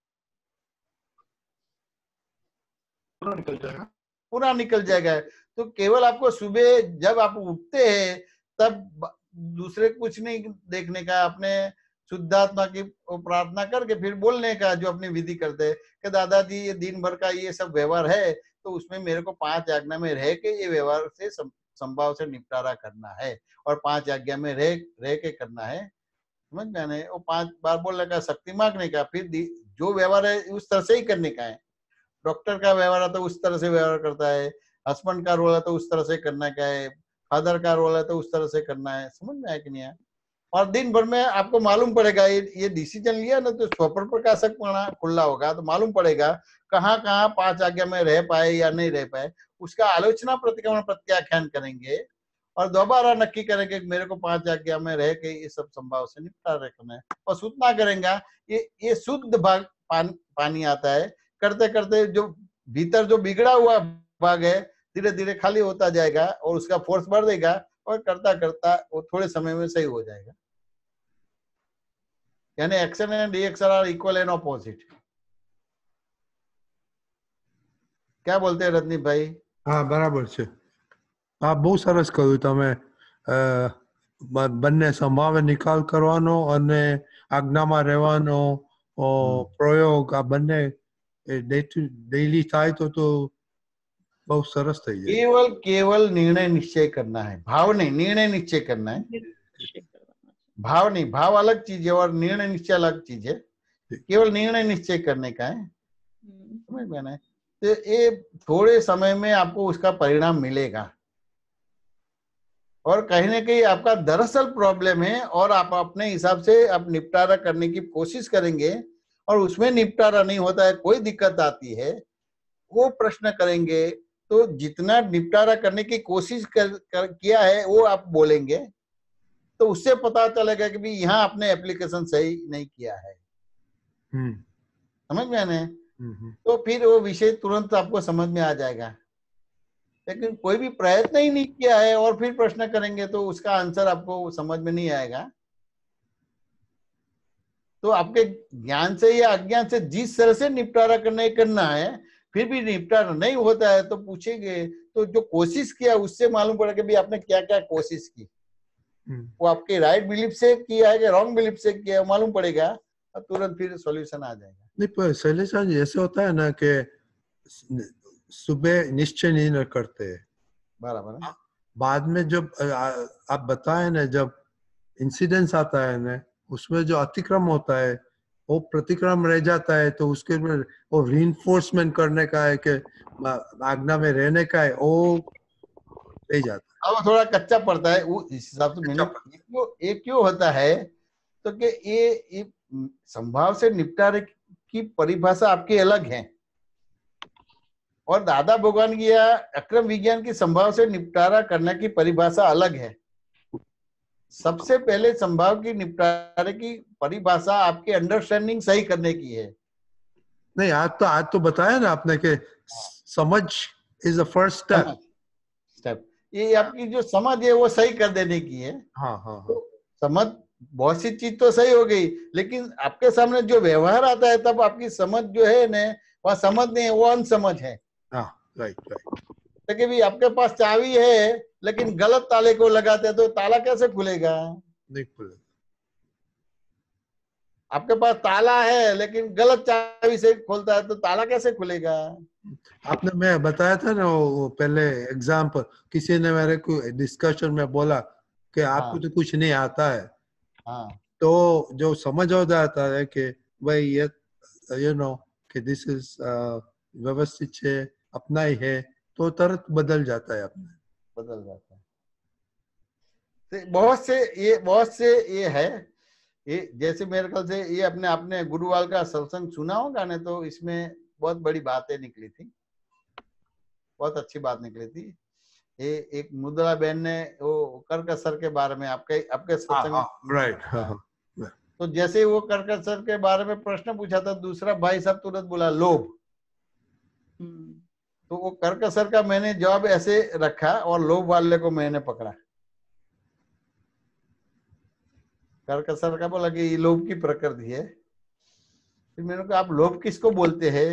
पूरा निकल जाएगा. पूरा निकल जाएगा. तो केवल आपको सुबह जब आप उठते हैं तब दूसरे कुछ नहीं देखने का, अपने शुद्धात्मा की प्रार्थना करके फिर बोलने का जो अपनी विधि करते हैं कि दादाजी ये दिन भर का ये सब व्यवहार है, तो उसमें मेरे को पांच आज्ञा में रह के ये व्यवहार से संभाव से निपटारा करना है, और पांच आज्ञा में रह रह के करना है. समझ में आने? वो पांच बार बोलने का, शक्ति मांगने का, फिर जो व्यवहार है उस तरह से ही करने का है. डॉक्टर का व्यवहार है तो उस तरह से व्यवहार करता है, हस्बैंड का रोल है तो उस तरह से करना का है, फादर का रोल है तो उस तरह से करना है. समझ में आया कि नहीं आया? और दिन भर में आपको मालूम पड़ेगा, ये ये डिसीजन लिया ना, तो स्वप्न प्रकाशक खुला होगा तो मालूम पड़ेगा कहाँ कहाँ पांच आज्ञा में रह पाए या नहीं रह पाए. उसका आलोचना प्रतिक्रमण प्रत्याख्यान करेंगे और दोबारा नक्की करेंगे कि मेरे को पांच आज्ञा में रह के ये सब संभाव से निपटारा रखना है, बस उतना करेंगे। ये ये शुद्ध भाग पान, पानी आता है। करते करते जो भीतर जो बिगड़ा हुआ भाग है धीरे धीरे खाली होता जाएगा और उसका फोर्स बढ़ देगा और करता करता वो थोड़े समय में सही हो जाएगा। यानी action and reaction are equal and opposite. क्या बोलते हैं रजनीश भाई? हाँ बराबर છે। આ બહુ સરસ કહ્યું તમે। બંને સંભાવે નિકાલ કરવાનો અને આજ્ઞામાં રહેવાનો પ્રયોગ આ બંને ડેઈલી થાય તો તો બહુ સરસ થઈ જાય। केवल केवल निर्णय निश्चय करना है, भाव नहीं, निर्णय निश्चय करना है। भाव नहीं, भाव अलग चीज है और निर्णय निश्चय अलग चीज है। केवल निर्णय निश्चय करने का है, समझ में ना? तो ये थोड़े समय में आपको उसका परिणाम मिलेगा और कहीं ना कहीं आपका दरअसल प्रॉब्लम है और आप अपने हिसाब से आप निपटारा करने की कोशिश करेंगे और उसमें निपटारा नहीं होता है, कोई दिक्कत आती है, वो प्रश्न करेंगे तो जितना निपटारा करने की कोशिश कर, कर किया है वो आप बोलेंगे तो उससे पता चलेगा कि भी यहाँ आपने एप्लीकेशन सही नहीं किया है। समझ में आने? तो फिर वो विषय तुरंत आपको समझ में आ जाएगा। लेकिन कोई भी प्रयत्न ही नहीं किया है और फिर प्रश्न करेंगे तो उसका आंसर आपको समझ में नहीं आएगा। तो आपके ज्ञान से या अज्ञान से जिस तरह से निपटारा करना करना है, फिर भी निपटारा नहीं होता है तो पूछेंगे तो जो कोशिश किया उससे मालूम पड़ेगा कि आपने क्या क्या कोशिश की। वो आपके राइट बिलीफ से किया है कि रॉन्ग बिलीफ से किया है मालूम पड़ेगा और तुरंत फिर सॉल्यूशन आ जाएगा। नहीं पर शैलेश जी ऐसे होता है ना कि सुबह निश्चय नहीं न करते, बराबर है। बाद में जब आप बताए ना जब इंसिडेंस आता है ना उसमें जो अतिक्रम होता है वो प्रतिक्रम रह जाता है तो उसके वो रीइंफोर्समेंट करने का है कि आज्ञा में रहने का है वो रह जाता है। अब थोड़ा कच्चा पड़ता है वो इस हिसाब से। मैंने क्यों ये क्यों होता है तो कि ये, ये संभाव से निपटारे की परिभाषा आपकी अलग है और दादा भगवान की या अक्रम विज्ञान की संभाव से निपटारा करने की परिभाषा अलग है। सबसे पहले संभाव की निपटारे की परिभाषा आपकी अंडरस्टैंडिंग सही करने की है। नहीं आज तो आज तो बताया ना आपने कि समझ is the first step. Step ये आपकी जो समझ है वो सही कर देने की है। हाँ हाँ, हाँ। तो समझ बहुत सी चीज तो सही हो गई लेकिन आपके सामने जो व्यवहार आता है तब आपकी समझ जो है ना वह समझ नहीं है, वो अनसमझ है। हाँ राइट राइट। लेकिन भी आपके पास चाबी है लेकिन गलत ताले को लगाते हैं तो ताला कैसे खुलेगा? नहीं खुलेगा। आपके पास ताला है लेकिन गलत चाबी से खोलता है तो ताला कैसे खुलेगा? आपने मैं बताया था ना वो पहले एग्जाम्पल, किसी ने मेरे को डिस्कशन में बोला कि आपको हाँ। तो कुछ नहीं आता है। हाँ। तो जो समझ हो जाता है कि भाई ये यू नो कि दिस इज व्यवस्थित है अपना ही है तो तुरंत बदल जाता है, अपने बदल जाता है। तो बहुत से ये बहुत से ये है ये जैसे मेरे ख्याल से ये अपने आपने गुरुवाल का सत्संग सुना होगा ना तो इसमें बहुत बड़ी बातें निकली थी, बहुत अच्छी बात निकली थी। ये एक मुद्रा बहन ने वो कर्कसर के बारे में आपके आपके सत्संग में राइट तो जैसे वो कर्कसर के बारे में प्रश्न पूछा था दूसरा भाई साहब तुरंत बोला लोभ। तो वो कर्कसर का मैंने जवाब ऐसे रखा और लोभ वाले को मैंने पकड़ा। कर्कसर का बोला कि ये लोभ की प्रकृति है। फिर मैंने कहा आप लोभ किसको बोलते हैं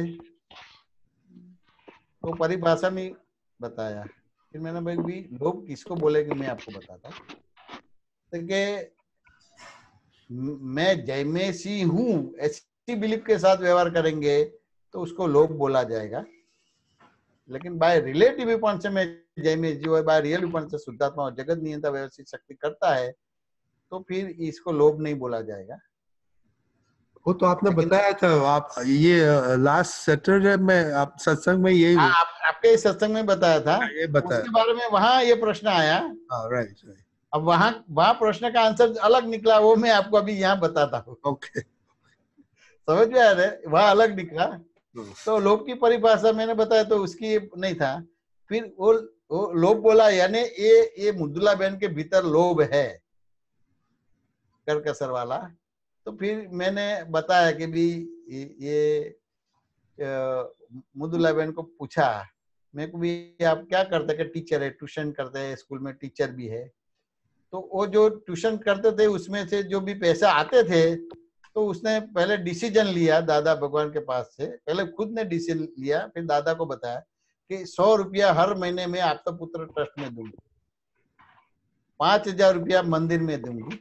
तो परिभाषा में बताया। फिर मैंने भाई भी लोभ किसको बोलेंगे मैं आपको बताता हूँ। तो कि मैं जयमेशी हूं ऐसी बिलीफ के साथ व्यवहार करेंगे तो उसको लोभ बोला जाएगा। लेकिन बाय रिलेटिव पॉइंट से मैं Jaymesh ji by real point से शुद्धात्मा और जगत नियंता व्यवस्थित शक्ति करता है तो फिर इसको लोभ नहीं बोला जाएगा। वो तो आपने बताया था आप ये लास्ट सैटरडे में आप सत्संग में यही आ, आप, आपके सत्संग में बताया था ये बताया। उसके बारे में वहां ये प्रश्न आया। Right right. अब वहां वहां प्रश्न का आंसर अलग निकला वो मैं आपको अभी यहाँ बताता हूँ। ओके समझ में आ रहा है? वहां अलग निकला। तो लोभ की परिभाषा मैंने बताया तो उसकी नहीं था फिर वो, वो लोभ बोला, यानी ये ये मृदुला बहन के भीतर लोभ है करकसर वाला। तो फिर मैंने बताया कि भी ये मृदुला बहन को पूछा, मैं को भी आप क्या करते हैं? टीचर है, ट्यूशन करते हैं, स्कूल में टीचर भी है। तो वो जो ट्यूशन करते थे उसमें से जो भी पैसा आते थे, तो उसने पहले डिसीजन लिया दादा भगवान के पास से, पहले खुद ने डिसीजन लिया, फिर दादा को बताया कि सौ रुपया हर महीने में आपका पुत्र ट्रस्ट में दूंगी, पांच हजार रुपया मंदिर में दूंगी,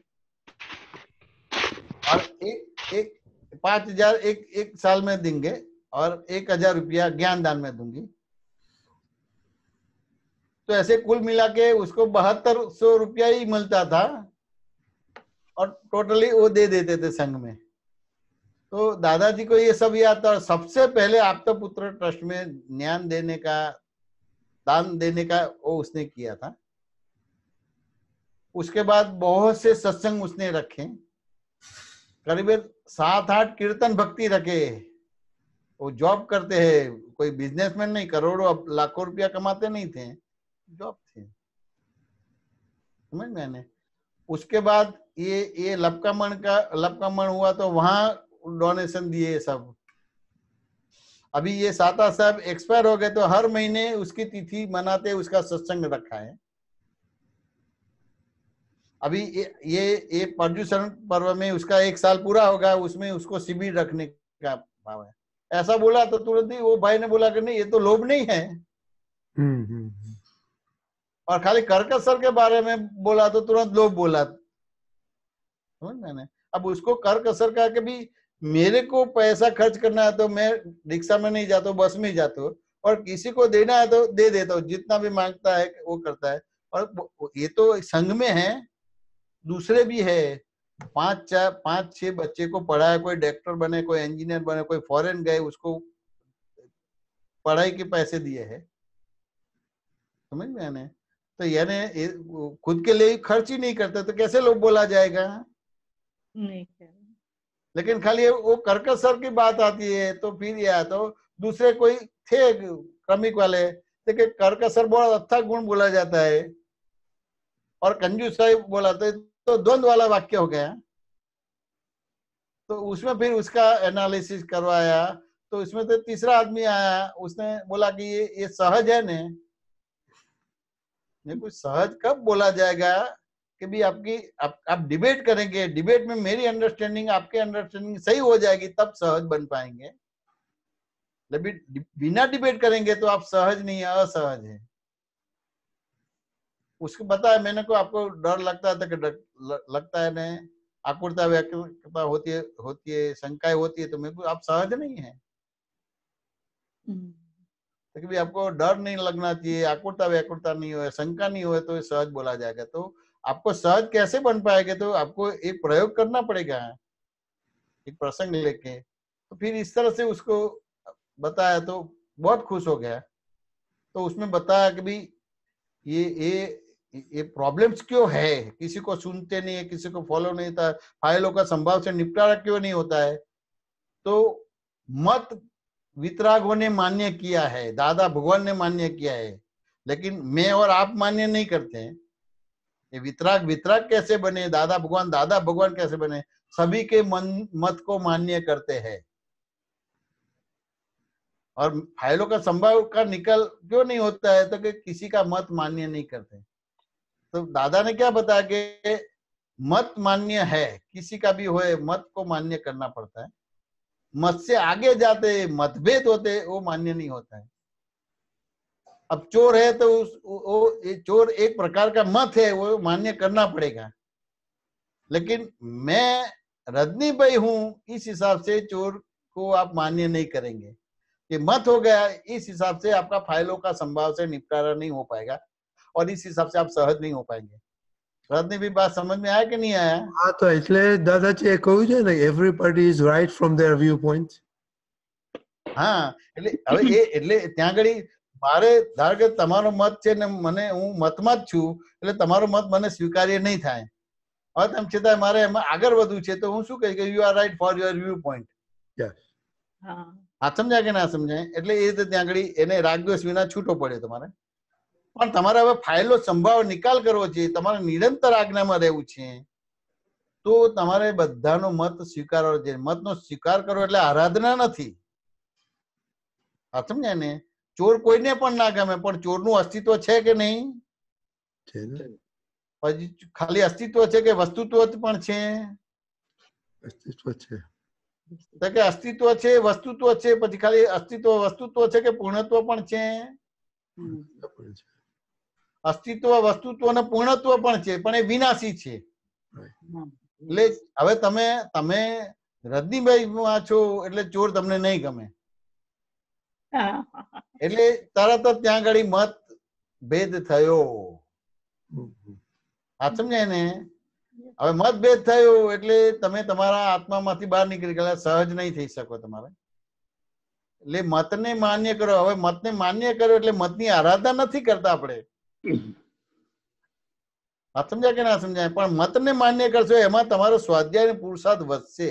और एक एक पांच हजार एक एक साल में देंगे, और एक हजार रुपया ज्ञान दान में दूंगी। तो ऐसे कुल मिला के उसको बहत्तर सौ रुपया ही मिलता था, और टोटली वो दे देते थे संघ में। तो दादाजी को ये सब याद था। सबसे पहले आपका पुत्र ट्रस्ट में ज्ञान देने का, दान देने का वो उसने किया था। उसके बाद बहुत से सत्संग उसने रखे, करीबन सात आठ कीर्तन भक्ति रखे। वो जॉब करते हैं, कोई बिजनेसमैन नहीं, करोड़ों लाखों रुपया कमाते नहीं थे, जॉब थे, समझ मैंने। उसके बाद ये ये लपका मन का लपका मन हुआ, तो वहां डोनेशन दिए सब। अभी ये साता साहब एक्सपायर हो गए, तो हर महीने उसकी तिथि मनाते उसका सत्संग रखा है। अभी ये ये ये पर्युषण पर्व में उसका एक साल पूरा होगा, उसमें उसको शिविर रखने का भाव है। ऐसा बोला तो तुरंत ही वो भाई ने बोला कि नहीं, ये तो लोभ नहीं है। और खाली कर्कसर के बारे में बोला तो तुरंत लोभ बोला, समझ मैंने। अब उसको कर्कसर का कि भी मेरे को पैसा खर्च करना है तो मैं रिक्शा में नहीं जाता हूँ, बस में ही जाता हूँ, और किसी को देना है तो दे देता हूँ, जितना भी मांगता है वो करता है। और ये तो संघ में है, दूसरे भी है, पांच चार पांच छह बच्चे को पढ़ाया, कोई डॉक्टर बने, कोई इंजीनियर बने, कोई फॉरेन गए, उसको पढ़ाई के पैसे दिए हैं, समझ में आने। तो यानी खुद के लिए खर्च ही नहीं करते तो कैसे लोग बोला जाएगा? नहीं। लेकिन खाली वो कर्कसर की बात आती है तो फिर यह तो दूसरे कोई थे क्रमिक वाले, देखिए कर्कसर बहुत अच्छा गुण बोला जाता है, और कंजूसाई बोला तो द्वंद्व वाला वाक्य हो गया। तो उसमें फिर उसका एनालिसिस करवाया, तो उसमें तो तीसरा आदमी आया, उसने बोला कि ये ये सहज है ने, नहीं कुछ सहज कब बोला जाएगा कि भी आपकी आप, आप डिबेट करेंगे, डिबेट में मेरी अंडरस्टैंडिंग आपके अंडरस्टैंडिंग सही हो जाएगी तब सहज बन पाएंगे। लेकिन बिना डिबेट करेंगे तो आप सहज नहीं है, असहज है। उसको बताया मैंने को, आपको डर लगता था कि लगता है नहीं, आकुरता व्याकुरता होती है होती है शंकाएं होती है, तो मेरे को आप सहज नहीं है। तो भी आपको डर नहीं लगना चाहिए, आकुरता व्याकुरता नहीं हो, शंका नहीं हो, तो सहज बोला जाएगा। तो आपको सहज कैसे बन पाएगा? तो आपको एक प्रयोग करना पड़ेगा, एक प्रसंग लेके। तो फिर इस तरह से उसको बताया तो बहुत खुश हो गया। तो उसमें बताया कि भी ये ये ये प्रॉब्लम्स क्यों है, किसी को सुनते नहीं है, किसी को फॉलो नहीं होता, फाइलों का संभाव से निपटारा क्यों नहीं होता है। तो मत वितरागों ने मान्य किया है, दादा भगवान ने मान्य किया है, लेकिन मैं और आप मान्य नहीं करते हैं। ये वितराग वितराग कैसे बने, दादा भगवान दादा भगवान कैसे बने? सभी के मन मत को मान्य करते हैं। और फाइलों का संभाव का निकल क्यों नहीं होता है? तो कि किसी का मत मान्य नहीं करते। तो दादा ने क्या बताया कि मत मान्य है, किसी का भी होए मत को मान्य करना पड़ता है। मत से आगे जाते मतभेद होते वो मान्य नहीं होता है। अब चोर है तो उस वो चोर एक प्रकार का मत है, वो मान्य करना पड़ेगा। लेकिन मैं रजनी भाई हूं, इस हिसाब से चोर को आप मान्य नहीं करेंगे। ये मत हो गया, इस हिसाब से आपका फाइलों का संभाव से निपटारा नहीं हो पाएगा, और इस हिसाब से आप सहज नहीं हो पाएंगे। रजनी भी बात समझ में आया कि नहीं आया? हाँ, तो એટલે દાદાજીએ કહ્યું છે ને, everybody is right from their viewpoint. હા, એટલે હવે એ એટલે ત્યાં આગળ મારે ધારો કે તમારો મત છે ને મને હું મતમાં જ છું, એટલે તમારો મત મને સ્વીકાર્ય નહીં થાય. હવે તેમ છતાં મારે એમાં આગળ વધવું છે તો હું શું કહીશ કે you are right for your view point. હા, સમજાય કે ના સમજાય? એટલે એ રીતે ત્યાં આગળ એને રાગદ્વેષ વિના છૂટો પડે તમારે. પણ તમારે હવે ફાઇલો સંભાવ નિકાલ કરવો છે, તમારે નિરંતર આજ્ઞામાં રહેવું છે, તો તમારે બધાનો મત સ્વીકારવો છે. મતનો સ્વીકાર કરવો એટલે આરાધના નથી. આ સમજાય ને? ચોર કોઈને પણ ના ગમે, પણ ચોરનું અસ્તિત્વ છે કે નહીં? પછી ખાલી અસ્તિત્વ છે કે વસ્તુત્વ પણ છે? અસ્તિત્વ છે. તો કે અસ્તિત્વ છે, વસ્તુત્વ છે, પછી ખાલી અસ્તિત્વ વસ્તુત્વ છે કે પૂર્ણત્વ પણ છે? અસ્તિત્વ વસ્તુત્વ અને પૂર્ણત્વ પણ છે, પણ એ વિનાશી છે. એટલે હવે તમે તમે રજનીભાઈ માં છો એટલે ચોર તમને નહીં ગમે, એટલે તરત જ ત્યાં આગળ મત ભેદ થયો. આ સમજાય ને? હવે મતભેદ થયો એટલે તમે તમારા આત્મામાંથી બહાર નીકળી ગયા, સહજ નહીં થઈ શકો તમારે. એટલે મતને માન્ય કરો. હવે મતને માન્ય કરો એટલે મતની આરાધના નથી કરતા આપણે. આ સમજાય કે ના સમજાય? પણ મતને માન્ય કરશો એમાં તમારો સ્વાધ્યાય પુરુષાર્થ વધશે.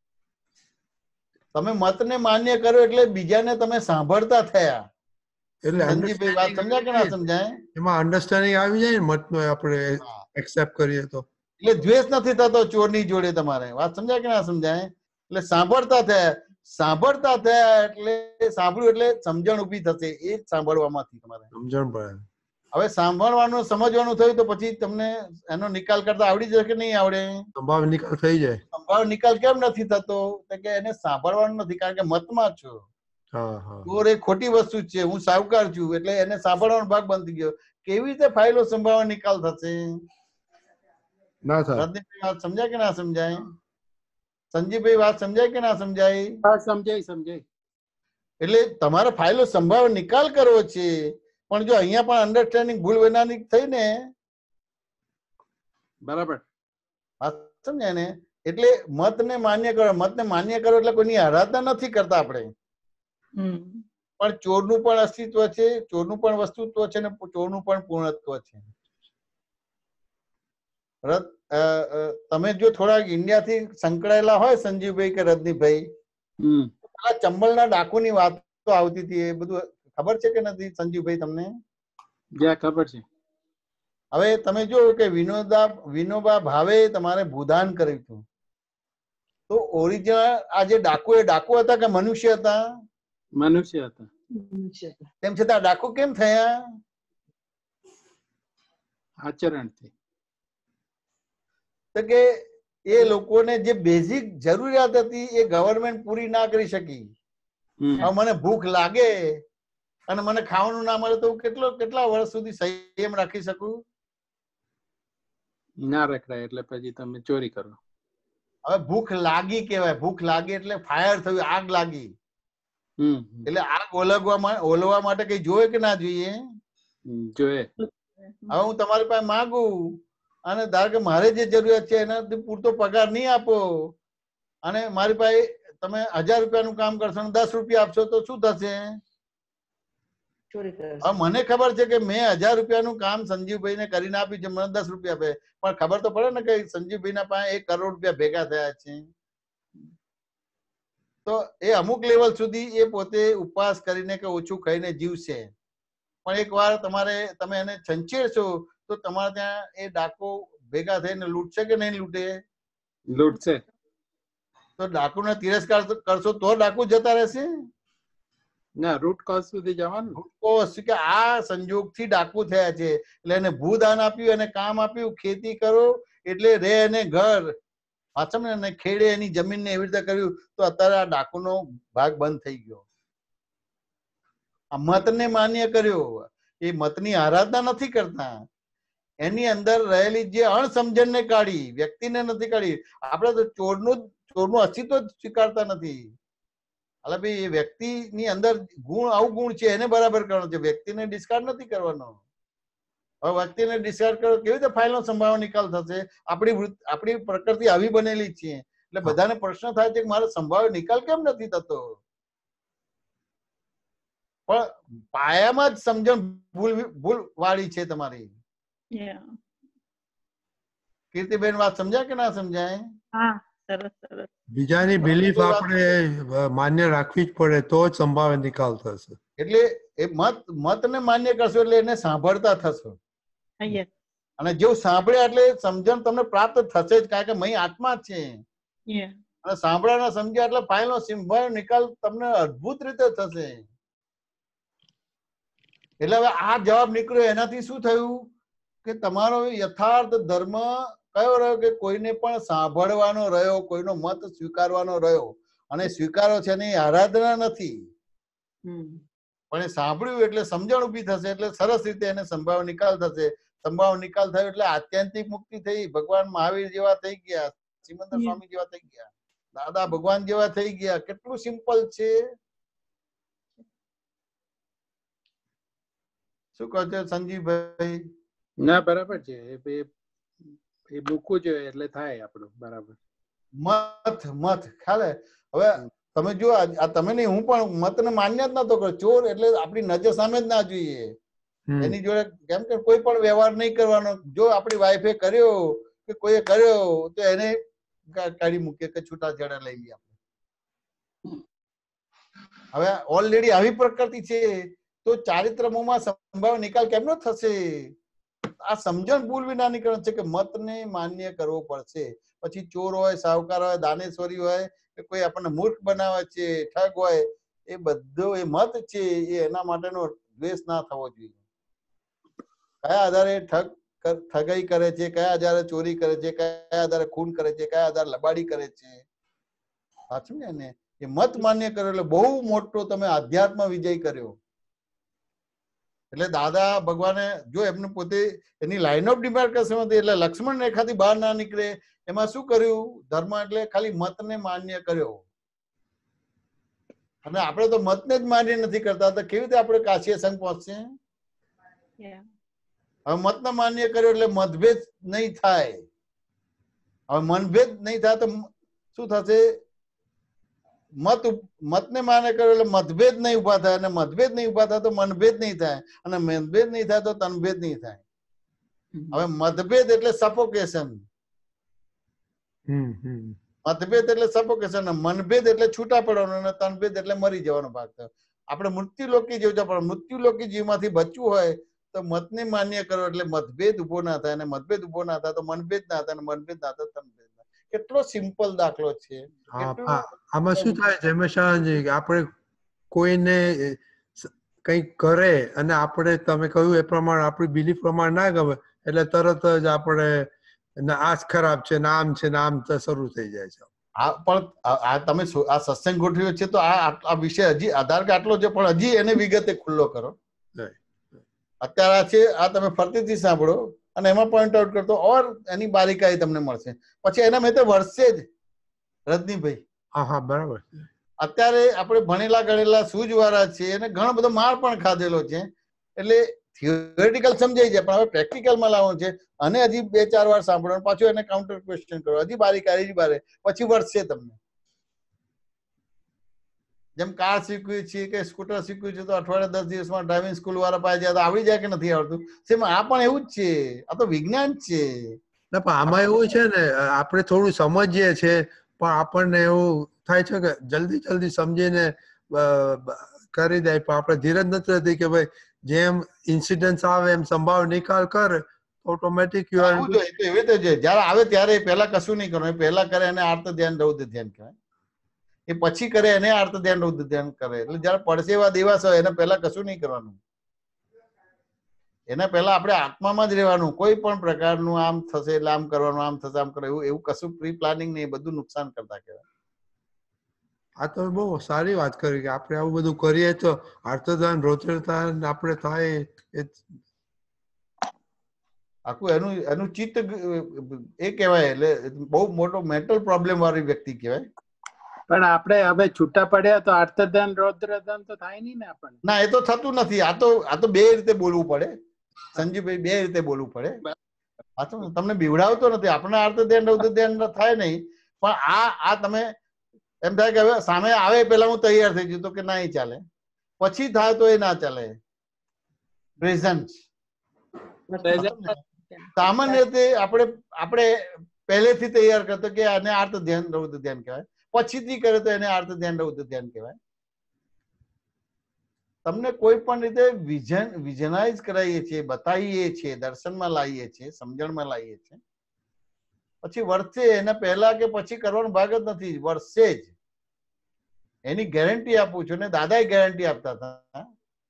તમે મતને માન્ય કરો એટલે બીજાને તમે સાંભળતા થયા. એટલે સંજીભાઈ વાત સમજાય કે ના સમજાય? એમાં અન્ડરસ્ટેન્ડિંગ આવી જાય ને મતનો, આપણે એક્સેપ્ટ કરીએ તો. એટલે દ્વેષ નથી થતો ચોરની જોડે તમારે. વાત સમજાય કે ના સમજાય? એટલે સાંભળતા થયા. સાંભળતા થયા એટલે સાંભળ્યું એટલે સમજણ ઉભી થશે. એ જ સાંભળવામાંથી તમારે સમજણ પડે. હવે સાંભળવાનું સમજવાનું થયું તો પછી તમને એનો નિકાલ કરતા આવડી જશે કે નહીં આવડે? સંભાવ નિકાલ થઈ જાય. સંભાવ નિકાલ કેમ નથી થતો? કે એને સાંભળવાનું નથી, કારણ કે મતમાં છો. ચોર એ ખોટી વસ્તુ છે, હું સાવકાર છું એટલે એને સાંભળવાનો ભાગ બંધ થઈ ગયો. કેવી રીતે ફાઇલો સંભાવ નિકાલ થશે? ના થાય. વાત સમજાય કે ના સમજાય? સંજીભાઈ વાત સમજાય કે ના સમજાય? સમજાય સમજાય. એટલે તમારે ફાઇલો સંભાવ નિકાલ કરવો છે, પણ જો અહીંયા પણ અન્ડરસ્ટેન્ડિંગ ભૂલ વૈજ્ઞાનિક થઈ ને, બરાબર સમજાય ને? એટલે મતને માન્ય કરો. મતને માન્ય કરો એટલે કોઈની આરાધના નથી કરતા આપણે, પણ ચોરનું પણ અસ્તિત્વ છે, ચોરનું પણ વસ્તુત્વ છે ને ચોરનું પણ પૂર્ણત્વ છે. તમે જો થોડાક ઇન્ડિયાથી સંકળાયેલા હોય સંજીવભાઈ કે રજનીભાઈ, પેલા ચંબલના ડાકુની વાતો આવતી હતી, એ બધું ખબર છે કે નથી સંજીવભાઈ તમને? ખબર છે. હવે તમે જો કે વિનોદા વિનોબા ભાવે તમારે ભૂદાન કર્યું હતું, તો ઓરિજિનલ આ જે ડાકુ એ ડાકુ હતા કે મનુષ્ય હતા? મનુષ્ય હતા. તેમ છતાં ડાકુ કેમ થયા? આચરણથી. તો કે એ લોકોને જે બેઝિક જરૂરિયાત હતી એ ગવર્મેન્ટ પૂરી ના કરી શકી. હવે મને ભૂખ લાગે અને મને ખાવાનું ના મળે તો કેટલો કેટલા વર્ષ સુધી સંયમ રાખી શકું? ના રખડાય એટલે પછી તમે ચોરી કરો. હવે ભૂખ લાગી કેવાય, ભૂખ લાગી એટલે ફાયર થયું, આગ લાગી. એટલે આગ ઓલવવા ઓલવવા માટે કઈ જોઈએ કે ના જોઈએ? જોઈએ. હવે હું તમારી પાસે માંગુ અને ધારો કે મારે જે જરૂરિયાત છે એનાથી પૂરતો પગાર નહીં આપો અને મારી પાસે તમે હજાર રૂપિયાનું કામ કરશો અને દસ રૂપિયા આપશો તો શું થશે? હવે મને ખબર છે કે મેં હજાર રૂપિયાનું કામ સંજીવભાઈ ને કરીને આપ્યું છે, મને દસ રૂપિયા આપે, પણ ખબર તો પડે ને કે સંજીવભાઈ ના પાસે એક કરોડ રૂપિયા ભેગા થયા છે. તો એ અમુક લેવલ સુધી એ પોતે ઉપવાસ કરીને કે ઓછું ખાઈને જીવશે, પણ એક વાર તમારે તમે એને છંછેડશો તો તમારે ત્યાં એ ડાકો ભેગા થઈને લૂંટશે કે નહીં લૂંટે? લૂંટશે. તો ડાકુને તિરસ્કાર કરશો તો ડાકુ જતા રહેશે? ના, રૂટ કોઝ સુધી જવાનું. રૂટ કોઝ કે આ સંજોગથી ડાકુ થયા છે એટલે એને ભૂદાન આપ્યું, એને કામ આપ્યું, ખેતી કરો એટલે રે એને ઘર, પાછળ ને ખેડે એની જમીનને એવી રીતે કર્યું તો અત્યારે આ ડાકુનો ભાગ બંધ થઈ ગયો. આ મતને માન્ય કર્યો, એ મતની આરાધના નથી કરતા, એની અંદર રહેલી જે અણસમજણને કાઢી, વ્યક્તિને નથી કાઢી. આપણે તો ચોરનું ચોરનું અસ્તિત્વ જ સ્વીકારતા નથી. એટલે ભાઈ એ વ્યક્તિની અંદર ગુણ અવગુણ છે એને બરાબર કરવાનો છે, વ્યક્તિને ડિસ્કાર્ડ નથી કરવાનો. હવે વ્યક્તિને ડિસ્કાર્ડ કરો કેવી રીતે ફાઇલનો સંભાવ નિકાલ થશે? આપણી આપણી પ્રકૃતિ આવી બનેલી છે એટલે બધાને પ્રશ્ન થાય છે કે મારો સંભાવ નિકાલ કેમ નથી થતો? પણ પાયામાં જ સમજણ ભૂલ ભૂલ વાળી છે તમારી. કીર્તિબેન વાત સમજાય કે ના સમજાય? હા, સરસ સરસ. બીજાની બિલીફ આપણે માન્ય રાખવી જ પડે તો જ સંભાવ નિકાલ થશે. એટલે એ મત મતને માન્ય કરશો એટલે એને સાંભળતા થશો. અને જેવું સાંભળ્યા એટલે સમજણ તમને પ્રાપ્ત થશે જ, કારણ કે મહી આત્મા છે. અને સાંભળ્યા સમજ્યા એટલે ફાઇલનો સંભાવ્ય નિકાલ તમને અદભુત રીતે થશે. એટલે હવે આ જવાબ નીકળ્યો એનાથી શું થયું કે તમારો યથાર્થ ધર્મ કયો રહ્યો કે કોઈને પણ સાંભળવાનો રહ્યો, કોઈનો મત સ્વીકારવાનો રહ્યો. અને સ્વીકારો છે એની આરાધના નથી, પણ એ સાંભળ્યું એટલે સમજણ ઉભી થશે, એટલે સરસ રીતે એને સંભાવ નિકાલ થશે. સંભાવ નિકાલ થયો એટલે આત્યંતિક મુક્તિ થઈ. ભગવાન મહાવીર જેવા થઈ ગયા, સિમંદર સ્વામી જેવા થઈ ગયા, દાદા ભગવાન જેવા થઈ ગયા. કેટલું સિમ્પલ છે. શું કહો છો સંજીવભાઈ? ના બરાબર છે, એ મૂકવું જોઈએ એટલે થાય આપણું બરાબર. મત મત ખ્યાલ. હવે તમે જો આ તમે નહીં, હું પણ મતને માન્ય જ નતો કર્યો. ચોર એટલે આપણી નજર સામે જ ના જોઈએ, એની જોડે કેમ કે કોઈ પણ વ્યવહાર નહીં કરવાનો. જો આપણી વાઈફે કર્યો કે કોઈએ કર્યો તો એને કાઢી મૂકીએ કે છૂટાછેડા લઈ લઈએ આપણે. હવે ઓલરેડી આવી પ્રકૃતિ છે તો ચારિત્રમોમાં સંભાવ નિકાલ કેમનો થશે? આ સમજણ ભૂલ વિના નીકળે છે કે મતને માન્ય કરવો પડશે. પછી ચોર હોય, સાહુકાર હોય, દાનેશ્વરી હોય કે કોઈ આપણને મૂર્ખ બનાવે છે, ઠગ હોય, એ બધો એ મત છે, એ એના માટેનો દ્વેષ ના થવો જોઈએ. કયા આધારે ઠગ ઠગાઈ કરે છે, કયા આધારે ચોરી કરે છે, કયા આધારે ખૂન કરે છે, કયા આધારે લબાડી કરે છે, સાચું ને? એ મત માન્ય કર્યો એટલે બહુ મોટો તમે આધ્યાત્મ વિજય કર્યો. એટલે દાદા ભગવાને જો એમને પોતે એની લાઈન ઓફ ડિમાર્કેશન હતી એટલે લક્ષ્મણ રેખાથી બહાર ના નીકળે એમાં શું કર્યું? ધર્મ એટલે ખાલી મતને માન્ય કર્યો. અને આપણે તો મતને જ માન્ય નથી કરતા તો કેવી રીતે આપણે કાશી સંઘ પહોંચશે? હવે મતને માન્ય કર્યો એટલે મતભેદ નહીં થાય. હવે મનભેદ નહીં થાય તો શું થશે? મત મતને માન્ય કર્યો એટલે મતભેદ નહીં ઉભા થાય, અને મતભેદ નહીં ઉભા થાય તો મનભેદ નહીં થાય, અને મનભેદ નહીં થાય તો તનભેદ નહીં થાય. હવે મતભેદ એટલે સફોકેશન, મતભેદ એટલે સફોકેશન, મનભેદ એટલે છૂટા પડવાનો, અને તનભેદ એટલે મરી જવાનો ભાગ થયો. આપણે મૃત્યુલોકી જીવતા પણ મૃત્યુલોકી જીવમાંથી બચવું હોય તો મતને માન્ય કરો એટલે મતભેદ ઉભો ના થાય, અને મતભેદ ઉભો ના થાય તો મનભેદ ના થાય, અને મનભેદ ના થાય તનભેદ. કેટલો સિમ્પલ દાખલો છે. આમાં શું થાય જયમેશાનંદજી, આપણે કોઈને કંઈક કરે અને આપણે તમે કહ્યું એ પ્રમાણે આપણી બિલીફ પ્રમાણે ના ગમે એટલે તરત જ આપણે આ ખરાબ છે, નામ છે, નામ શરૂ થઈ જાય છે. આ પણ આ તમે આ સત્સંગ ગોઠવ્યો છે તો આ આ વિષય હજી આધાર કે આટલો છે, પણ હજી એને વિગતે ખુલ્લો કરો. અત્યારે છે આ તમે ફરતીથી સાંભળો અને એમાં પોઈન્ટ આઉટ કરતો ઓર એની બારીકાઈ તમને મળશે. પછી એના મેં તો વર્ષે જ રજનીભાઈ, હા હા બરાબર. અત્યારે આપણે ભણેલા ગણેલા સૂઝવાળા છે એને ઘણો બધો માર પણ ખાધેલો છે, એટલે થિયોરિટિકલ સમજાઈ જાય, પણ હવે પ્રેક્ટિકલમાં લાવવાનું છે. અને હજી બે ચાર વાર સાંભળવાનું, પાછું એને કાઉન્ટર ક્વેશ્ચન કરો, હજી બારીકાઈ હજી બારે, પછી વર્ષે તમને જેમ કાર શીખવી છે કે સ્કૂટર શીખવી છે તો અઠવાડિયા દસ દિવસમાં ડ્રાઇવિંગ સ્કૂલ વાળા પાસે જાય તો આવડી જાય કે નથી આવડતું? સેમ આ પણ એવું જ છે, આ તો વિજ્ઞાન છે. ના પણ આમાં એવું છે ને, આપણે થોડું સમજીએ છીએ પણ આપણને એવું થાય છે કે જલ્દી જલ્દી સમજીને કરી દે, પણ આપણે ધીરજ નથી રહેતી કે ભાઈ જેમ ઇન્સિડન્સ આવે એમ સંભાવ નિકાલ કરે ઓટોમેટિક. એવી રીતે છે જયારે આવે ત્યારે પહેલા કશું નહીં કરવાનું, પહેલા કરે એને આર્ત ધ્યાન રૌદ્ર ધ્યાન કહેવાય, એ પછી કરે એને આર્ત ધ્યાન રૌદ્ર ધ્યાન કરે. એટલે જયારે પડશે એવા દિવસ હોય એને પહેલા કશું નહીં કરવાનું, એના પહેલા આપણે આત્મામાં જ રહેવાનું. કોઈ પણ પ્રકારનું આમ થશે એટલે આમ કરવાનું, આમ થશે આમ કરવાનું, એવું એવું કશું પ્રી પ્લાનિંગ નહીં, બધું નુકસાન કરતા કહેવાય. આ તો બહુ સારી વાત કરી કે આપણે આવું બધું કરીએ તો આર્તદાન રોચરદાન આપણે થાય. આખું એનું એનું ચિત્ત એ કહેવાય, એટલે બહુ મોટો મેન્ટલ પ્રોબ્લેમ વાળી વ્યક્તિ કહેવાય. પણ આપણે હવે છૂટા પડ્યા તો આર્તદાન રૌદ્રદાન તો થાય નહીં ને આપણને? ના, એ તો થતું નથી. આ તો આ તો બે રીતે બોલવું પડે સંજીવભાઈ, બે રીતે બોલવું પડે. આ તો તમને બીવડાવતો નથી, આપણે આર્ત ધ્યાન રૌદ્ર ધ્યાન થાય નહીં, પણ આ આ તમે એમ થાય કે હવે સામે આવે પેલા હું તૈયાર થઈ જતો કે ના એ ચાલે, પછી થાય તો એ ના ચાલે. પ્રેઝન્ટ સામાન્ય રીતે આપણે આપણે પહેલેથી તૈયાર કરતો કે આને આર્ત ધ્યાન રૌદ્ર ધ્યાન કહેવાય, પછીથી કરે તો એને આર્ત ધ્યાન રૌદ્ર ધ્યાન કહેવાય. તમને કોઈ પણ રીતે વિઝન વિઝનાઇઝ કરાવીએ છીએ, બતાવીએ છીએ, દર્શનમાં લાવીએ છીએ, સમજણમાં લાવીએ છીએ, પછી વર્ષે એના પહેલા કે પછી કરવાનો ભાગ જ નથી, વર્ષે જ એની ગેરંટી આપું છું ને દાદાએ ગેરંટી આપતા હતા.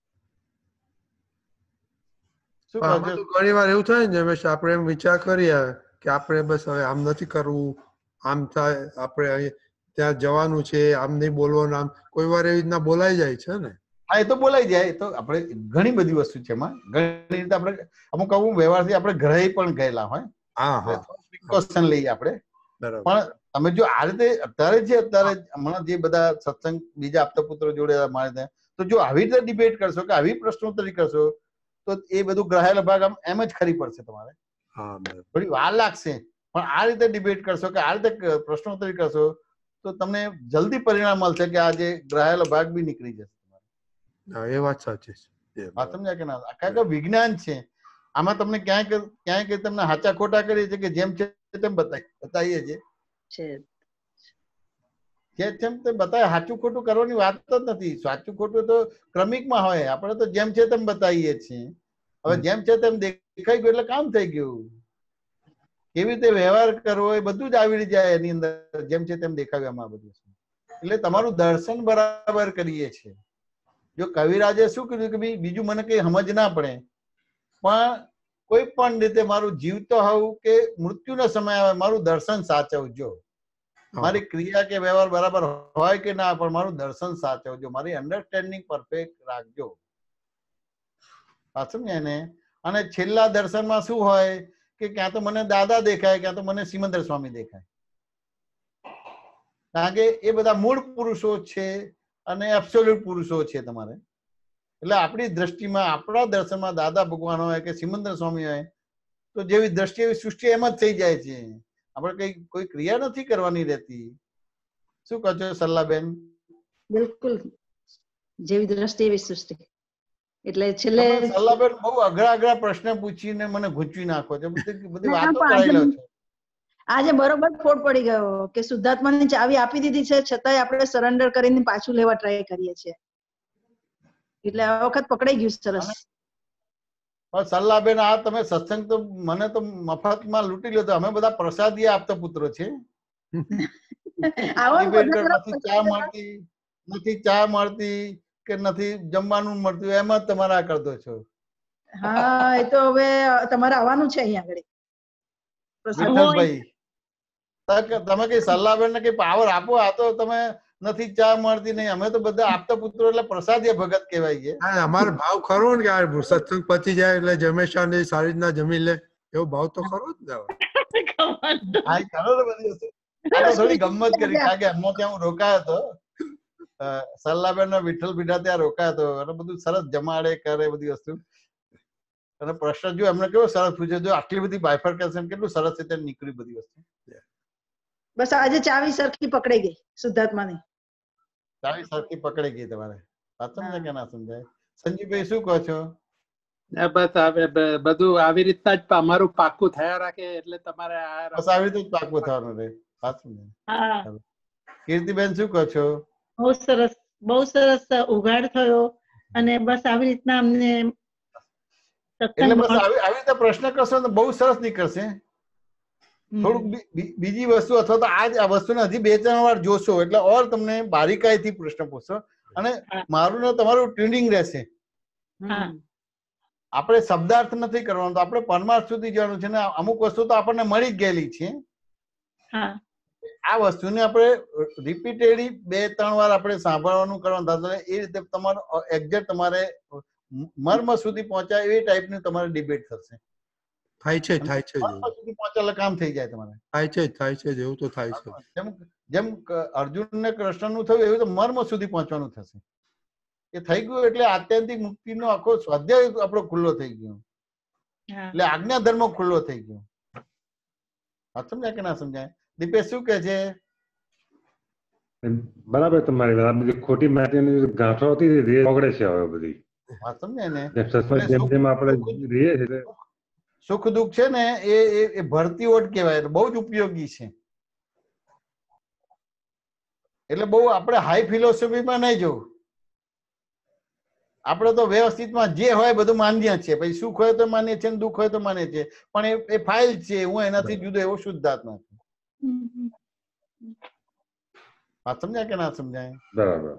શું કહો છો? ઘણી વાર એવું થાય ને જમેશ, આપણે એમ વિચાર કરીએ કે આપણે બસ હવે આમ નથી કરવું, આમ થાય, આપણે ત્યાં જવાનું છે, આમ નહીં બોલવાનું, આમ કોઈ વાર એવી રીતના બોલાઈ જાય છે ને. હા, એ તો બોલાઈ જાય. તો આપણે ઘણી બધી વસ્તુ છે એમાં. ઘણી રીતે આપણે અમુક અમુક વ્યવહારથી આપણે ઘરે પણ ગયેલા હોય, પ્રિકોશન લઈએ આપણે. પણ તમે જો આ રીતે અત્યારે છે, અત્યારે હમણાં જે બધા સત્સંગ બીજા આપતા પુત્રો જોડે મારે ત્યાં, તો જો આવી રીતે ડિબેટ કરશો કે આવી પ્રશ્નોત્તરી કરશો તો એ બધું ગ્રહાયેલો ભાગ આમ એમ જ ખરી પડશે. તમારે થોડી વાર લાગશે, પણ આ રીતે ડિબેટ કરશો કે આ રીતે પ્રશ્નોત્તરી કરશો તો તમને જલ્દી પરિણામ મળશે કે આ જે ગ્રહાયેલો ભાગ બી નીકળી જશે. એ વાત સાચી છે. વાત સમજ્યા કે ના? કારણ કે વિજ્ઞાન છે આમાં. તમને ક્યાંક ક્યાંક તમને હાચા ખોટા કરીએ છીએ કે જેમ છે તેમ બતાવીએ છીએ, જેમ તેમ બતાવે. સાચું ખોટું કરવાની વાત જ નથી. સાચું ખોટું તો ક્રમિકમાં હોય. આપણે તો જેમ છે તેમ બતાવીએ છીએ. હવે જેમ છે તેમ દેખાઈ ગયું એટલે કામ થઈ ગયું. કેવી રીતે વ્યવહાર કરવો એ બધું જ આવી જાય એની અંદર. જેમ છે તેમ દેખાવ્યું એમાં બધું. એટલે તમારું દર્શન બરાબર કરીએ છીએ. જો કવિરાજે શું કીધું કે ભાઈ બીજું મને કઈ સમજ ના પડે, પણ કોઈ પણ રીતે મારું જીવતો હોવું કે મૃત્યુનો સમય આવે મારું દર્શન સાચવજો. મારી ક્રિયા કે વ્યવહાર બરાબર હોય કે ના, પણ મારું દર્શન સાચવજો, મારી અન્ડરસ્ટેન્ડિંગ પરફેક્ટ રાખજો. સમજ્યા ને? અને છેલ્લા દર્શનમાં શું હોય કે ક્યાં તો મને દાદા દેખાય, ક્યાં તો મને સિમંદર સ્વામી દેખાય. કારણ કે એ બધા મૂળ પુરુષો છે અને એબ્સોલ્યુટ પુરુષો છે તમારે. એટલે આપણી દ્રષ્ટિમાં, આપણા દર્શનમાં દાદા ભગવાન હોય કે સિમંદર સ્વામી હોય તો જેવી દ્રષ્ટિ એવી સૃષ્ટિ એમ જ થઈ જાય છે. આપણે કઈ કોઈ ક્રિયા નથી કરવાની રહેતી. શું કહો છો સલ્લાબેન? બિલકુલ, જેવી દ્રષ્ટિ એવી સૃષ્ટિ. એટલે છેલ્લે સલ્લાબેન બહુ અઘરા અઘરા પ્રશ્ન પૂછીને મને ગૂંચવી નાખો છો. બધી વાતો કરાયેલો છે. આજે બરોબર ખોટ પડી ગયો કે શુદ્ધાત્માની ચાવી આપી દીધી છે, છતાંય આપણે સરેન્ડર કરીને પાછું લેવા ટ્રાય કરીએ છીએ. એટલે આ વખત પકડાઈ ગયું. સરસ. સલ્લાબેન, આ તમે સત્સંગ તો મને તો મફતમાં લૂંટી લીધો. અમે બધા પ્રસાદી આપતા પુત્રો છે. નથી ચા મળતી, નથી ચા મળતી કે નથી જમવાનું મળતું, એમ જ તમારે આ કરતો છો. હા, એ તો હવે તમારે આવવાનું છે અહીંયા આગળ. વિઠ્ઠલભાઈ, તમે કઈ સલ્લાબેન ને કઈ પાવર આપો. આ તો તમે નથી ચા મળતી નહીં, અમે તો બધા આપતા પુત્રો એટલે પ્રસાદીય ભગત કહેવાય છે. અમારો ભાવ ખરો ને કે સત્સંગ પતી જાય એટલે જમેશાનજી સારી રીતના જમી લે, એવો ભાવ તો ખરો જ ને. હા, ખરો ને. બધી વસ્તુ આ તો થોડી ગમત કરી. કારણ કે એમને ત્યાં હું રોકાયો હતો, સલ્લાબેન ના વિઠ્ઠલ પીઠા ત્યાં રોકાયો હતો અને બધું સરસ જમાડે કરે બધી વસ્તુ. અને પ્રશ્ન જો એમને કેવો સરસ પૂછે, જો આટલી બધી બાયફર્કેશન કેટલું સરસ રીતે નીકળી બધી વસ્તુ. બસ આજે ચાવી સરખી પકડાઈ ગઈ શુદ્ધાત્માની. ચાવી સરખી પકડાઈ ગઈ તમારે. વાત સમજાય કે ના સમજાય? સંજીવભાઈ શું કહો છો? બસ બધું આવી રીતના જ અમારું પાકું થયા રાખે એટલે તમારે બસ આવી રીતે જ પાકું થવાનું રહે. વાત સમજાય? કીર્તિબેન શું કહો છો? બહુ સરસ, બહુ સરસ ઉઘાડ થયો. અને બસ આવી રીતના અમને એટલે બસ આવી આવી રીતે પ્રશ્ન કરશો તો બહુ સરસ નીકળશે. થોડુંક બીજી વસ્તુ અથવા તો આ જ આ વસ્તુને હજી બે ત્રણ વાર જોશો એટલે ઓર તમને બારીકાઈથી પ્રશ્ન પૂછશો અને મારું ને તમારું ટ્યુનિંગ રહેશે. આપણે શબ્દાર્થ નથી કરવાનો, તો આપણે પરમાર્થ સુધી જવાનું છે ને. અમુક વસ્તુ તો આપણને મળી જ ગયેલી છે. આ વસ્તુને આપણે રિપીટેડલી બે ત્રણ વાર આપણે સાંભળવાનું કરવાનું થશે. એ રીતે તમારું એક્ઝેક્ટ તમારે મર્મ સુધી પહોંચાય એવી ટાઈપની તમારે ડિબેટ થશે. થાય છે થાય છે સુધી પહોંચેલા કામ થઈ જાય તમારે. થાય છે થાય છે એવું તો થાય છે. જેમ જેમ અર્જુન ને કૃષ્ણ નું થયું એવું તો મર્મ સુધી પહોંચવાનું થશે. એ થઈ ગયું એટલે આત્યંતિક મુક્તિનો આખો સ્વાધ્યાય આપણો ખુલ્લો થઈ ગયો. એટલે આજ્ઞા ધર્મ ખુલ્લો થઈ ગયો. વાત સમજાય કે ના સમજાય? દીપેશ શું કે છે? બરાબર તમારી વાત. બધી ખોટી માહિતીની ગાંઠો હતી ઓગળે છે હવે બધી. વાત સમજાય ને? જેમ જેમ આપણે રહીએ છીએ સુખ દુઃખ છે ને એ એ ભરતી ઓટ કહેવાય, બહુ જ ઉપયોગી છે. એટલે બહુ આપણે હાઈ ફિલોસોફીમાં નહીં જવું. આપણે તો વ્યવસ્થિતમાં જે હોય બધું માન્ય છે, પછી સુખ હોય તો માન્ય છે, દુઃખ હોય તો માન્ય છે, પણ એ ફાઇલ છે. હું એનાથી જુદો એવો શુદ્ધાત્મા છું. વાત સમજાય કે ના સમજાય? બરાબર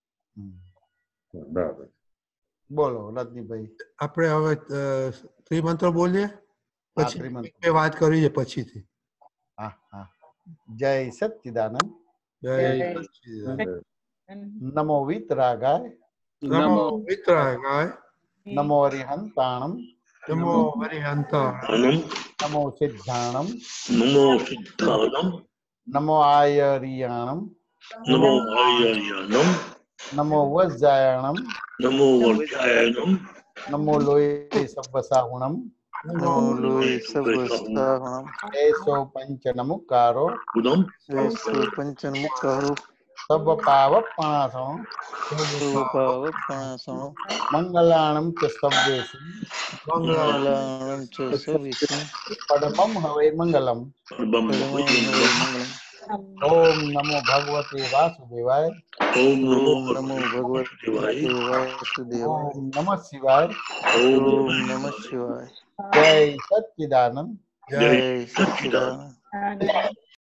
બરાબર. બોલો રજનીભાઈ. આપણે હવે ત્રિમંત્ર બોલીએ, પછી વાત કરી છે પછીથી. હા હા. જય સચ્ચિદાનંદ. જય સચ્ચિદાનંદ. નમો વિતરાગાય. નમો વિતરાગાય. નમો હરિહંતાણમ. નમો હરિહંતાણમ. નમો સિદ્ધાણમ. નમો સિદ્ધાણમ. નમો આયરિયાણમ. નમો આયર્યાણમ. નમો વજ્જાયણમ. નમો વજ્જાયણમ. નમો લોય સબ્બસાહુણમ. નમો લોય સબ્બસાહુણમ. એસો પંચનમુકારો. ગુણમ. એસો પંચનમુકારો. સબ પાવપણાસો. સબ પાવપણાસો. મંગલાણમ ચ સબ્બેસુ. મંગલાણમ ચ સબ્બેસુ. પડમમ હવે મંગલમ. પડમમ હવે મંગલમ. ઓમ નમો ભગવતે વાસુદેવાય. ઓમ નમો નમો ભગવતે વાસુદેવાય. ઓમ નમઃ શિવાય. ઓમ નમઃ શિવાય. જય સચ્ચિદાનંદ. જય સચ્ચિદાનંદ.